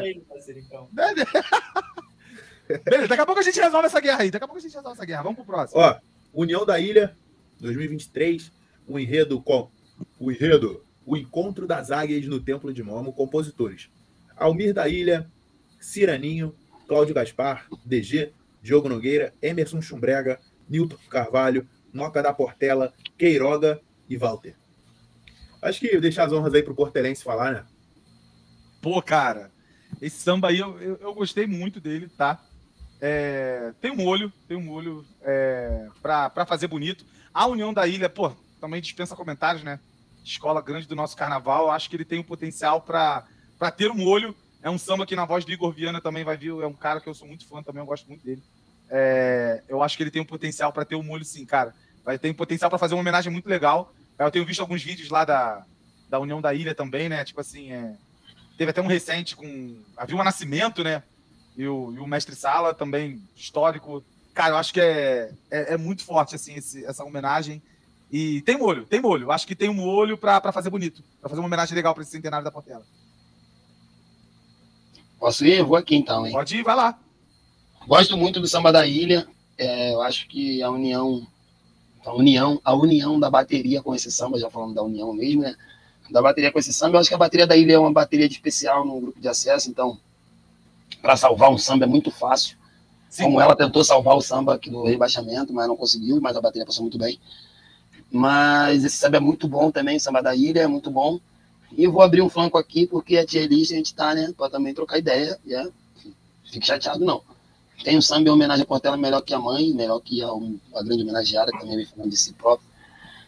Speaker 2: Beleza, daqui a pouco a gente resolve essa guerra aí. Vamos pro próximo.
Speaker 1: União da Ilha, 2023. O Encontro das Águias no Templo de Momo. Compositores: Almir da Ilha, Ciraninho, Cláudio Gaspar, DG, Diogo Nogueira, Emerson Chumbrega, Nilton Carvalho, Noca da Portela, Queiroga e Walter. Acho que deixar as honras aí pro portelense falar, né?
Speaker 2: Pô, cara, esse samba aí eu gostei muito dele, tá? Tem um molho pra fazer bonito. A União da Ilha, também dispensa comentários, né? Escola grande do nosso carnaval, acho que ele tem um potencial pra ter um molho. É um samba que na voz do Igor Viana também vai vir, é um cara que eu sou muito fã também, eu gosto muito dele. Eu acho que ele tem um potencial para ter um molho, sim, cara. Vai ter um potencial para fazer uma homenagem muito legal. Eu tenho visto alguns vídeos lá da União da Ilha também, né? Tipo assim, teve até um recente com a Vilma Nascimento, né? E o Mestre Sala também, histórico. Cara, eu acho que é muito forte, assim, essa homenagem. E tem molho. Eu acho que tem um molho para fazer bonito, para fazer uma homenagem legal para esse centenário da Portela.
Speaker 3: Posso ir? Eu vou aqui então, hein?
Speaker 2: Pode ir, vai lá.
Speaker 3: Gosto muito do samba da ilha. Eu acho que a união da bateria com esse samba, já falando da união mesmo, né? Da bateria com esse samba, eu acho que a bateria da ilha é uma bateria de especial no grupo de acesso, então, para salvar um samba é muito fácil. Sim. Como ela tentou salvar o samba aqui do rebaixamento, mas não conseguiu, mas a bateria passou muito bem. Mas esse samba é muito bom também, o samba da ilha é muito bom. E eu vou abrir um flanco aqui, porque a tier list a gente tá, né, para também trocar ideia. Fique chateado, não. Tem um samba em homenagem à Portela melhor que a mãe, melhor que a grande homenageada, que também vem falando de si próprio.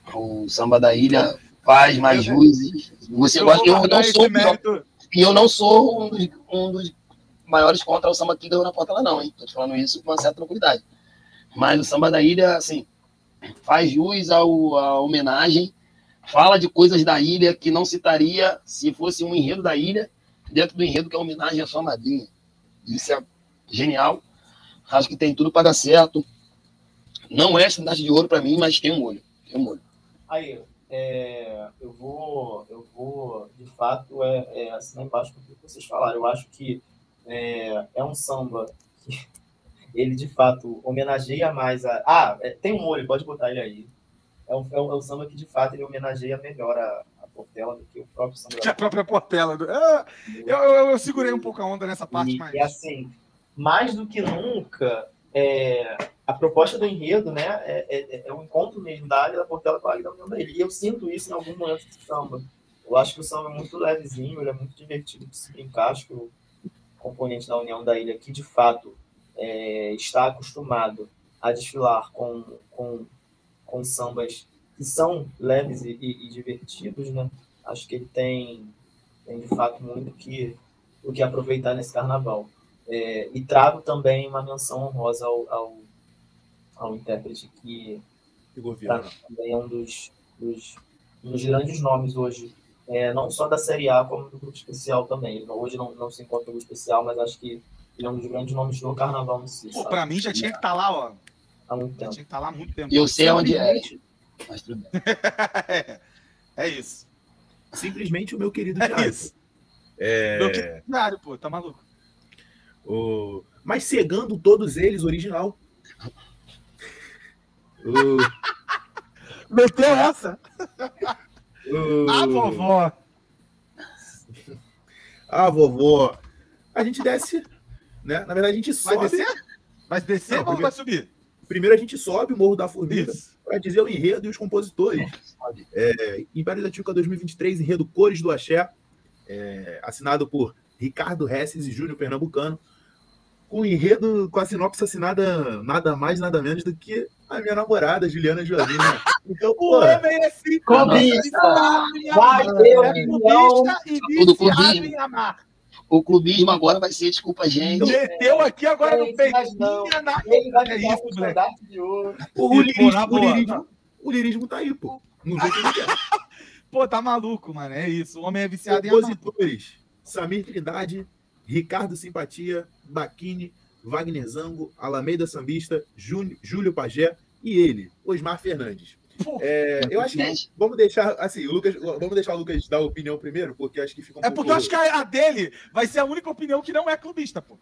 Speaker 3: O samba da ilha faz mais jus. Você gosta, eu não sou um dos maiores contra o samba que ganhou na Portela, não, hein? Tô te falando isso com uma certa tranquilidade. Mas o samba da ilha, assim, faz jus à homenagem, fala de coisas da ilha que não citaria se fosse um enredo da ilha, dentro do enredo que é homenagem à sua madrinha. Isso é genial. Acho que tem tudo para dar certo. Não é estandarte de ouro para mim, mas tem um olho.
Speaker 5: Aí, eu vou de fato, assinar embaixo com o que vocês falaram. Eu acho que é um samba que ele, de fato, homenageia mais a... tem um olho, pode botar ele aí. É um samba que, de fato, ele homenageia melhor a Portela do que o próprio samba.
Speaker 2: Que a própria Portela. Eu segurei um pouco a onda nessa parte, mas...
Speaker 5: E, assim, mais do que nunca, a proposta do enredo, né, é um encontro mesmo da área da Portela com a área da União da Ilha. E eu sinto isso em algum momento do samba. Eu acho que o samba é muito levezinho, ele é muito divertido de se brincar. Acho que o componente da União da Ilha, que de fato está acostumado a desfilar com sambas que são leves e divertidos, né? Acho que ele tem de fato muito o que aproveitar nesse carnaval. E trago também uma menção honrosa ao intérprete que também é um dos grandes nomes hoje, não só da Série A, como do grupo especial também. Ele hoje não se encontra no grupo especial, mas acho que ele é um dos grandes nomes do carnaval no si.
Speaker 2: Para mim já tinha que estar lá, ó.
Speaker 5: Há muito tempo.
Speaker 2: Já tinha que estar lá há muito tempo.
Speaker 3: E eu sei onde é. Mas tudo bem.
Speaker 2: É isso.
Speaker 1: Simplesmente o meu querido Thiago.
Speaker 2: Isso. Meu querido, pô, tá maluco.
Speaker 1: Mas cegando todos eles, original.
Speaker 2: Meteu essa? A vovó.
Speaker 1: A vovó. A gente desce, né? Na verdade, a gente sobe.
Speaker 2: Vai descer? Vai descer ou vai subir?
Speaker 1: Primeiro a gente sobe o Morro da Formiga para dizer o enredo e os compositores. Império da Tijuca 2023, enredo Cores do Axé, assinado por Ricardo Hesses e Júnior Pernambucano, com enredo, com a sinopse assinada nada mais, nada menos do que a minha namorada, Juliana Joalina. Então,
Speaker 2: o homem é sim,
Speaker 5: clubista!
Speaker 2: Vai ter clubista e viciado em amar.
Speaker 3: O clubismo agora vai ser, desculpa, gente.
Speaker 2: Meteu aqui agora no peitinho.
Speaker 5: Ele vai ficar com o estandarte de ouro.
Speaker 1: O lirismo tá aí, pô. Não sei o que é.
Speaker 2: Pô, tá maluco, mano. É isso. O homem é viciado em
Speaker 1: compositores: Samir Trindade, Ricardo Simpatia, Baquini, Wagner Zango, Alameda Sambista, Júlio Pagé e ele, Osmar Fernandes. Eu acho que vamos deixar assim, vamos deixar o Lucas dar a opinião primeiro, porque acho que fica um pouco...
Speaker 2: porque eu acho que a dele vai ser a única opinião que não é clubista, pô.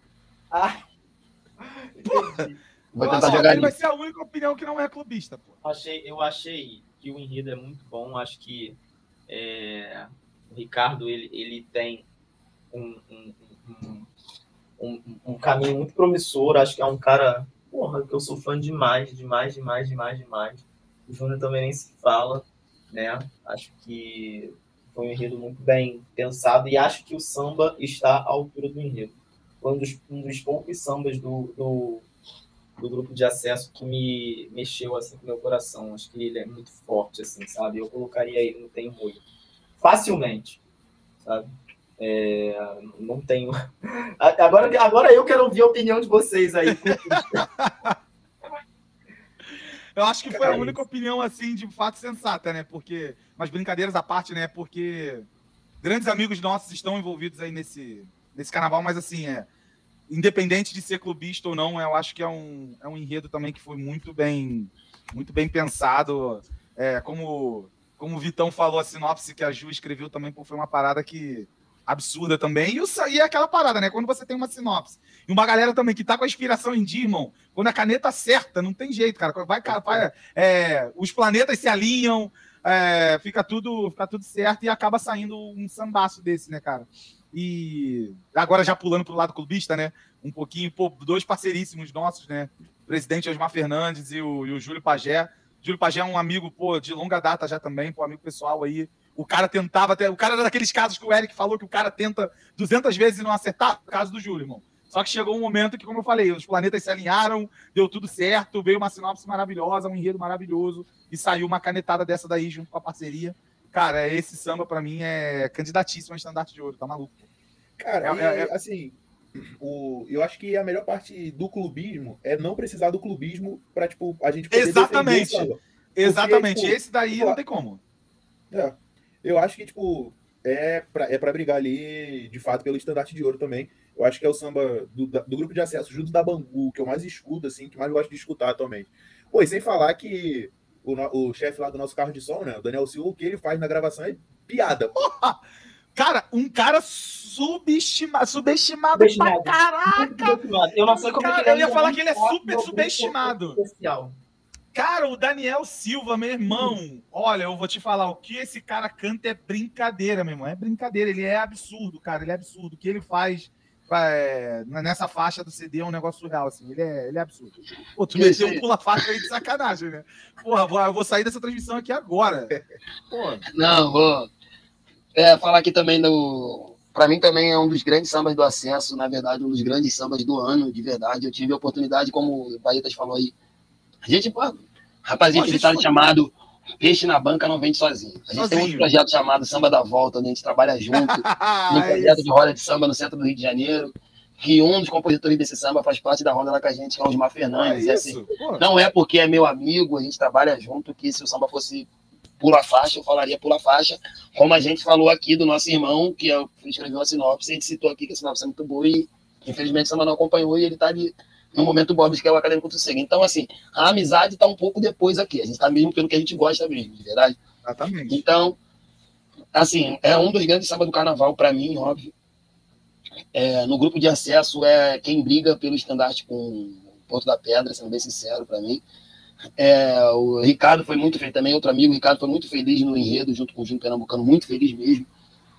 Speaker 3: Vou tentar jogar ali.
Speaker 2: Vai ser a única opinião que não é clubista, pô.
Speaker 5: Eu achei que o enredo é muito bom. Acho que o Ricardo ele tem um caminho muito promissor. Acho que é um cara, que eu sou fã demais. O Júnior também nem se fala, né? Acho que foi um enredo muito bem pensado e acho que o samba está à altura do enredo. Foi um dos poucos sambas do grupo de acesso que me mexeu assim com o meu coração. Acho que ele é muito forte, assim, sabe? Eu colocaria ele no Tem Molho. Facilmente, sabe? Não tenho... Agora eu quero ouvir a opinião de vocês aí.
Speaker 2: Eu acho que foi a única opinião, assim, de fato sensata, né? Porque, mas brincadeiras à parte, né? Porque grandes amigos nossos estão envolvidos aí nesse carnaval, mas assim, independente de ser clubista ou não, eu acho que é um enredo também que foi muito bem pensado. Como o Vitão falou, a sinopse que a Ju escreveu também foi uma parada que absurda também. E é aquela parada, né? Quando você tem uma sinopse e uma galera também que tá com a inspiração em dia, irmão, quando a caneta acerta, não tem jeito, cara. Os planetas se alinham, fica tudo certo e acaba saindo um sambaço desse, né, cara? E agora já pulando pro lado clubista, né? Um pouquinho, dois parceiríssimos nossos, né? O presidente Osmar Fernandes e o Júlio Pagé. Júlio Pagé é um amigo, de longa data já também, amigo pessoal aí. O cara tentava... O cara era daqueles casos que o Eric falou que o cara tenta 200 vezes e não acertar. O caso do Júlio, irmão. Só que chegou um momento que, como eu falei, os planetas se alinharam, deu tudo certo, veio uma sinopse maravilhosa, um enredo maravilhoso, e saiu uma canetada dessa daí junto com a parceria. Cara, esse samba, pra mim, é candidatíssimo a estandarte de ouro, tá maluco.
Speaker 1: Cara, assim, eu acho que a melhor parte do clubismo é não precisar do clubismo pra, tipo, a gente poder
Speaker 2: Exatamente.
Speaker 1: defender o samba.
Speaker 2: Exatamente,
Speaker 1: Porque, tipo,
Speaker 2: esse daí não tem como.
Speaker 1: Eu acho que, tipo, é pra brigar ali, de fato, pelo estandarte de ouro também. Eu acho que é o samba do grupo de acesso, junto da Bangu, que eu mais escuto, assim, que mais gosto de escutar atualmente. Pô, e sem falar que o chefe lá do nosso carro de som, né, o Daniel Silva, o que ele faz na gravação é piada.
Speaker 2: Porra! Cara, um cara subestimado pra caraca!
Speaker 5: Eu não sei como
Speaker 2: cara, eu ia falar que ele é super subestimado.
Speaker 5: Especial.
Speaker 2: Cara, o Daniel Silva, meu irmão, olha, eu vou te falar, o que esse cara canta é brincadeira, meu irmão. É brincadeira, ele é absurdo, cara, ele é absurdo. O que ele faz nessa faixa do CD é um negócio surreal, assim, ele é absurdo. Pô, tu meteu um pula-faixa aí de sacanagem, né? Porra, eu vou sair dessa transmissão aqui agora. Porra.
Speaker 3: Não, vou falar aqui também Pra mim também é um dos grandes sambas do acesso, na verdade, um dos grandes sambas do ano, de verdade. Eu tive a oportunidade, como o Baetas falou aí, a gente, rapazinho, aquele ditado chamado Peixe na Banca não vende sozinho. A gente tem um projeto chamado Samba da Volta, onde a gente trabalha junto, num projeto de roda de samba no centro do Rio de Janeiro, que um dos compositores desse samba faz parte da roda lá com a gente, que é o Osmar Fernandes. Assim, não é porque é meu amigo, a gente trabalha junto, que se o samba fosse pula faixa, eu falaria pula faixa, como a gente falou aqui do nosso irmão, que escreveu a sinopse, a gente citou aqui que a sinopse é muito boa e infelizmente o samba não acompanhou e ele tá ali no momento Bob, que é o Acadêmico do Segue. Então, assim, a amizade está um pouco depois aqui. A gente está mesmo pelo que a gente gosta mesmo, de verdade.
Speaker 2: Exatamente.
Speaker 3: Então, assim, é um dos grandes sambas do carnaval para mim, óbvio. No grupo de acesso é quem briga pelo estandarte com o Porto da Pedra, sendo bem sincero para mim. O Ricardo foi muito feliz também, outro amigo, o Ricardo foi muito feliz no enredo, junto com o Júnior Pernambucano, muito feliz mesmo.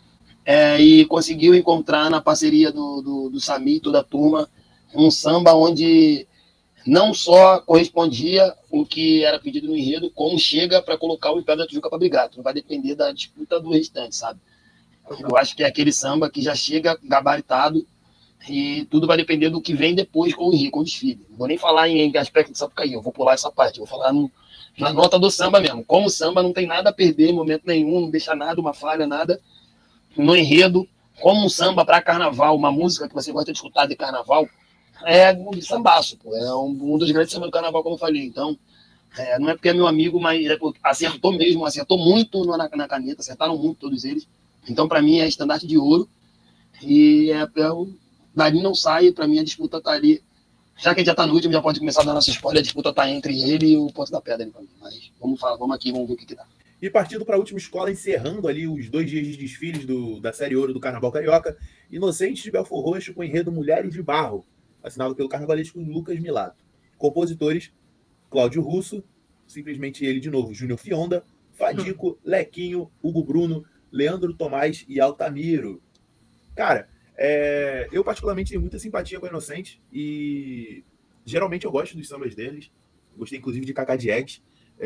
Speaker 3: E conseguiu encontrar na parceria do Sami e toda a turma um samba onde não só correspondia o que era pedido no enredo, como chega para colocar o Império da Tijuca para brigar. Não vai depender da disputa do restante, sabe? Eu acho que é aquele samba que já chega gabaritado e tudo vai depender do que vem depois com o enredo, com o desfile. Não vou nem falar em aspecto de Sapucaí, eu vou pular essa parte, eu vou falar na nota do samba mesmo. Como o samba não tem nada a perder em momento nenhum, não deixa nada, uma falha, nada no enredo. Como um samba para carnaval, uma música que você gosta de escutar de carnaval, é um sambaço, pô. É um dos grandes sambas do carnaval, como eu falei. Então, não é porque é meu amigo, mas acertou mesmo, acertou muito na caneta, acertaram muito todos eles. Então, para mim, é estandarte de ouro. E dali não sai, para mim a disputa tá ali. Já que a gente já tá no último, já pode começar a dar nossa spoiler, a disputa tá entre ele e o Porto da Pedra. Mas vamos aqui, vamos ver o que dá.
Speaker 1: E partindo para a última escola, encerrando ali os 2 dias de desfiles da Série Ouro do Carnaval Carioca, Inocentes de Belfor Roxo com o enredo Mulheres de Barro, assinado pelo carnavalesco Lucas Milato. Compositores, Cláudio Russo, simplesmente ele de novo, Júnior Fionda, Fadico, Lequinho, Hugo Bruno, Leandro Tomás e Altamiro. Cara, eu particularmente tenho muita simpatia com a Inocente e geralmente eu gosto dos sambas deles. Gostei inclusive de Cacá Diegues.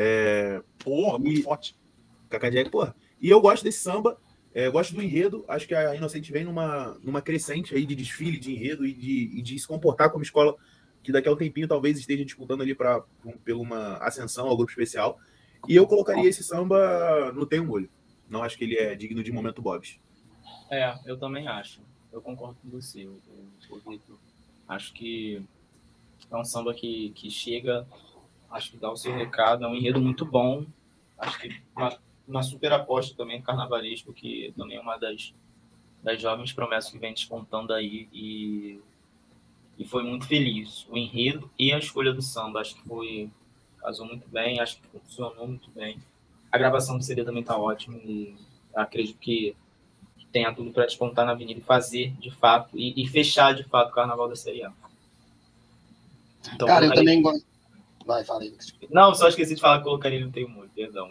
Speaker 2: Muito forte.
Speaker 1: Cacá Diegues, porra. E eu gosto desse samba. Gosto do enredo, acho que a Inocente vem numa crescente aí de desfile, de enredo e de se comportar como escola que daqui a um tempinho talvez esteja disputando ali por uma ascensão ao grupo especial. E eu colocaria esse samba no Tenho Molho. Não acho que ele é digno de momento Bobs.
Speaker 5: Eu também acho. Eu concordo com você, Vitor. Acho que é um samba que chega, acho que dá o seu recado, é um enredo muito bom. Acho que uma super aposta também do carnavalesco, que também é uma das jovens promessas que vem despontando aí e foi muito feliz. O enredo e a escolha do samba, acho que casou muito bem, acho que funcionou muito bem. A gravação do CD também tá ótima e acredito que tenha tudo para despontar na avenida e fazer de fato e fechar de fato o Carnaval da Série A. Então,
Speaker 3: cara, eu também gosto. Vai, fala aí.
Speaker 5: Não, só esqueci de falar que colocaria ele no Tenho Molho, perdão.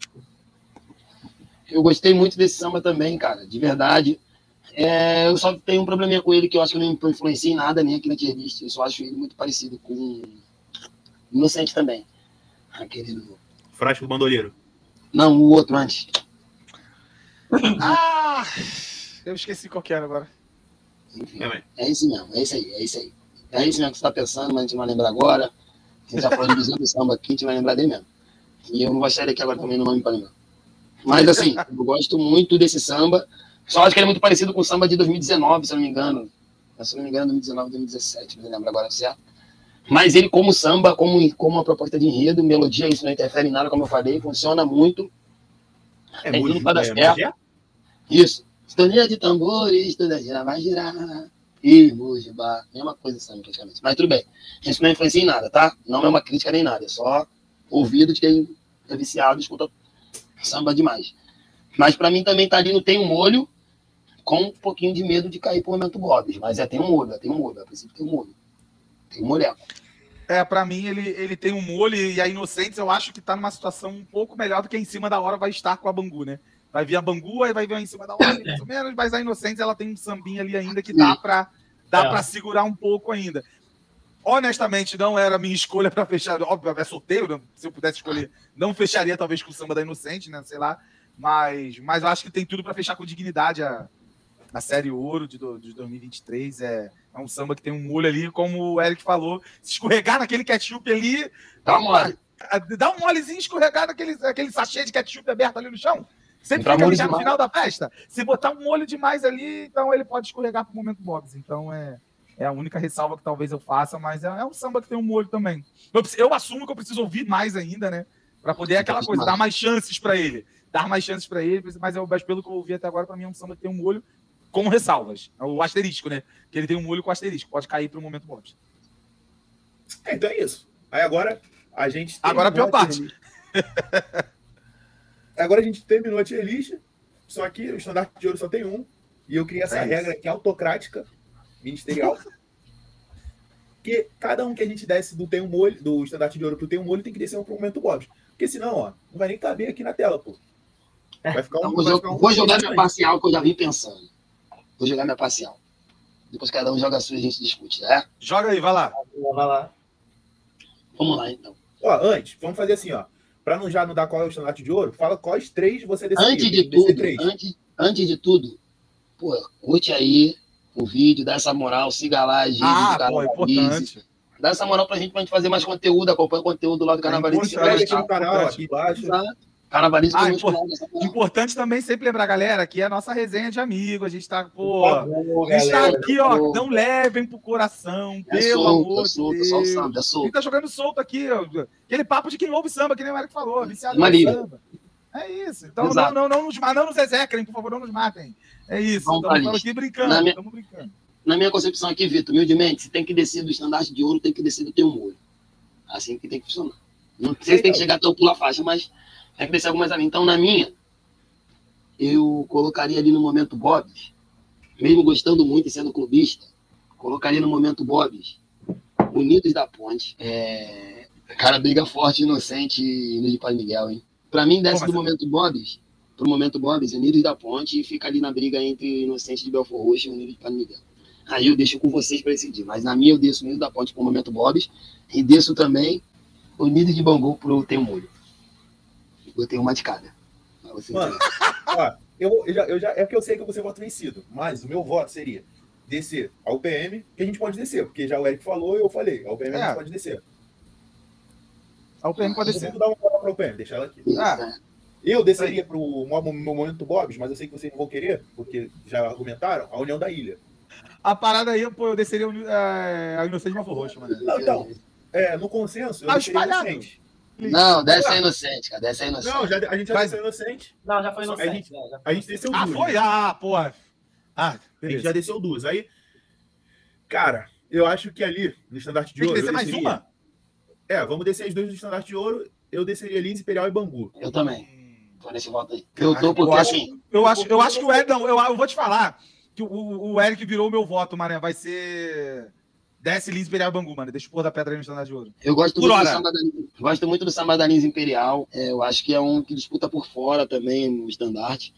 Speaker 3: Eu gostei muito desse samba também, cara, de verdade. Eu só tenho um probleminha com ele que eu acho que não influencia em nada, nem aqui na tier list. Eu só acho ele muito parecido com Inocente também. Aquele do...
Speaker 1: Frasco Bandoleiro.
Speaker 3: Não, o outro antes.
Speaker 2: Eu esqueci qual que era agora.
Speaker 3: Enfim, é isso mesmo, é isso aí. É isso mesmo que você tá pensando, mas a gente vai lembrar agora. A gente já falou de visão do samba aqui, a gente vai lembrar dele mesmo. E eu não vou sair daqui agora também no nome para lembrar. Mas assim, eu gosto muito desse samba. Só acho que ele é muito parecido com o samba de 2019, se eu não me engano. Se eu não me engano, 2019, 2017, não me lembro agora certo. Mas ele, como samba, como uma proposta de enredo, melodia, isso não interfere em nada, como eu falei, funciona muito.
Speaker 1: É tudo para dar certo.
Speaker 3: Isso. Sintonia de tambores, toda gira vai girar. E Mujibá, mesma coisa, samba, praticamente. Mas tudo bem. Isso não influencia em nada, tá? Não é uma crítica nem nada. É só ouvido de quem é viciado e escuta samba demais. Mas pra mim também tá ali no Tem um Molho, com um pouquinho de medo de cair pro momento Bob's. Mas tem um molho. A princípio tem um molho. Tem um moleco.
Speaker 2: Pra mim ele tem um molho e a Inocentes eu acho que tá numa situação um pouco melhor do que em cima da hora vai estar com a Bangu, né? Vai vir a Bangu, aí vai vir em cima da hora, mais ou menos, mas a Inocentes ela tem um sambinha ali ainda que dá pra segurar um pouco ainda. Honestamente, não era a minha escolha para fechar, óbvio, é sorteio, se eu pudesse escolher, não fecharia talvez com o samba da Inocente, né? Sei lá, mas eu acho que tem tudo para fechar com dignidade a Série Ouro de 2023. É um samba que tem um molho ali, como o Eric falou, se escorregar naquele ketchup ali, dá um molezinho, escorregar naquele sachê de ketchup aberto ali no chão, sempre fica ali já no final da festa. Se botar um molho demais ali, então ele pode escorregar pro momento Bob's. Então é a única ressalva que talvez eu faça, mas é um samba que tem um molho também. Eu assumo que eu preciso ouvir mais ainda, né? Para poder aquela coisa, dar mais chances para ele. Mas pelo que eu ouvi até agora, para mim é um samba que tem um molho com ressalvas. O asterisco, né? Que ele tem um molho com asterisco. Pode cair para o momento Bob's.
Speaker 1: Então é isso. Aí agora a gente...
Speaker 2: Agora a pior parte.
Speaker 1: Agora a gente terminou a tier list, só que o estandarte de ouro só tem um. E eu criei essa regra aqui, autocrática, ministerial. Que cada um que a gente desce do estandarte de ouro pro tem um molho tem que descer um pro momento Bob's. Porque senão, ó, não vai nem caber aqui na tela, pô. Vai ficar
Speaker 3: vou jogar minha parcial que eu já vim pensando. Vou jogar minha parcial. Depois cada um joga a sua e a gente discute, né?
Speaker 2: Joga aí, vai lá.
Speaker 3: Vamos lá, então.
Speaker 1: Ó, antes, vamos fazer assim, ó. Pra não dar qual é o estandarte de ouro, fala quais 3 você desceria.
Speaker 3: Antes de tudo, pô, curte aí o vídeo, dá essa moral, siga lá, Gigi do
Speaker 2: Canal. Importante.
Speaker 3: Dá essa moral pra gente fazer mais conteúdo, acompanha o conteúdo lá do Carnavalista.
Speaker 1: Inscreve no canal aqui embaixo.
Speaker 3: Carnavalista
Speaker 2: importante também sempre lembrar, galera, que é a nossa resenha de amigo. A gente tá, a gente tá aqui, ó. Não levem pro coração, pelo amor de Deus.
Speaker 3: Só o samba, é solto.
Speaker 2: Quem tá jogando solto aqui, ó, aquele papo de quem ouve samba, que nem o Eric falou, viciado em samba. É isso. Então não nos execrem, por favor, não nos matem. É isso. Estamos aqui brincando. Estamos brincando.
Speaker 3: Na minha concepção aqui, Vitor, humildemente, se tem que descer do estandarte de ouro, tem que descer do teu molho. Assim que tem que funcionar. Não sei se tem que chegar até o pula-faixa, mas tem que descer algumas ali. Então, na minha, eu colocaria ali no momento Bob's, mesmo gostando muito e sendo clubista, colocaria no momento Bob's, Unidos da Ponte. Cara, briga forte, Inocente e de Padre Miguel, hein? Pra mim, desce do momento Bob's, pro momento Bob's, Unidos da Ponte, e fica ali na briga entre Inocente de Belfort Roxo e Unidos de Padre Miguel. Aí eu deixo com vocês para decidir. Mas na minha eu desço Unidos da Ponte pro momento Bob's e desço também Unidos de Bangu pro Tem um Molho. Botei uma de cada.
Speaker 1: Mano, ó, eu já é porque eu sei que você vota vencido, mas o meu voto seria descer ao PM, que a gente pode descer, porque já o Eric falou e eu falei, ao PM a gente pode descer.
Speaker 2: Ao PM pode descer.
Speaker 1: Vamos dar uma palavra para o PM, deixar ela aqui. Eu desceria pro momento Bob's, mas eu sei que vocês não vão querer, porque já argumentaram, a União da Ilha.
Speaker 2: A parada aí, pô, eu desceria a Inocente de Belfort Roxo, mano.
Speaker 1: Não, então, no consenso, eu desceria Inocente.
Speaker 3: Não, desce a Inocente, cara. Desce a Inocente.
Speaker 1: Não, a gente já desceu Inocente.
Speaker 5: Não, já foi Inocente.
Speaker 1: A gente desceu duas.
Speaker 2: Foi? Porra.
Speaker 1: A gente já desceu duas. Aí, cara, eu acho que ali, no estandarte de ouro...
Speaker 2: Tem que descer mais uma?
Speaker 1: Vamos descer as duas do estandarte de ouro. Eu desceria Lins, Imperial e Bangu.
Speaker 3: Eu também. Tô nesse voto aí. Eu tô porque assim...
Speaker 2: Eu acho que o Eric... Não, eu vou te falar que o Eric virou o meu voto, mané. Vai ser... Desce Lins, Imperial e Bangu, mano. Deixa o pôr da pedra aí no estandarte de ouro.
Speaker 3: Eu gosto muito do samba da Lins Imperial. Eu acho que é um que disputa por fora também no estandarte.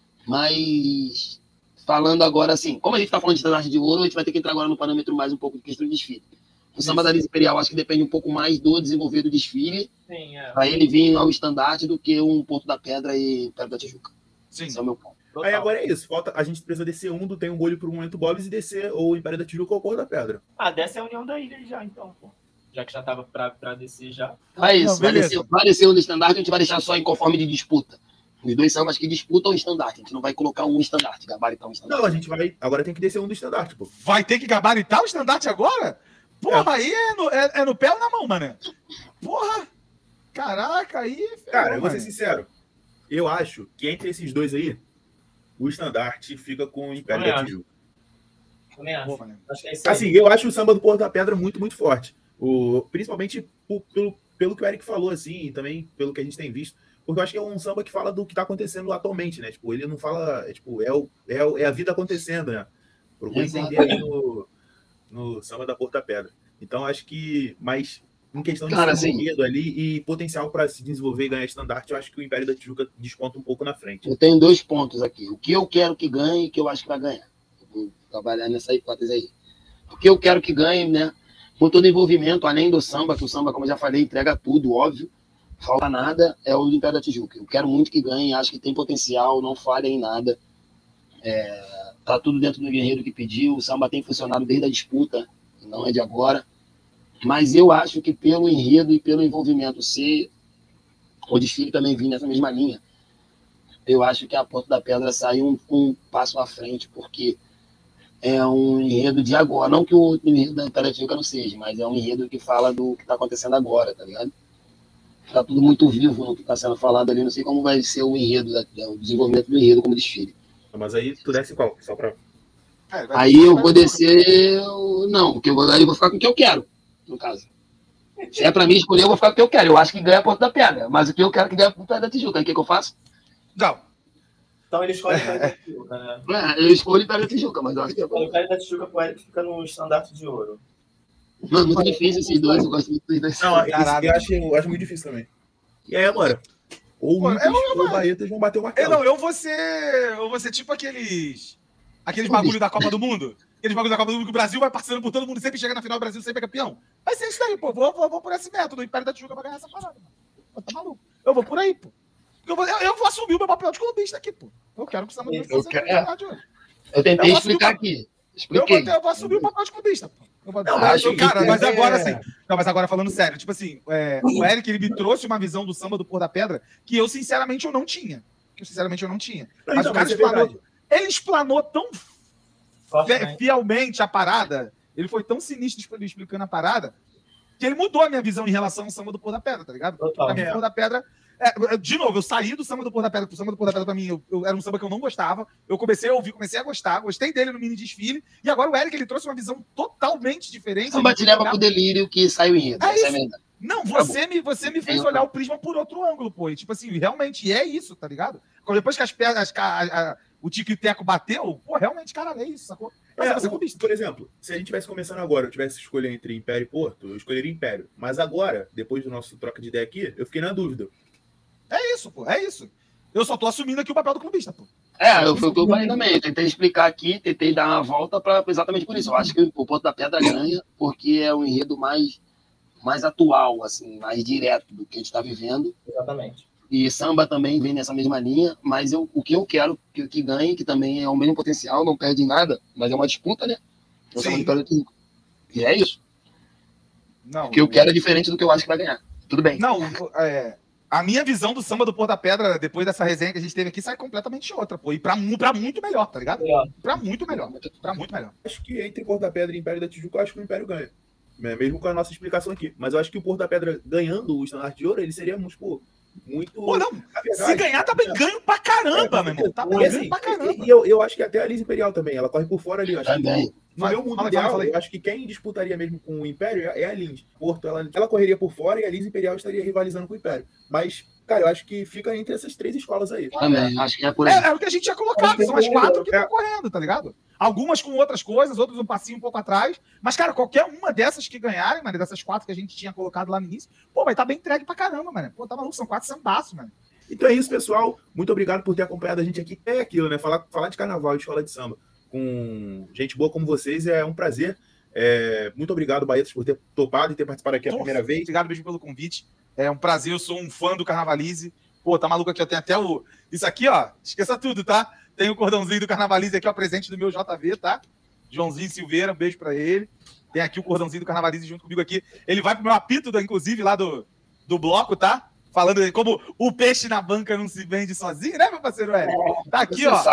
Speaker 3: Mas... Falando agora assim, como a gente tá falando de estandarte de ouro, a gente vai ter que entrar agora no parâmetro mais um pouco de questão de desfile. O samba da Lins Imperial acho que depende um pouco mais do desenvolver do desfile. Para ele vir ao estandarte do que um ponto da pedra e Pedra da Tijuca.
Speaker 2: Sim.
Speaker 3: Esse é o meu ponto.
Speaker 1: Aí agora é isso. Falta, a gente precisa descer tem um bolho pro momento Bob's e descer ou Império da Tijuca ou Porto da Pedra.
Speaker 5: Desce a União da Ilha já, então, pô. Já que já tava pra descer já.
Speaker 3: É isso. Vai descer um do estandarte, a gente vai deixar só em conforme de disputa. Os dois sambas que disputam o estandarte. A gente não vai colocar um estandarte, gabaritar um estandarte.
Speaker 1: Não, a gente vai. Agora tem que descer um do estandarte, pô.
Speaker 2: Vai ter que gabaritar o estandarte agora? Porra, aí é no pé ou na mão, mano? Porra! Caraca, aí.
Speaker 1: Cara, eu vou ser sincero. Eu acho que entre esses dois aí, o estandarte fica com o Império da Tijuca.
Speaker 5: Também acho.
Speaker 1: Assim, eu acho o samba do Porto da Pedra muito, muito forte. Principalmente pelo que o Eric falou, assim, e também pelo que a gente tem visto. Porque eu acho que é um samba que fala do que tá acontecendo atualmente, né? Tipo, ele não fala. Tipo, é a vida acontecendo, né? Procura entender aí no samba da Porto da Pedra. Então, acho que. Mas em questão de enredo ali e potencial para se desenvolver e ganhar estandarte, eu acho que o Império da Tijuca desconta um pouco na frente.
Speaker 3: Eu tenho 2 pontos aqui. O que eu quero que ganhe e o que eu acho que vai ganhar. Eu vou trabalhar nessa hipótese aí. O que eu quero que ganhe, né? Com todo envolvimento, além do samba, que o samba, como eu já falei, entrega tudo, óbvio. Falta nada, é o Império da Tijuca. Eu quero muito que ganhe, acho que tem potencial, não falha em nada. Tá tudo dentro do guerreiro que pediu, o samba tem funcionado desde a disputa, não é de agora. Mas eu acho que pelo enredo e pelo envolvimento, se o desfile também vir nessa mesma linha, eu acho que a Porto da Pedra sai um passo à frente, porque é um enredo de agora. Não que o enredo da Império da Tijuca não seja, mas é um enredo que fala do que está acontecendo agora, tá ligado? Tá tudo muito vivo no que está sendo falado ali. Não sei como vai ser o enredo, o desenvolvimento do enredo como desfile.
Speaker 1: Mas aí tu desce qual? Só pra...
Speaker 3: Aí eu vou descer... Não, porque aí eu vou ficar com o que eu quero, no caso. Se é pra mim escolher, eu vou ficar com o que eu quero. Eu acho que ganha a Porto da Pedra. Mas o que eu quero que ganhe a Porto da Tijuca. Aí o que eu faço?
Speaker 2: Não.
Speaker 5: Então ele escolhe o Império da Tijuca, né?
Speaker 3: Eu escolho o Império da Tijuca, mas eu acho que é bom.
Speaker 5: O Império da Tijuca pro Eric fica no estandarte de ouro.
Speaker 3: Mano, muito difícil esses dois. Eu gosto muito dos dois.
Speaker 1: Não, eu acho muito difícil também. E aí, agora? Ou o Lucas ou o Baetas vão bater o martelo.
Speaker 2: Eu vou ser tipo aqueles bagulho da Copa do Mundo. Aqueles bagulho da Copa do Mundo que o Brasil vai passando por todo mundo, sempre chega na final, o Brasil sempre é campeão. Vai ser isso daí, pô. Vou por esse método. O Império da Tijuca vai ganhar essa parada, mano. Tá maluco? Eu vou por aí, pô. Eu vou assumir o meu papel de clubista aqui, pô. Eu quero que o Samba
Speaker 3: Eu tentei explicar aqui.
Speaker 2: Eu vou assumir o papel de clubista, pô. Mas agora falando sério, tipo assim, o Eric, ele me trouxe uma visão do samba do Porto da Pedra que eu, sinceramente, eu não tinha. Mas o cara ele explanou tão fielmente a parada, ele foi tão sinistro explicando a parada, que ele mudou a minha visão em relação ao samba do Porto da Pedra, tá ligado? Pra mim, o Porto da Pedra... de novo, eu saí do samba do Porto da Pedra, pro samba do Porto da Pedra pra mim, era um samba que eu não gostava, eu comecei a ouvir, comecei a gostar, gostei dele no mini desfile, e agora o Eric, ele trouxe uma visão totalmente diferente.
Speaker 3: Samba te leva pro delírio que saiu em rede.
Speaker 2: Não, você me fez olhar o Prisma por outro ângulo, pô, e tipo assim, realmente é isso, tá ligado? Depois que o Tico e o Teco bateu, pô, realmente, cara, é isso, sacou?
Speaker 1: Por exemplo, se a gente tivesse começando agora, eu tivesse escolher entre Império e Porto, eu escolheria Império. Mas agora, depois do nosso troca de ideia aqui, eu fiquei na dúvida.
Speaker 2: É isso, pô, é isso. Eu só tô assumindo aqui o papel do clubista, pô.
Speaker 3: Foi o que eu falei também. Eu tentei explicar aqui, tentei dar uma volta exatamente por isso. Eu acho que o Porto da Pedra ganha porque é um enredo mais atual, assim, mais direto do que a gente está vivendo.
Speaker 5: Exatamente.
Speaker 3: E samba também vem nessa mesma linha, mas o que eu quero que ganhe, que também é o mesmo potencial, não perde em nada, mas é uma disputa, né? E é isso.
Speaker 2: Não,
Speaker 3: o que eu quero é diferente do que eu acho que vai ganhar. Tudo bem.
Speaker 2: Não, a minha visão do samba do Porto da Pedra, depois dessa resenha que a gente teve aqui, sai completamente outra, pô. E pra muito melhor, tá ligado? Pra muito melhor.
Speaker 1: Acho que entre Porto da Pedra e Império da Tijuca, eu acho que o Império ganha. Mesmo com a nossa explicação aqui. Mas eu acho que o Porto da Pedra ganhando o estandarte de ouro, ele seria muito...
Speaker 2: Pô, não. Se ganhar, tá bem ganho pra caramba, meu irmão. Tá bem ganho pra caramba.
Speaker 1: E eu acho que até a Lisa Imperial também. Ela corre por fora ali. Eu acho
Speaker 3: também.
Speaker 1: No meu mundo ideal, eu acho que quem disputaria mesmo com o Império é a Lins. Porto, ela correria por fora e a Lins Imperial estaria rivalizando com o Império. Mas, cara, eu acho que fica entre essas 3 escolas aí.
Speaker 3: Também, acho que é por aí.
Speaker 2: É o que a gente tinha colocado. São as 4 que estão correndo, tá ligado? Algumas com outras coisas, outras um passinho um pouco atrás. Mas, cara, qualquer uma dessas que ganharem, mano, dessas 4 que a gente tinha colocado lá no início, pô, vai estar bem entregue pra caramba, mano. Pô, tá maluco, são 4 sambaços, mano.
Speaker 1: Então é isso, pessoal. Muito obrigado por ter acompanhado a gente aqui. É aquilo, né? Falar de carnaval e de escola de samba com gente boa como vocês é um prazer. Muito obrigado, Baetas, por ter topado e ter participado aqui a primeira vez.
Speaker 2: Obrigado mesmo pelo convite. É um prazer, eu sou um fã do Carnavalize. Pô, tá maluco aqui, eu tenho até isso aqui, ó, esqueça tudo, tá? Tem o cordãozinho do Carnavalize aqui, ó, presente do meu JV, tá? Joãozinho Silveira, um beijo pra ele. Tem aqui o cordãozinho do Carnavalize junto comigo aqui. Ele vai pro meu apito, inclusive, lá do bloco, tá? Falando como o peixe na banca não se vende sozinho, né, meu parceiro Eric? Tá aqui, ó.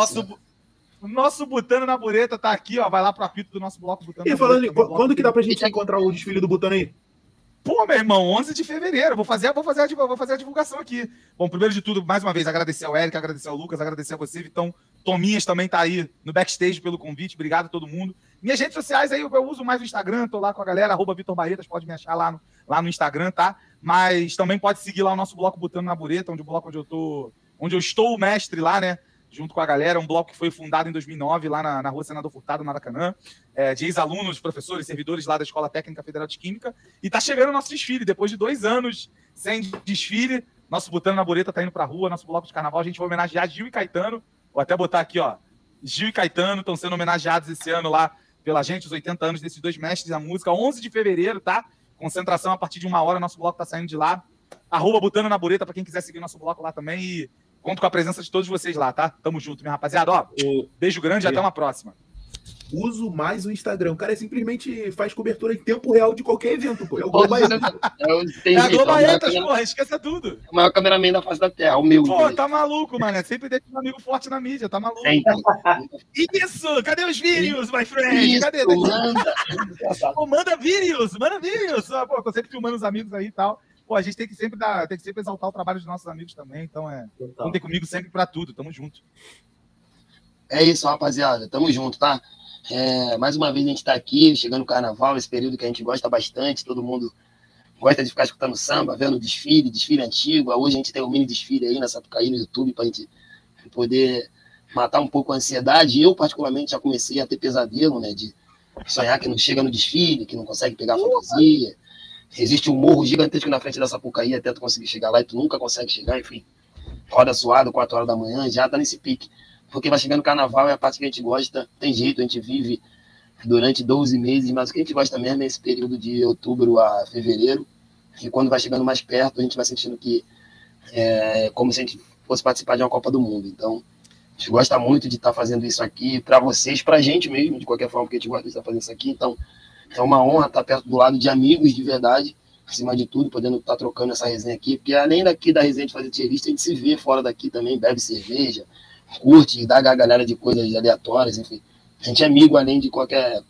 Speaker 2: Nosso Butano na Bureta tá aqui, ó. Vai lá pro apito do nosso bloco Butano
Speaker 1: na Bureta. E falando, quando que dá pra gente encontrar o desfile do Butano aí?
Speaker 2: Pô, meu irmão, 11 de fevereiro. Vou fazer a divulgação aqui. Bom, primeiro de tudo, mais uma vez, agradecer ao Eric, agradecer ao Lucas, agradecer a você, Vitão. Tominhas também tá aí no backstage pelo convite. Obrigado a todo mundo. Minhas redes sociais aí, eu uso mais o Instagram, tô lá com a galera, @VitorBarretas, pode me achar lá no Instagram, tá? Mas também pode seguir lá o nosso bloco Butano na Bureta, onde eu estou o mestre lá, né? Junto com a galera, um bloco que foi fundado em 2009, lá na Rua Senador Furtado, no Maracanã, de ex-alunos, professores, servidores lá da Escola Técnica Federal de Química, e tá chegando o nosso desfile, depois de 2 anos sem desfile, nosso Butano na Bureta tá indo pra rua, nosso bloco de carnaval, a gente vai homenagear Gil e Caetano, vou até botar aqui, ó, Gil e Caetano estão sendo homenageados esse ano lá pela gente, os 80 anos desses 2 mestres da música, 11 de fevereiro, tá? Concentração a partir de 1h, nosso bloco tá saindo de lá, @Butano na Bureta, pra quem quiser seguir nosso bloco lá também, e conto com a presença de todos vocês lá, tá? Tamo junto, minha rapaziada. Ó, beijo grande e até uma próxima.
Speaker 1: Uso mais o Instagram. O cara simplesmente faz cobertura em tempo real de qualquer evento, pô. É o Globaetas.
Speaker 2: É a Globaetas, porra, esqueça tudo.
Speaker 3: É o maior cameraman da face da Terra, o meu.
Speaker 2: Pô, tá maluco, mano. Sempre deixa um amigo forte na mídia, tá maluco. Isso! Cadê os vídeos, my friend?
Speaker 3: Isso,
Speaker 2: cadê?
Speaker 3: manda.
Speaker 2: Pô, manda vídeos! Pô, tô sempre filmando os amigos aí e tal. Pô, a gente tem que sempre exaltar o trabalho dos nossos amigos também. Então, contem comigo sempre pra tudo. Tamo junto.
Speaker 3: É isso, rapaziada. Tamo junto, tá? Mais uma vez a gente tá aqui, chegando no carnaval, esse período que a gente gosta bastante. Todo mundo gosta de ficar escutando samba, vendo desfile antigo. Hoje a gente tem um mini desfile aí na Sapucaí, no YouTube, pra gente poder matar um pouco a ansiedade. Eu, particularmente, já comecei a ter pesadelo, né? De sonhar que não chega no desfile, que não consegue pegar a fantasia. Existe um morro gigantesco na frente da Sapucaí, até tu conseguir chegar lá e tu nunca consegue chegar, enfim. Roda suado, 4 horas da manhã, já tá nesse pique. Porque vai chegando o carnaval, é a parte que a gente gosta, tem jeito, a gente vive durante 12 meses, mas o que a gente gosta mesmo é esse período de outubro a fevereiro, que quando vai chegando mais perto, a gente vai sentindo que é como se a gente fosse participar de uma Copa do Mundo. Então, a gente gosta muito de estar fazendo isso aqui para vocês, pra gente mesmo, de qualquer forma, porque a gente gosta de estar fazendo isso aqui, então é uma honra estar perto do lado de amigos de verdade, acima de tudo, podendo estar trocando essa resenha aqui, porque além daqui da resenha de fazer tier list, a gente se vê fora daqui também, bebe cerveja, curte, dá gargalhada de coisas aleatórias, enfim. A gente é amigo além de qualquer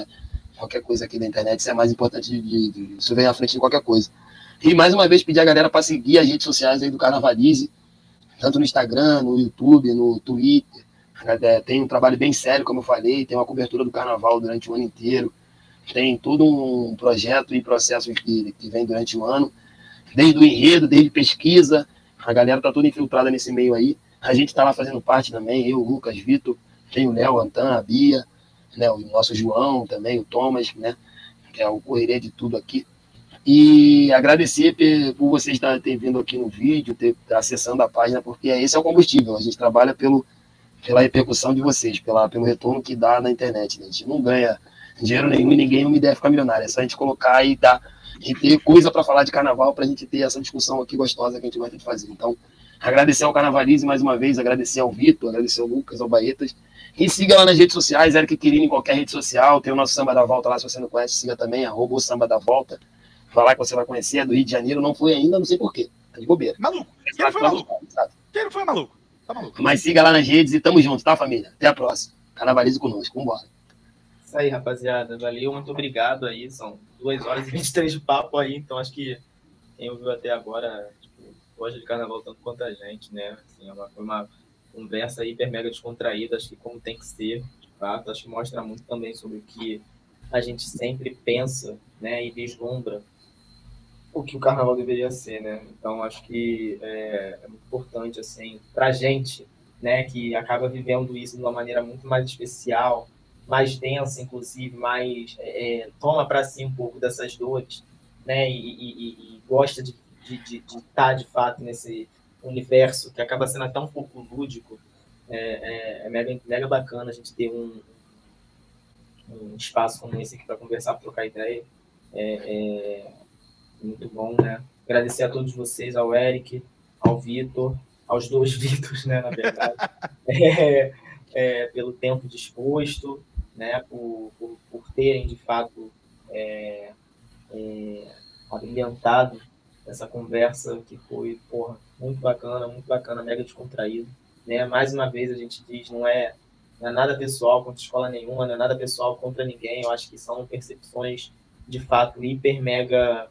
Speaker 3: coisa aqui da internet, isso é mais importante, isso vem à frente de qualquer coisa. E mais uma vez pedir a galera para seguir as redes sociais aí do Carnavalize, tanto no Instagram, no YouTube, no Twitter. Tem um trabalho bem sério, como eu falei, tem uma cobertura do carnaval durante o ano inteiro. Tem todo um projeto e processo que vem durante o ano, desde o enredo, desde pesquisa, a galera tá toda infiltrada nesse meio aí. A gente tá lá fazendo parte também, eu, o Lucas, Vitor, tem o Léo, Antan, a Bia, né, o nosso João também, o Thomas, né, que é o correria de tudo aqui. E agradecer por vocês terem vindo aqui no vídeo, acessando a página, porque esse é o combustível, a gente trabalha pela repercussão de vocês, pelo retorno que dá na internet, né? A gente não ganha dinheiro nenhum e ninguém uma ideia ficar milionária. É só a gente colocar e ter coisa para falar de carnaval, para a gente ter essa discussão aqui gostosa que a gente gosta de fazer. Então, agradecer ao Carnavalize mais uma vez, agradecer ao Vitor, agradecer ao Lucas, ao Baetas. E siga lá nas redes sociais, Eric Quirino em qualquer rede social. Tem o nosso Samba da Volta lá, se você não conhece, siga também, @o Samba da Volta. Vai lá que você vai conhecer, é do Rio de Janeiro, não foi ainda, não sei porquê. Tá de bobeira.
Speaker 2: Maluco. Quem não foi maluco? Quem não foi maluco? Tá maluco.
Speaker 3: Mas siga lá nas redes e tamo junto, tá, família? Até a próxima. Carnavalize conosco, vambora.
Speaker 5: Isso aí, rapaziada. Valeu, muito obrigado aí. São 2 horas e 23 de papo aí, então acho que quem ouviu até agora gosta de carnaval tanto quanto a gente, né? Assim, foi uma conversa hiper mega descontraída, acho que como tem que ser, de fato. Acho que mostra muito também sobre o que a gente sempre pensa, né? E vislumbra o que o carnaval deveria ser, né? Então acho que é muito importante, assim, pra gente, né? Que acaba vivendo isso de uma maneira muito mais especial, mais densa, inclusive, mais toma para si um pouco dessas dores, né? E gosta de estar, de fato, nesse universo que acaba sendo até um pouco lúdico. É mega bacana a gente ter um espaço como esse aqui para conversar, para trocar ideia. Muito bom, né? Agradecer a todos vocês, ao Eric, ao Vitor, aos dois Vitors, né, na verdade, pelo tempo disposto, né, por terem, de fato, abrilhantado essa conversa que foi, muito bacana, mega descontraído, né? Mais uma vez a gente diz, não é nada pessoal contra escola nenhuma, não é nada pessoal contra ninguém, eu acho que são percepções, de fato, hiper, mega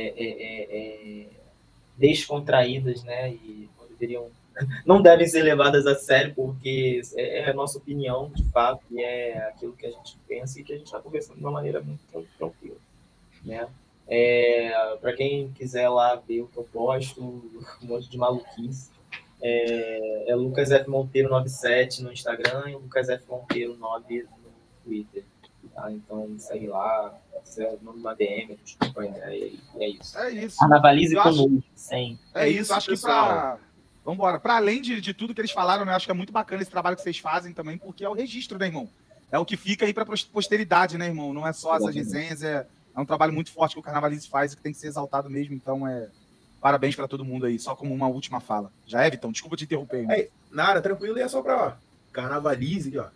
Speaker 5: descontraídas, né? E não devem ser levadas a sério, porque é a nossa opinião, de fato, e é aquilo que a gente pensa e que a gente está conversando de uma maneira muito tranquila, né? Para quem quiser lá ver o que eu posto, um monte de maluquice, é Lucas F. Monteiro 97 no Instagram e Lucas F. Monteiro 9 no Twitter. Tá? Então segue lá, manda uma DM, desculpa, é isso.
Speaker 2: É isso.
Speaker 5: Carnavalize conosco, sem.
Speaker 2: É isso, acho que vambora. Para além de tudo que eles falaram, né? Acho que é muito bacana esse trabalho que vocês fazem também, porque é o registro, né, irmão? É o que fica aí para posteridade, né, irmão? Não é só essas resenhas, é um trabalho muito forte que o Carnavalize faz e que tem que ser exaltado mesmo. Então, parabéns para todo mundo aí. Só como uma última fala. Já é, Vitão? Desculpa te interromper. Irmão.
Speaker 1: Nada, tranquilo. E é só para Carnavalize, ó.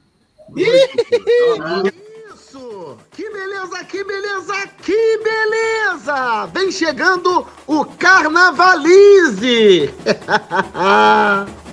Speaker 6: Isso! Que beleza, que beleza, que beleza! Vem chegando o Carnavalize!